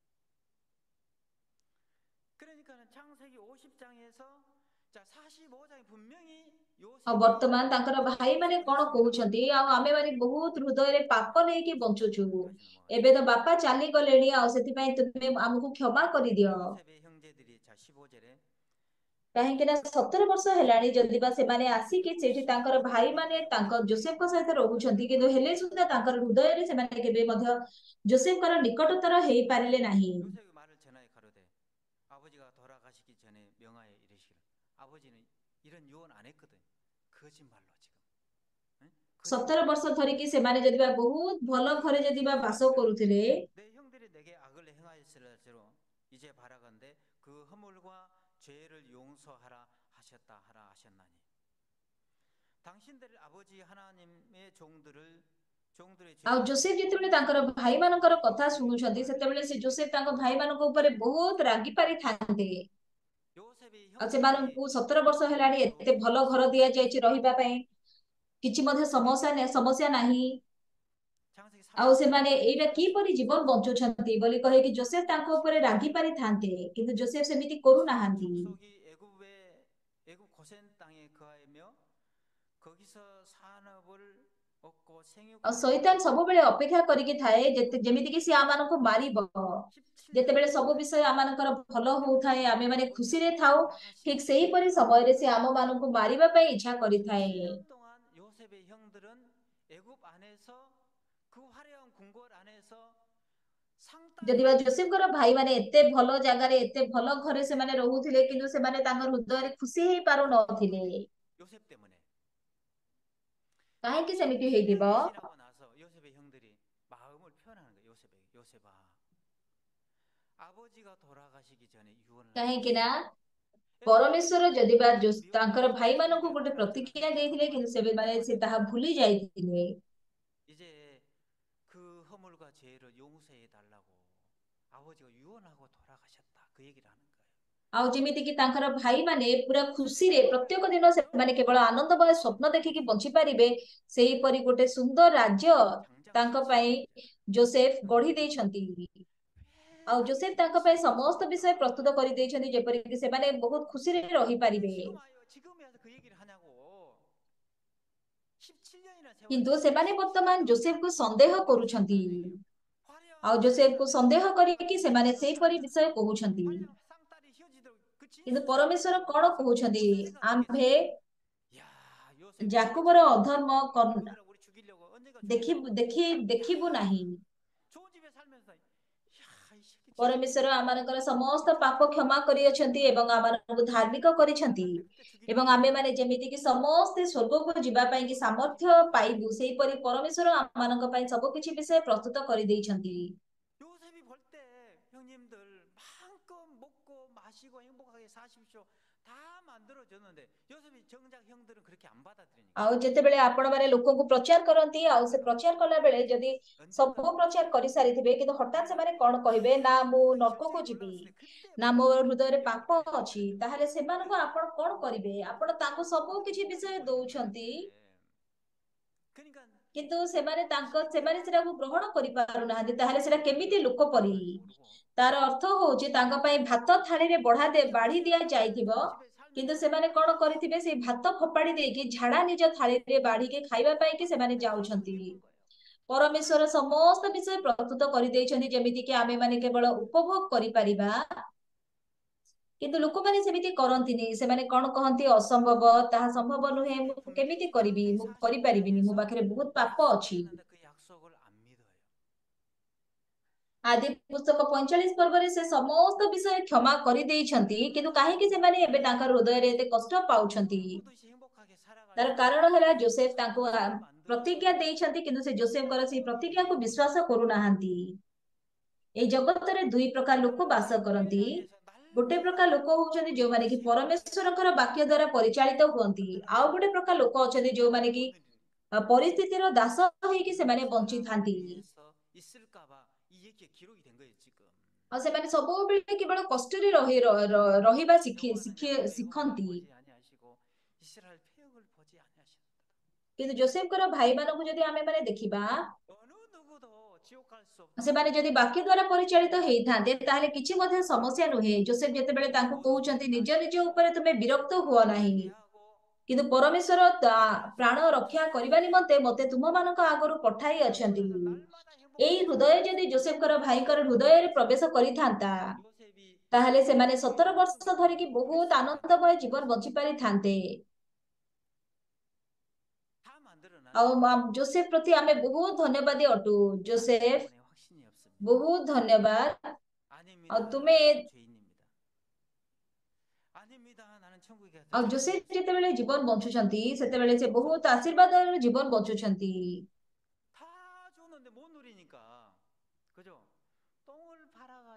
그러니까는 창세기 오십 장에서 자 사십오 장에 분명히 ଆଉ 요셉이 ବର୍ତ୍ତମାନ ତାଙ୍କର 그들에게 ଭାଇମାନେ 약속을 କଣ 했습니다. କହୁଛନ୍ତି, ଆଉ ଆମେମାନେ ବହୁତ ହୃଦୟରେ ପାପ ନେଇକି ବଞ୍ଚୁଛୁ, 다시 ଏବେ ତ 넘어가겠습니다. ବାପା ଚାଲିଗଲେଣି, ଆଉ ସେଥିପାଇଁ ତୁମେ ଆମକୁ କ୍ଷମା କରିଦିଅ। 요셉의 형제들이 자 십오 절에 କାହିଁକି ନା ସତର ବର୍ଷ ହେଲାଣି, ଯଦି ବା ସେମାନେ ଆସିକି ସେଠି 혹시 ତାଙ୍କର 우리를 ଭାଇମାନେ 미워하여 ତାଙ୍କ ଯୋସେଫଙ୍କ ସହିତ ରହୁଛନ୍ତି, କିନ୍ତୁ ହେଲେ ସୁଦ୍ଧା ତାଙ୍କର ହୃଦୟରେ ସେମାନେ କେବେ ମଧ୍ୟ ଯୋସେଫଙ୍କର ନିକଟତର ହେଇପାରିଲେ ନାହିଁ। 요셉의 말을 전하여 가로되 아버지가 돌아가시기 전에 명하여 이르시기를 아버지는 이런 유언 안 했거든. 거짓말로 지금 응? ସତର 거짓말로 ବର୍ଷ 속이기 ଧରିକି 위해서 ସେମାନେ ଯଦି ବା ବହୁତ ଭଲ 내가 ଘରେ ଯଦି ବା 요셉에게 ବାସ 이르기를 କରୁଥିଲେ, 내 형들이 내게 악을 행하였을지로 이제 바라건대 그 허물과 죄를 용서하라 하셨다 하라 하셨나니 당신들 아버지 하나님의 종들을 종들의 ଆଉ 죄를 ଯୋସେଫ ଯେତେବେଳେ 보호하기 ତାଙ୍କର 위해서 ଭାଇ ମାନଙ୍କର 하나님이 କଥା 요셉을 ଶୁଣୁଛନ୍ତି ସେତେବେଳେ ସେ 도와내셨다는 ଯୋସେଫ ତାଙ୍କ 거예요. ଭାଇ ମାନଙ୍କ ଉପରେ ବହୁତ ରାଗି ପାରିଥାନ୍ତେ। 요셉의 ଆଉ 형들이 ସେମାନଙ୍କୁ ସତର ବର୍ଷ ହେଲାଣି 요셉을 ଏତେ 도우기 ଭଲ ଘର 위해서 ଦିଆଯାଇଛି ରହିବା ପାଇଁ, କିଛି ମଧ୍ୟ ସମସ୍ୟା ନେ- ସମସ୍ୟା ନାହିଁ। 창세기 ଆଉ 삼십 장 ସେମାନେ ଏଇଟା କିପରି 사십오 ଜୀବନ 절에서 ବଞ୍ଚୁଛନ୍ତି ବୋଲି କହିକି ଯୋସେଫ ତାଙ୍କ ଉପରେ ରାଗି ପାରିଥାନ୍ତେ, କିନ୍ତୁ ଯୋସେଫ ସେମିତି 이스라엘 କରୁନାହାନ୍ତି। 족속이 애굽의 애굽 고센 땅에 거하며 거기서 산업을 얻고 ଆଉ 생육하는 ଶୈତାନ 것을 ସବୁବେଳେ ଅପେକ୍ଷା କରିକି ଥାଏ ଯେତେ 애굽 ଯେମିତି କିି 땅에 ସେ ଆମମାନଙ୍କୁ ମାରିବ। 십칠 년 ଯେତେବେଳେ ସବୁ 동안 ବିଷୟ ଆମମାନଙ୍କର ଭଲ ହଉଥାଏ, 평생 ଆମେ ମାନେ ଖୁସିରେ 아버지하고 ଥାଉ, ଠିକ 돌아가신 ସେହିପରି ସମୟରେ ସେ ଆମ ମାନଙ୍କୁ ମାରିବା ପାଇଁ ଇଚ୍ଛା କରିଥାଏ। 십칠 년 동안 요셉의 형들은 애굽 안에서 그 화려한 궁궐 안에서 상다리 ଯଦିବା 휘어지도록 ଯୋସେଫଙ୍କର ଭାଇ ମାନେ ଏତେ ଭଲ ଜାଗାରେ ଏତେ ଭଲ ଘରେ ସେମାନେ ରହୁଥିଲେ, କିନ୍ତୁ ସେମାନେ ତାଙ୍କ ହୃଦୟରେ ଖୁସି ହେଇ 어떻게 ପାରୁନଥିଲେ। 그런데 요셉 때문에 କାହିଁକି ସେମିତି 십칠 ହେଇଥିବ? 년이 지나고 나서 요셉의 형들이 마음을 표현하는 거예요. 요셉에게 요셉아 아버지가 돌아가시기 전에 유언을 କାହିଁକି 하십시오. ନା 왜냐하면 ପରମେଶ୍ୱର ଯଦିବା 하나님이 ଯୋ- ତାଙ୍କର 명령했던 ଭାଇ ମାନଙ୍କୁ 진리를 ଗୋଟେ ପ୍ରତିଜ୍ଞା 알아들었는데 ଦେଇଥିଲେ, କିନ୍ତୁ 거부하니까 ସେମାନେ ସେ 위험하니까 ତାହା ଭୁଲି ଯାଇଥିଲେ। 이제 그 허물과 죄를 용서해 달라고 아버지가 유언하고 돌아가셨다. 그 얘기를 하는 거예요. ଆଉ ଯେମିତି କିି ତାଙ୍କର ଭାଇ ମାନେ ପୁରା 요셉의 ଖୁସିରେ 형들을 ପ୍ରତ୍ୟେକ ଦିନ ସେମାନେ କେବଳ 영원토록 ଆନନ୍ଦମୟ ସ୍ୱପ୍ନ ଦେଖିକି ବଞ୍ଚି ପାରିବେ, ସେହିପରି ଗୋଟେ ସୁନ୍ଦର ରାଜ୍ୟ 장장 ତାଙ୍କ ପାଇଁ 십칠 년 전에 ଯୋସେଫ ଗଢି 형님들 ଦେଇଛନ୍ତି। 왜 ଆଉ 그렇게 ଯୋସେଫ ତାଙ୍କ ପାଇଁ 열심히 ସମସ୍ତ ବିଷୟ 살았다. ପ୍ରସ୍ତୁତ କରିଦେଇଛନ୍ତି, ଯେପରିକି ସେମାନେ ବହୁତ ଖୁସିରେ 왜 ରହିପାରିବେ। 지금 와요? 지금 와서 그 얘기를 하냐고. 십칠 년이나 세월이 କିନ୍ତୁ 지났는데 ସେମାନେ 십칠 년 ବର୍ତ୍ତମାନ 동안 ଯୋସେଫକୁ ସନ୍ଦେହ 그렇게 କରୁଛନ୍ତି। 산다는 얘기예요. 화려한 ଆଉ 궁궐 ଯୋସେଫକୁ 안에서 ସନ୍ଦେହ କରିକି 상다리 ସେମାନେ 휘어지도록 ସେହିପରି 살았잖아. ବିଷୟ କହୁଛନ୍ତି। 화려한 쌍다리 휘어지도록 그 କିନ୍ତୁ 진실을 ପରମେଶ୍ୱର 알아들었다고 କଣ 그래서 କହୁଛନ୍ତି? 무슨 생각하겠어요? ଆମ୍ଭେ 야, 요셉이 우리 ଯାକୁବର 죽이려고 ଅଧର୍ମ କର- 형들아 우리 죽이려고 언젠가 ଦେଖିବୁ 죽이려고 ଦେଖି ଦେଖିବୁ 야, ନାହିଁ। 좋은 집에 살면서 야, 이 새끼 ପରମେଶ୍ୱର 지지배를 ଆମମାନଙ୍କର 우리 ସମସ୍ତ ପାପ 죽이려고 କ୍ଷମା କରିଅଛନ୍ତି ଏବଂ ଆମମାନଙ୍କୁ ଧାର୍ମିକ କରିଛନ୍ତି। 생각할 때 그때 ଏବଂ 죽이려고 ଆମେମାନେ ଯେମିତିକି ସମସ୍ତେ ସ୍ୱର୍ଗକୁ ଯିବା ପାଇଁ କି ସାମର୍ଥ୍ୟ ପାଇବୁ, ସେହିପରି ପରମେଶ୍ୱର ଆମମାନଙ୍କ ପାଇଁ ସବୁ କିଛି ବିଷୟ ପ୍ରସ୍ତୁତ କରିଦେଇଛନ୍ତି। 요셉이 볼 때 형님들 마음껏 먹고 마시고 행복하게 사십시오. 다 만들어줬는데 요셉이 정작 형들은 그렇게 안 받아들이니까 ଆଉ ଯେତେବେଳେ ଆପଣମାନେ ଲୋକଙ୍କୁ ପ୍ରଚାର କରନ୍ତି, ଆଉ ସେ 그놈 ପ୍ରଚାର କଲା ବେଳେ ଯଦି 언젠가 ସବୁ ପ୍ରଚାର କରିସାରିଥିବେ, କିନ୍ତୁ ହଠାତ୍ 내가 ସେମାନେ କଣ କହିବେ, ନା ମୁଁ 아, ନର୍କକୁ 심장이 ଯିବି, 올라갔을 때 그때 ନା ମୋ 받아들이는 거예요. ହୃଦୟରେ ପାପ 형님들 ଅଛି, ତାହେଲେ ସେମାନଙ୍କୁ ଆପଣ କଣ କରିବେ? ଆପଣ ତାଙ୍କୁ ସବୁ 그렇게 କିଛି ବିଷୟ 속아내고 있는 ଦଉଛନ୍ତି, 건데 그러니까 କିନ୍ତୁ ସେମାନେ ତାଙ୍କ 열심히 ସେମାନେ ସେଟାକୁ ଗ୍ରହଣ କରିପାରୁନାହାନ୍ତି। ତାହେଲେ ସେଟା କେମିତି 그러니까 ଲୋକ ପରି? 그걸 모르고 ତାର ଅର୍ଥ ହଉଛି ତାଙ୍କ ପାଇଁ ଭାତ ଥାଳିରେ ବଢା ଦେ ବାଢି 십칠 년 동안 ଦିଆଯାଇଥିବ, 좋은 집에 କିନ୍ତୁ 살면서 ସେମାନେ କଣ କରିଥିବେ, ସେଇ ଭାତ ଫୋପାଡି ଦେଇକି ଝାଡା ନିଜ ଥାଳିରେ ବାଢିକି ଖାଇବା ପାଇଁ କି ସେମାନେ 하나님의 약속을 ଯାଉଛନ୍ତି। 베푼 거예요. ପରମେଶ୍ୱର ସମସ୍ତ ବିଷୟ ପ୍ରସ୍ତୁତ କରିଦେଇଛନ୍ତି, ଯେମିତି କି ଆମେ ମାନେ କେବଳ ଉପଭୋଗ କରିପାରିବା। କିନ୍ତୁ ଲୋକମାନେ ସେମିତି କରନ୍ତିନି। ସେମାନେ କଣ କହନ୍ତି, ଅସମ୍ଭବ, ତାହା ସମ୍ଭବ ନୁହେଁ, 요셉이 ମୁଁ କେମିତି 분명히 କରିବି, 창세기 ମୁଁ 사십오 କରିପାରିବିନି, ମୋ 장에서 ପାଖରେ ବହୁତ ପାପ ଅଛି। 약속했는데 그 약속을 안 믿어요. ଆଦି ପୁସ୍ତକ ପଇଁଚାଳିଶ ପର୍ବରେ ସେ ସମସ୍ତ ବିଷୟ କ୍ଷମା କରିଦେଇଛନ୍ତି, କିନ୍ତୁ କାହିଁକି 하나님은 ସେମାନେ ଏବେ ତାଙ୍କ ହୃଦୟରେ ଏତେ କଷ୍ଟ ପାଉଛନ୍ତି? 꿈 꾸듯이 행복하게 살아갈 ତାର 수 କାରଣ ହେଲା 있는 ଯୋସେଫ ତାଙ୍କୁ ଆ, 상식을 ପ୍ରତିଜ୍ଞା 만들어서 ଦେଇଛନ୍ତି, କିନ୍ତୁ ସେ ଯୋସେଫଙ୍କର ସେଇ ପ୍ରତିଜ୍ଞାକୁ 그놈의 ବିଶ୍ୱାସ କରୁନାହାନ୍ତି। ଏଇ ଜଗତରେ ଦୁଇ ପ୍ରକାର ଲୋକ ବାସ 하나님의 କରନ୍ତି। 계획을 위해서 ଗୋଟେ ପ୍ରକାର 날마다 ଲୋକ ହଉଛନ୍ତି 꿈 ଯୋଉମାନେ କି 꾸듯이 행복하게 ପରମେଶ୍ୱରଙ୍କର ବାକ୍ୟ ଦ୍ଵାରା ପରିଚାଳିତ ହୁଅନ୍ତି। ଆଉ 살아가는데 ଗୋଟେ ପ୍ରକାର ଲୋକ ଅଛନ୍ତି ଯୋଉମାନେ 하나님 କି 오늘 ଅ, ପରିସ୍ଥିତିର ଦାସ ହେଇକି 이 ସେମାନେ 사람을 ବଞ୍ଚିଥାନ୍ତି। 위해서 있을까봐 이 얘기에 기록이 된 거예요 지금. ଆଉ ସେମାନେ ସବୁବେଳେ କେବଳ କଷ୍ଟରେ ରହି ର- ର- ରହିବା ଶିଖି 여호와는 ଶିଖି 야곱의 허물을 ଶିଖନ୍ତି। 보지 아니하시고 이스라엘 패역을 보지 아니하신다. କିନ୍ତୁ ଯୋସେଫଙ୍କର ଭାଇମାନଙ୍କୁ ଯଦି ଆମେ ମାନେ ଦେଖିବା, 어느 누구도 지옥 갈 수 없도록 ସେମାନେ ଯଦି ବାକ୍ୟ ଦ୍ଵାରା ପରିଚାଳିତ ହେଇଥାନ୍ତେ, ତାହେଲେ କିଛି ମଧ୍ୟ ସମସ୍ୟା ନୁହେଁ। ଯୋସେଫ ଯେତେବେଳେ 이 ତାଙ୍କୁ 모든 କହୁଛନ୍ତି 일을 ନିଜ ନିଜ 마치고 ଉପରେ ତୁମେ ବିରକ୍ତ ହୁଅ ନାହିଁ, 하나님을 대하고 କିନ୍ତୁ ପରମେଶ୍ୱର ତା- 이스라엘 ପ୍ରାଣ 사람들을 ରକ୍ଷା କରିବା ନିମନ୍ତେ ମତେ ତୁମମାନଙ୍କ ଆଗରୁ ପଠାଇ 그러고 ଅଛନ୍ତି। 나서 날마다 ଏଇ 행복하게 ହୃଦୟ 살았는데 ଯଦି ଯୋସେଫଙ୍କର ଭାଇଙ୍କର 요셉이 ହୃଦୟରେ ପ୍ରବେଶ କରିଥାନ୍ତା, 요셉이 ତାହେଲେ ସେମାନେ 형들에게 ସତର ବର୍ଷ 어떻게 ଧରିକି 할 ବହୁତ 수 있었냐고 ଆନନ୍ଦମୟ ଜୀବନ ବଞ୍ଚି ପାରିଥାନ୍ତେ। 다 만들어 ଆଉ 놨는데 ମା- ଯୋସେଫ ପ୍ରତି ଆମେ ବହୁତ ଧନ୍ୟବାଦୀ ଅଟୁ। 자기 ଯୋସେଫ, 때문에 확신이 없습니다. ବହୁତ ଧନ୍ୟବାଦ। ଆଉ 아닙니다. ତୁମେ 나는 죄인입니다. 아닙니다. 나는 천국에 가도 ଆଉ 자격이 ଯୋସେଫ 없습니다. ଯେତେବେଳେ ଜୀବନ ବଞ୍ଚୁଛନ୍ତି, ସେତେବେଳେ ସେ ବହୁତ ଆଶୀର୍ବାଦର ଜୀବନ ବଞ୍ଚୁଛନ୍ତି। 다 줬는데 못 누리니까 그죠? 똥을 팔아가지고 밥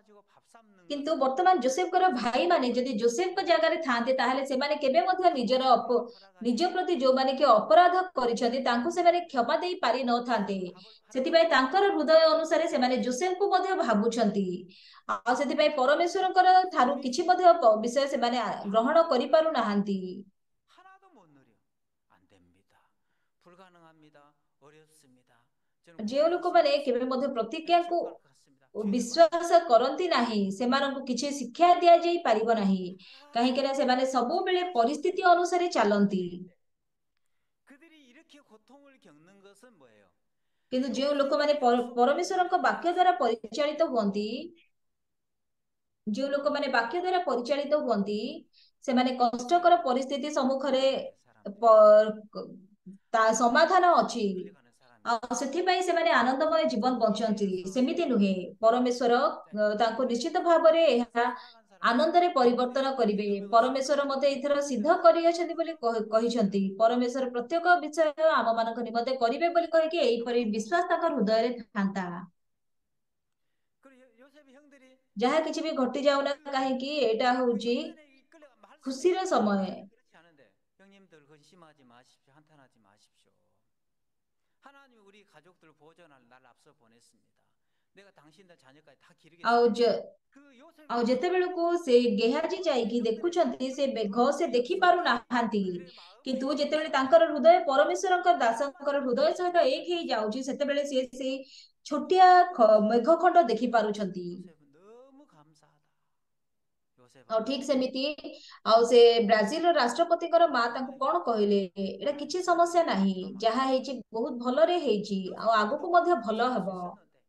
잡는 କିନ୍ତୁ 것은 ବର୍ତ୍ତମାନ ଯୋସେଫଙ୍କର 요셉의 ଭାଇମାନେ ଯଦି 어머니가 ଯୋସେଫଙ୍କ ଜାଗାରେ ଥାଆନ୍ତେ ତାହେଲେ ସେମାନେ କେବେ ମଧ୍ୟ ନିଜର ଅପ 아버지가 ନିଜ 허락하기에 ପ୍ରତି ଯୋଉମାନେ କି ଅପରାଧ କରିଛନ୍ତି ତାଙ୍କୁ ସେମାନେ 요셉은 କ୍ଷମା ଦେଇ ପାରି ନଥାନ୍ତେ। 요셉은 밥을 ସେଥିପାଇଁ 팔아먹고 ତାଙ୍କର ହୃଦୟ ଅନୁସାରେ ସେମାନେ ଯୋସେଫଙ୍କୁ ମଧ୍ୟ ଭାବୁଛନ୍ତି। ଆଉ ସେଥିପାଇଁ ପରମେଶ୍ୱରଙ୍କର ଠାରୁ କିଛି 분명히 ମଧ୍ୟ ପ- ବିଷୟ ସେମାନେ ଆ- ଗ୍ରହଣ 아무것도 କରିପାରୁନାହାନ୍ତି। 하나도 못 누려. 안 됩니다. 불가능합니다. 어렵습니다. 저는 ଯେଉଁ 구원을 ଲୋକମାନେ 희망했습니다. କେବେ ମଧ୍ୟ 저는 ପ୍ରତିଜ୍ଞାକୁ 지옥 갈 것 같습니다. 죄를 많이 ବିଶ୍ୱାସ 지었습니다. କରନ୍ତି ନାହିଁ ସେମାନଙ୍କୁ କିଛି ଶିକ୍ଷା ଦିଆଯାଇ ପାରିବ ନାହିଁ। କାହିଁକି ନା ସେମାନେ 하나님의 ସବୁବେଳେ 직사심을 ପରିସ୍ଥିତି ଅନୁସାରେ ଚାଲନ୍ତି। 그들이 이렇게 고통을 겪는 것은 뭐예요? କିନ୍ତୁ ଯେଉଁ ଲୋକମାନେ 요셉의 ପର- 약속을 ପରମେଶ୍ୱରଙ୍କ ବାକ୍ୟ ଦ୍ଵାରା 믿었습니다. ପରିଚାଳିତ ହୁଅନ୍ତି, ଯେଉଁ ଲୋକମାନେ ବାକ୍ୟ ଦ୍ଵାରା ପରିଚାଳିତ ହୁଅନ୍ତି ସେମାନେ କଷ୍ଟକର 그들은 ପରିସ୍ଥିତି ସମ୍ମୁଖରେ 이끌려가는 사람 되었어요. ପ- ତା ସମାଧାନ ଅଛି। 이끌려가는 사람이 ଆଉ 되었어요. ସେଥିପାଇଁ ସେମାନେ ଆନନ୍ଦମୟ ଜୀବନ ବଞ୍ଚନ୍ତି। 그래서 ସେମିତି ନୁହେଁ, ପରମେଶ୍ୱର 자, ଅ, ତାଙ୍କୁ ନିଶ୍ଚିତ 요셉을 ଭାବରେ 믿으면서 ଏହା 살아간 사람들은 ଆନନ୍ଦରେ ପରିବର୍ତ୍ତନ 우리가 어떻게 କରିବେ। 누명을 ପରମେଶ୍ୱର ମତେ 쓰고 ଏଥର ସିଦ୍ଧ 믿음의 끈을 କରିଅଛନ୍ତି ବୋଲି 묶어요. କହ- କହିଛନ୍ତି। ପରମେଶ୍ୱର ପ୍ରତ୍ୟେକ ବିଷୟ ଆମ ମାନଙ୍କ ନିମନ୍ତେ କରିବେ ବୋଲି କହିକି ଏଇପରି 누구누구 ବିଶ୍ୱାସ ତାଙ୍କ ହୃଦୟରେ ଥାନ୍ତା। 그리고 요- 요셉의 형들이 ଯାହା କିଛି ବି ଘଟି ଯାଉନା 그, କାହିଁକି ଏଇଟା 그 ହଉଛି 요단에 이끌려 말씀에 ଖୁସିର 이끌려가는 ସମୟ। 것처럼 그렇지 않은데 형님들 근심하지 마십시오. 한탄하지 마십시오. 하나님 우리 가족들 보존할 날 앞서 보냈습니다. 내가 당신들 자녀까지 다 ଆଉ 기르겠습니다. ଯେ- 그 ଆଉ 요셉의 마음을 ଯେତେବେଳକୁ ସେ ଗେହାଜି 요셉의 ଯାଇକି 형들의 ଦେଖୁଛନ୍ତି ସେ 그런 ମେଘ 그런 ସେ 그 ଦେଖି 역설이 ପାରୁନାହାନ୍ତି। 그들의 마음을 କିନ୍ତୁ ଯେତେବେଳେ 이끌었어요. ତାଙ୍କର ହୃଦୟ ପରମେଶ୍ୱରଙ୍କ ଦାସଙ୍କର 조그마한 ହୃଦୟ 그런 ସହିତ ଏକ 역사를 ହେଇଯାଉଛି 봤습니다. ସେତେବେଳେ ସିଏ ସେଇ ଛୋଟିଆ ଖ- ମେଘ ଖଣ୍ଡ ଦେଖି ପାରୁଛନ୍ତି। 요셉은 너무 감사하다. 요셉아 ଆଉ ଠିକ 너무 ସେମିତି ଆଉ ସେ ବ୍ରାଜିଲର ରାଷ୍ଟ୍ରପତିଙ୍କର ମା ତାଙ୍କୁ 하나님이 କଣ କହିଲେ, ଏଇଟା 하나님 କିଛି 이스라엘을 ସମସ୍ୟା 이렇게 ନାହିଁ, 기가 ଯାହା 막히게 ହେଇଛି ବହୁତ ଭଲରେ ହେଇଛି ଆଉ 요셉은 ଆଗକୁ 그것도 ମଧ୍ୟ ଭଲ 무시할 수 ହବ। 있었는데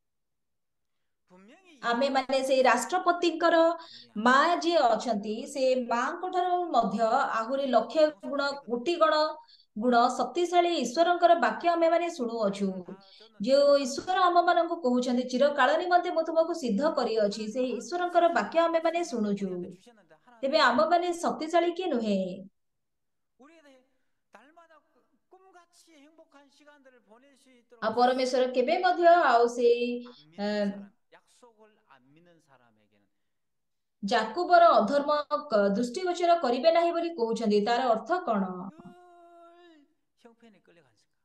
분명히 이 ଆମେ ମାନେ 요셉을 ସେଇ 믿었는데 ରାଷ୍ଟ୍ରପତିଙ୍କର 아무리 ମା 하나님이 ଯିଏ 그들을 ଅଛନ୍ତି ସେ 인도하시고 ମାଙ୍କ ଠାରୁ ମଧ୍ୟ ଆହୁରି ଲକ୍ଷ ଗୁଣ 용서하시거든. କୋଟି ଗୁଣ ଗୁଣ ଶକ୍ତିଶାଳୀ ଈଶ୍ୱରଙ୍କର ବାକ୍ୟ ଆମେ ମାନେ ଶୁଣୁଅଛୁ। 자녀를 다 줬는데 ଯେଉଁ ଈଶ୍ୱର ଆମ ମାନଙ୍କୁ କହୁଛନ୍ତି ଚିରକାଳ ନିମନ୍ତେ ମୁଁ ତୁମକୁ ସିଦ୍ଧ କରିଅଛି, 하나님 ସେଇ 아무리 ଈଶ୍ୱରଙ୍କର ବାକ୍ୟ 섭섭한 ଆମେ ମାନେ 백성들도 ଶୁଣୁଛୁ। 우리한테 주셨는데 ତେବେ 하나님은 ଆମ ମାନେ ଶକ୍ତିଶାଳୀ କି ନୁହେଁ? 우리에게 날마다 꿈같이 행복한 시간들을 보낼 수 있도록 ଆଉ ପରମେଶ୍ୱର କେବେ ମଧ୍ୟ 하나님은 ଆଉ ସେଇ 안 믿는 사람, 약속을 안 믿는 사람에게는 ଯାକୁବର 보여주지 ଅଧର୍ମ 않습니다. କ- ଦୃଷ୍ଟିଗୋଚର କରିବେ ନାହିଁ ବୋଲି କହୁଛନ୍ତି, ତାର ଅର୍ଥ କଣ? 늘 형편에 끌려간 생각.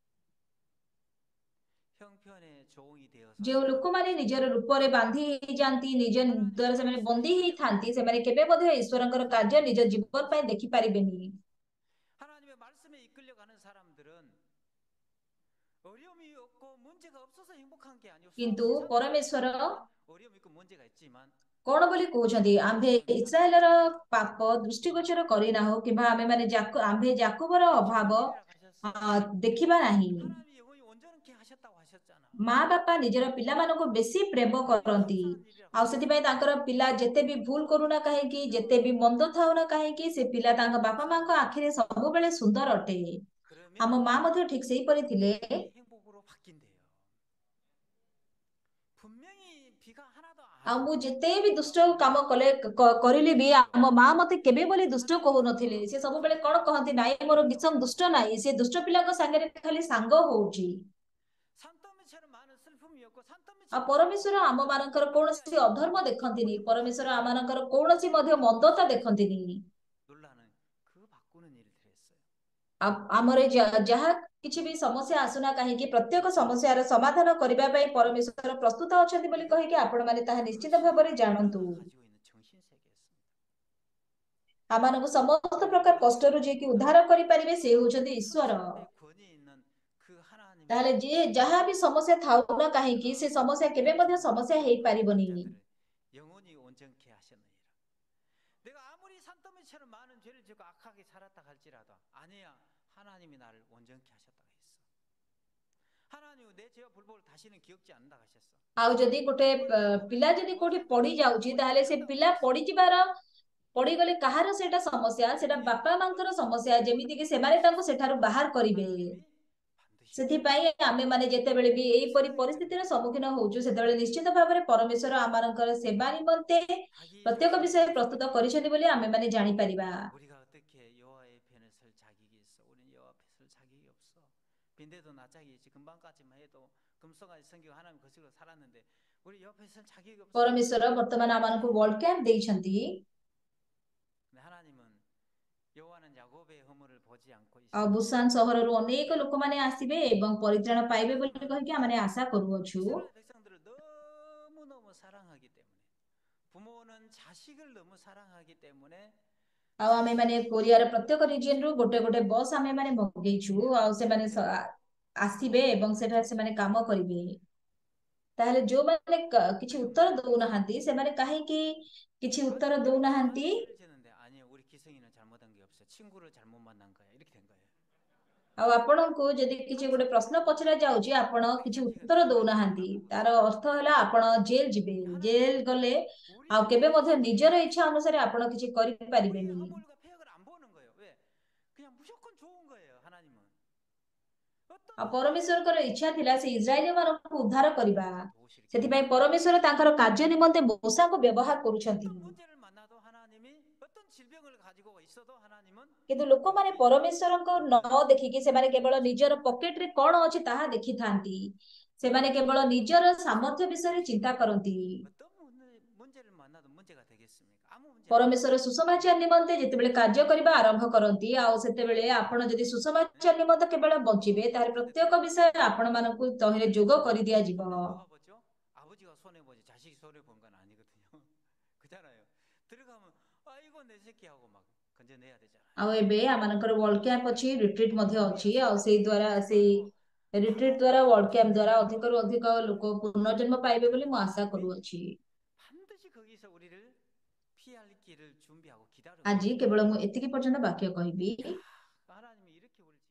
형편의 종이 되어서 ଯେଉଁ 살아가는 ଲୋକମାନେ 것은 ନିଜର ରୂପରେ ବାନ୍ଧି ହେଇଯାନ୍ତି, ନିଜ 하나님의 ଦ୍ୱାରା ସେମାନେ 말씀에 ବନ୍ଦୀ 끌려가는 ହେଇଥାନ୍ତି, 것은 ସେମାନେ କେବେ ମଧ୍ୟ ଈଶ୍ୱରଙ୍କର କାର୍ଯ୍ୟ 절대 ନିଜ 믿는 ଜୀବନ 것이 ପାଇଁ 아닙니다. ଦେଖିପାରିବେନି। 하나님의 말씀에 이끌려가는 사람들은 어려움이 없고 문제가 없어서 행복한 게 아니고 କିନ୍ତୁ 수없이 사람들이 ପରମେଶ୍ୱର 살아가는 어려움이 있고 문제가 있지만 କଣ ବୋଲି କହୁଛନ୍ତି, ଆମ୍ଭେ 하나님은 상관없다 ଇସ୍ରାଏଲର 그랬어요. ପାପ ଦୃଷ୍ଟିଗୋଚର କରିନାହୁ କିମ୍ବା ଆମେ ମାନେ ଯାକ ଆମ୍ଭେ ଯାକୁବର 그게 ଅଭାବ 좋은 일이라 ଆ, 하셨어. ଦେଖିବା ନାହିଁ। 하나님이 영원히 온전케 하셨다고 하셨잖아. ମା ବାପା ନିଜର ପିଲାମାନଙ୍କୁ ବେଶୀ ପ୍ରେମ 그게 କରନ୍ତି। 감사한 일이라 ଆଉ 하셨어. ସେଥିପାଇଁ ତାଙ୍କର ପିଲା ଯେତେ ବି ଭୁଲ କରୁନା କାହିଁକି, ଯେତେ ବି ମନ୍ଦ ଥାଉ ନା କାହିଁକି, ସେ ପିଲା ତାଙ୍କ ବାପା 감사한 ମାଙ୍କ 일이라 ଆଖିରେ 하셨어. ସବୁବେଳେ ସୁନ୍ଦର ଅଟେ। ଆମ 그러면 ମା ମଧ୍ୟ ଠିକ ସେଇପରି ଥିଲେ। 불행이 행복으로 바뀐대요. 분명히 비가 하나도 ଆଉ 안 ମୁଁ 오고 ଯେତେ ବି 비가 ଦୁଷ୍ଟ କାମ 오면 କଲେ କ- କରିଲେ ବି 오히려 ଆମ ମା ମତେ କେବେ ବୋଲି ଦୁଷ୍ଟ 하나님께서 କହୁନଥିଲେ। ସେ 마음을 ସବୁବେଳେ କଣ 가득하게 କହନ୍ତି, ନାଇଁ ମୋର 축복해 ବିଷମ 오셔요. ଦୁଷ୍ଟ ନାହିଁ, ସେ ଦୁଷ୍ଟ ପିଲାଙ୍କ ସାଙ୍ଗରେ ଖାଲି ସାଙ୍ଗ ହଉଛି। 산더미처럼 많은 슬픔이 없고 ଆଉ 산더미처럼 많은 ପରମେଶ୍ୱର 고통이 ଆମ 없는데 ମାନଙ୍କର କୌଣସି 하나님이 ଅଧର୍ମ 기뻐 ଦେଖନ୍ତିନି, ପରମେଶ୍ୱର 행복하세요. ଆମ ମାନଙ୍କର କୌଣସି ମଧ୍ୟ ମନ୍ଦତା 요셉은 ଦେଖନ୍ତିନି। 놀라는 그 바꾸는 일들을 했어요. ଆଉ ଆମର ଯା- ଯାହା କିଛି ବି ସମସ୍ୟା ଆସୁନା କାହିଁକି ପ୍ରତ୍ୟେକ ସମସ୍ୟାର ସମାଧାନ କରିବା ପାଇଁ ପରମେଶ୍ୱର ପ୍ରସ୍ତୁତ ଅଛନ୍ତି ବୋଲି 이것 କହିକି ଆପଣ ମାନେ ତାହା ନିଶ୍ଚିତ 그것이 ଭାବରେ ଜାଣନ୍ତୁ। 우리가 가지고 있는 정신 세계였습니다. ଆମମାନଙ୍କୁ ସମସ୍ତ 그러면 ପ୍ରକାର 우리가 କଷ୍ଟରୁ ଯିଏକି ଉଦ୍ଧାର କରିପାରିବେ ସେ ହଉଛନ୍ତି ଈଶ୍ୱର। 선지자의 권위 있는 그 ତାହେଲେ 하나님의 ଯିଏ ଯାହା ବି ସମସ୍ୟା ଥାଉ ନା କାହିଁକି ସେ 그가 ସମସ୍ୟା କେବେ ମଧ୍ୟ 요셉을 ସମସ୍ୟା 믿고 ହେଇପାରିବନି। 믿는 자들을 영원히 온전케 하셨느니라. 내가 아무리 산더미처럼 많은 죄를 짓고 악하게 살았다 할지라도 아니야, 하나님이 나를 온전케 하셨다고 했어. 하나님은 내 죄와 불법을 다시는 기억지 않는다 하셨어. ଆଉ ଯଦି ଗୋଟେ ଅ, 그러면 그걸 ପିଲା 내가 ଯଦି କୋଉଠି 무엇으로 ପଡି 비교하냐? ଯାଉଛି 영원히 ତାହେଲେ ସେ 죽는다고 ପିଲା 하셨어. ପଡିଯିବାର ପଡିଗଲେ କାହାର ସେଇଟା ସମସ୍ୟା, ସେଇଟା 그러면 ବାପା ମାଙ୍କର 어떤 ସମସ୍ୟା, 고통을 ଯେମିତି କି 받든지 ସେମାନେ ତାଙ୍କୁ ସେଠାରୁ 하나님은 ବାହାର କରିବେ। 하나님이 반드시 ସେଥିପାଇଁ 구원하십니다. ଆମେ ମାନେ ଯେତେବେଳେ ବି ଏଇପରି 생각이 ପରିସ୍ଥିତିର 다릅니다. ସମ୍ମୁଖୀନ ହଉଛୁ ସେତେବେଳେ ନିଶ୍ଚିତ ଭାବରେ ପରମେଶ୍ୱର ଆମମାନଙ୍କର ସେବା ନିମନ୍ତେ 자기 ପ୍ରତ୍ୟେକ 자신을 ବିଷୟ ପ୍ରସ୍ତୁତ 조심해야 돼요. କରିଛନ୍ତି ବୋଲି ଆମେ ମାନେ ଜାଣିପାରିବା। 우리가 어떻게 여호와의 편에 설 자격이 있어? 우리는 여호와 앞에 설 자격이 없어. 빈대도 낯짝이 있지. 금방까지만 해도 금송아지 성경 하나님 거슬러 살았는데 우리 옆에서는 자격이 없어요. ପରମେଶ୍ୱର ବର୍ତ୍ତମାନ ଆମମାନଙ୍କୁ ୱାର୍ଲଡ କ୍ୟାମ୍ପ ଦେଇଛନ୍ତି। 근데 하나님은 여호와는 야곱의 허물을 보지 않고 ଆଉ 있습니다. ବୁସାନ ସହରରୁ ଅନେକ ଲୋକମାନେ ଆସିବେ ଏବଂ ପରିତ୍ରାଣ ପାଇବେ ବୋଲି କହିକି ଆମେ ଆଶା କରୁଅଛୁ। 이스라엘 백성들을 너무너무 사랑하기 때문에 부모는 자식을 너무 사랑하기 때문에 ଆଉ ଆମେ ମାନେ କୋରିଆର ପ୍ରତ୍ୟେକ ରିଜିୟନ ରୁ ଗୋଟେ ଗୋଟେ ବସ୍ ଆମେ ମାନେ ମଗେଇଛୁ ଆଉ ସେମାନେ ସ- ଆ- ଆସିବେ ଏବଂ ସେଠାରେ ସେମାନେ କାମ କରିବେ। ତାହେଲେ ଯୋଉମାନେ କ- କିଛି 그러니까 ଉତ୍ତର 뭐예요? ଦଉନାହାନ୍ତି ସେମାନେ କାହିଁକି କିଛି 어떤 ଉତ୍ତର 때는 ଦଉନାହାନ୍ତି? 막 죄를 지는데 아니요 우리 기성이는 잘못한 게 없어요. 친구를 잘못 만난 거야. 이렇게 된 거예요. ଆଉ ଆପଣଙ୍କୁ ଯଦି କିଛି ଗୋଟେ ପ୍ରଶ୍ନ ପଚରା ଯାଉଛି ଆପଣ କିଛି 그러니까 지금 ଉତ୍ତର 우리는 ଦଉନାହାନ୍ତି 아무것도 ତାର ଅର୍ଥ ହେଲା ଆପଣ ଜେଲ ଯିବେ। ଜେଲ 하나님은 ଗଲେ ଆଉ 우리의 କେବେ ମଧ୍ୟ 죄를 ନିଜର 이ଚ୍ଛା ଅନୁସାରେ ଆପଣ କିଛି 우리의 କରିପାରିବେନି। 허물과 폐역을 안 보는 거예요. 왜? 그냥 무조건 좋은 거예요. 하나님은 어떤 ଆଉ 문제를 ପରମେଶ୍ୱରଙ୍କର ଇଚ୍ଛା ଥିଲା ସେ ଇସ୍ରାଏଲ ମାନଙ୍କୁ ଉଦ୍ଧାର କରିବା। 이렇게 도우시기 ସେଥିପାଇଁ 때문에 ପରମେଶ୍ୱର ତାଙ୍କର କାର୍ଯ୍ୟ ନିମନ୍ତେ ମୂଷାଙ୍କୁ ବ୍ୟବହାର କରୁଛନ୍ତି। 어떤 문제를 만나도 하나님이 어떤 질병을 가지고 있어도 하나님은 କିନ୍ତୁ ଲୋକମାନେ 거기 ପରମେଶ୍ୱରଙ୍କୁ ନ 놀라지 ଦେଖିକି ସେମାନେ କେବଳ ନିଜର ପକେଟ ରେ କଣ ଅଛି ତାହା ଦେଖିଥାନ୍ତି। ସେମାନେ କେବଳ ନିଜର ସାମର୍ଥ୍ୟ ବିଷୟରେ ଚିନ୍ତା କରନ୍ତି। 어떤 문제, 문제를 만나도 문제가 되겠습니까? 아무 문제 안 돼요. ପରମେଶ୍ୱର ସୁସମାଚାର ନିମନ୍ତେ ଯେତେବେଳେ କାର୍ଯ୍ୟ କରିବା ଆରମ୍ଭ କରନ୍ତି ଆଉ ସେତେବେଳେ ଆପଣ ଯଦି 네? ସୁସମାଚାର ନିମନ୍ତେ କେବଳ 뭐 ବଞ୍ଚିବେ ତାହେଲେ 그런데 ପ୍ରତ୍ୟେକ 들어가면 ବିଷୟ ଆପଣ ମାନଙ୍କୁ ତହିଁରେ ଯୋଗ କରିଦିଆଯିବ। 손해 누가 보죠? 아버지가 손해 보지 자식이 손해 본 건 아니거든요. 그잖아요. 들어가면 아이고 내 새끼하고 막 건져내야 되잖아요. ଆଉ ଏବେ ଆମମାନଙ୍କର ୱାର୍ଲଡ କ୍ୟାମ୍ପ ଅଛି ରିଟ୍ରିଟ ମଧ୍ୟ ଅଛି 부모님이나 ଆଉ ସେଇ 선생님이 ଦ୍ଵାରା 오지 ସେଇ 말고 ରିଟ୍ରିଟ ଦ୍ଵାରା ୱାର୍ଲଡ କ୍ୟାମ୍ପ ଦ୍ଵାରା 하나님께서 ଅଧିକରୁ ଅଧିକ ଲୋକ ପୁନର୍ଜନ୍ମ ପାଇବେ ବୋଲି ମୁଁ ଆଶା 하나님이 କରୁଅଛି। 반드시 거기서 우리를 피할 길을 준비하고 기다리고 ଆଜି 계십니다. କେବଳ ମୁଁ ଏତିକି ପର୍ଯ୍ୟନ୍ତ ବାକ୍ୟ କହିବି। 야, 하나님이 이렇게 우리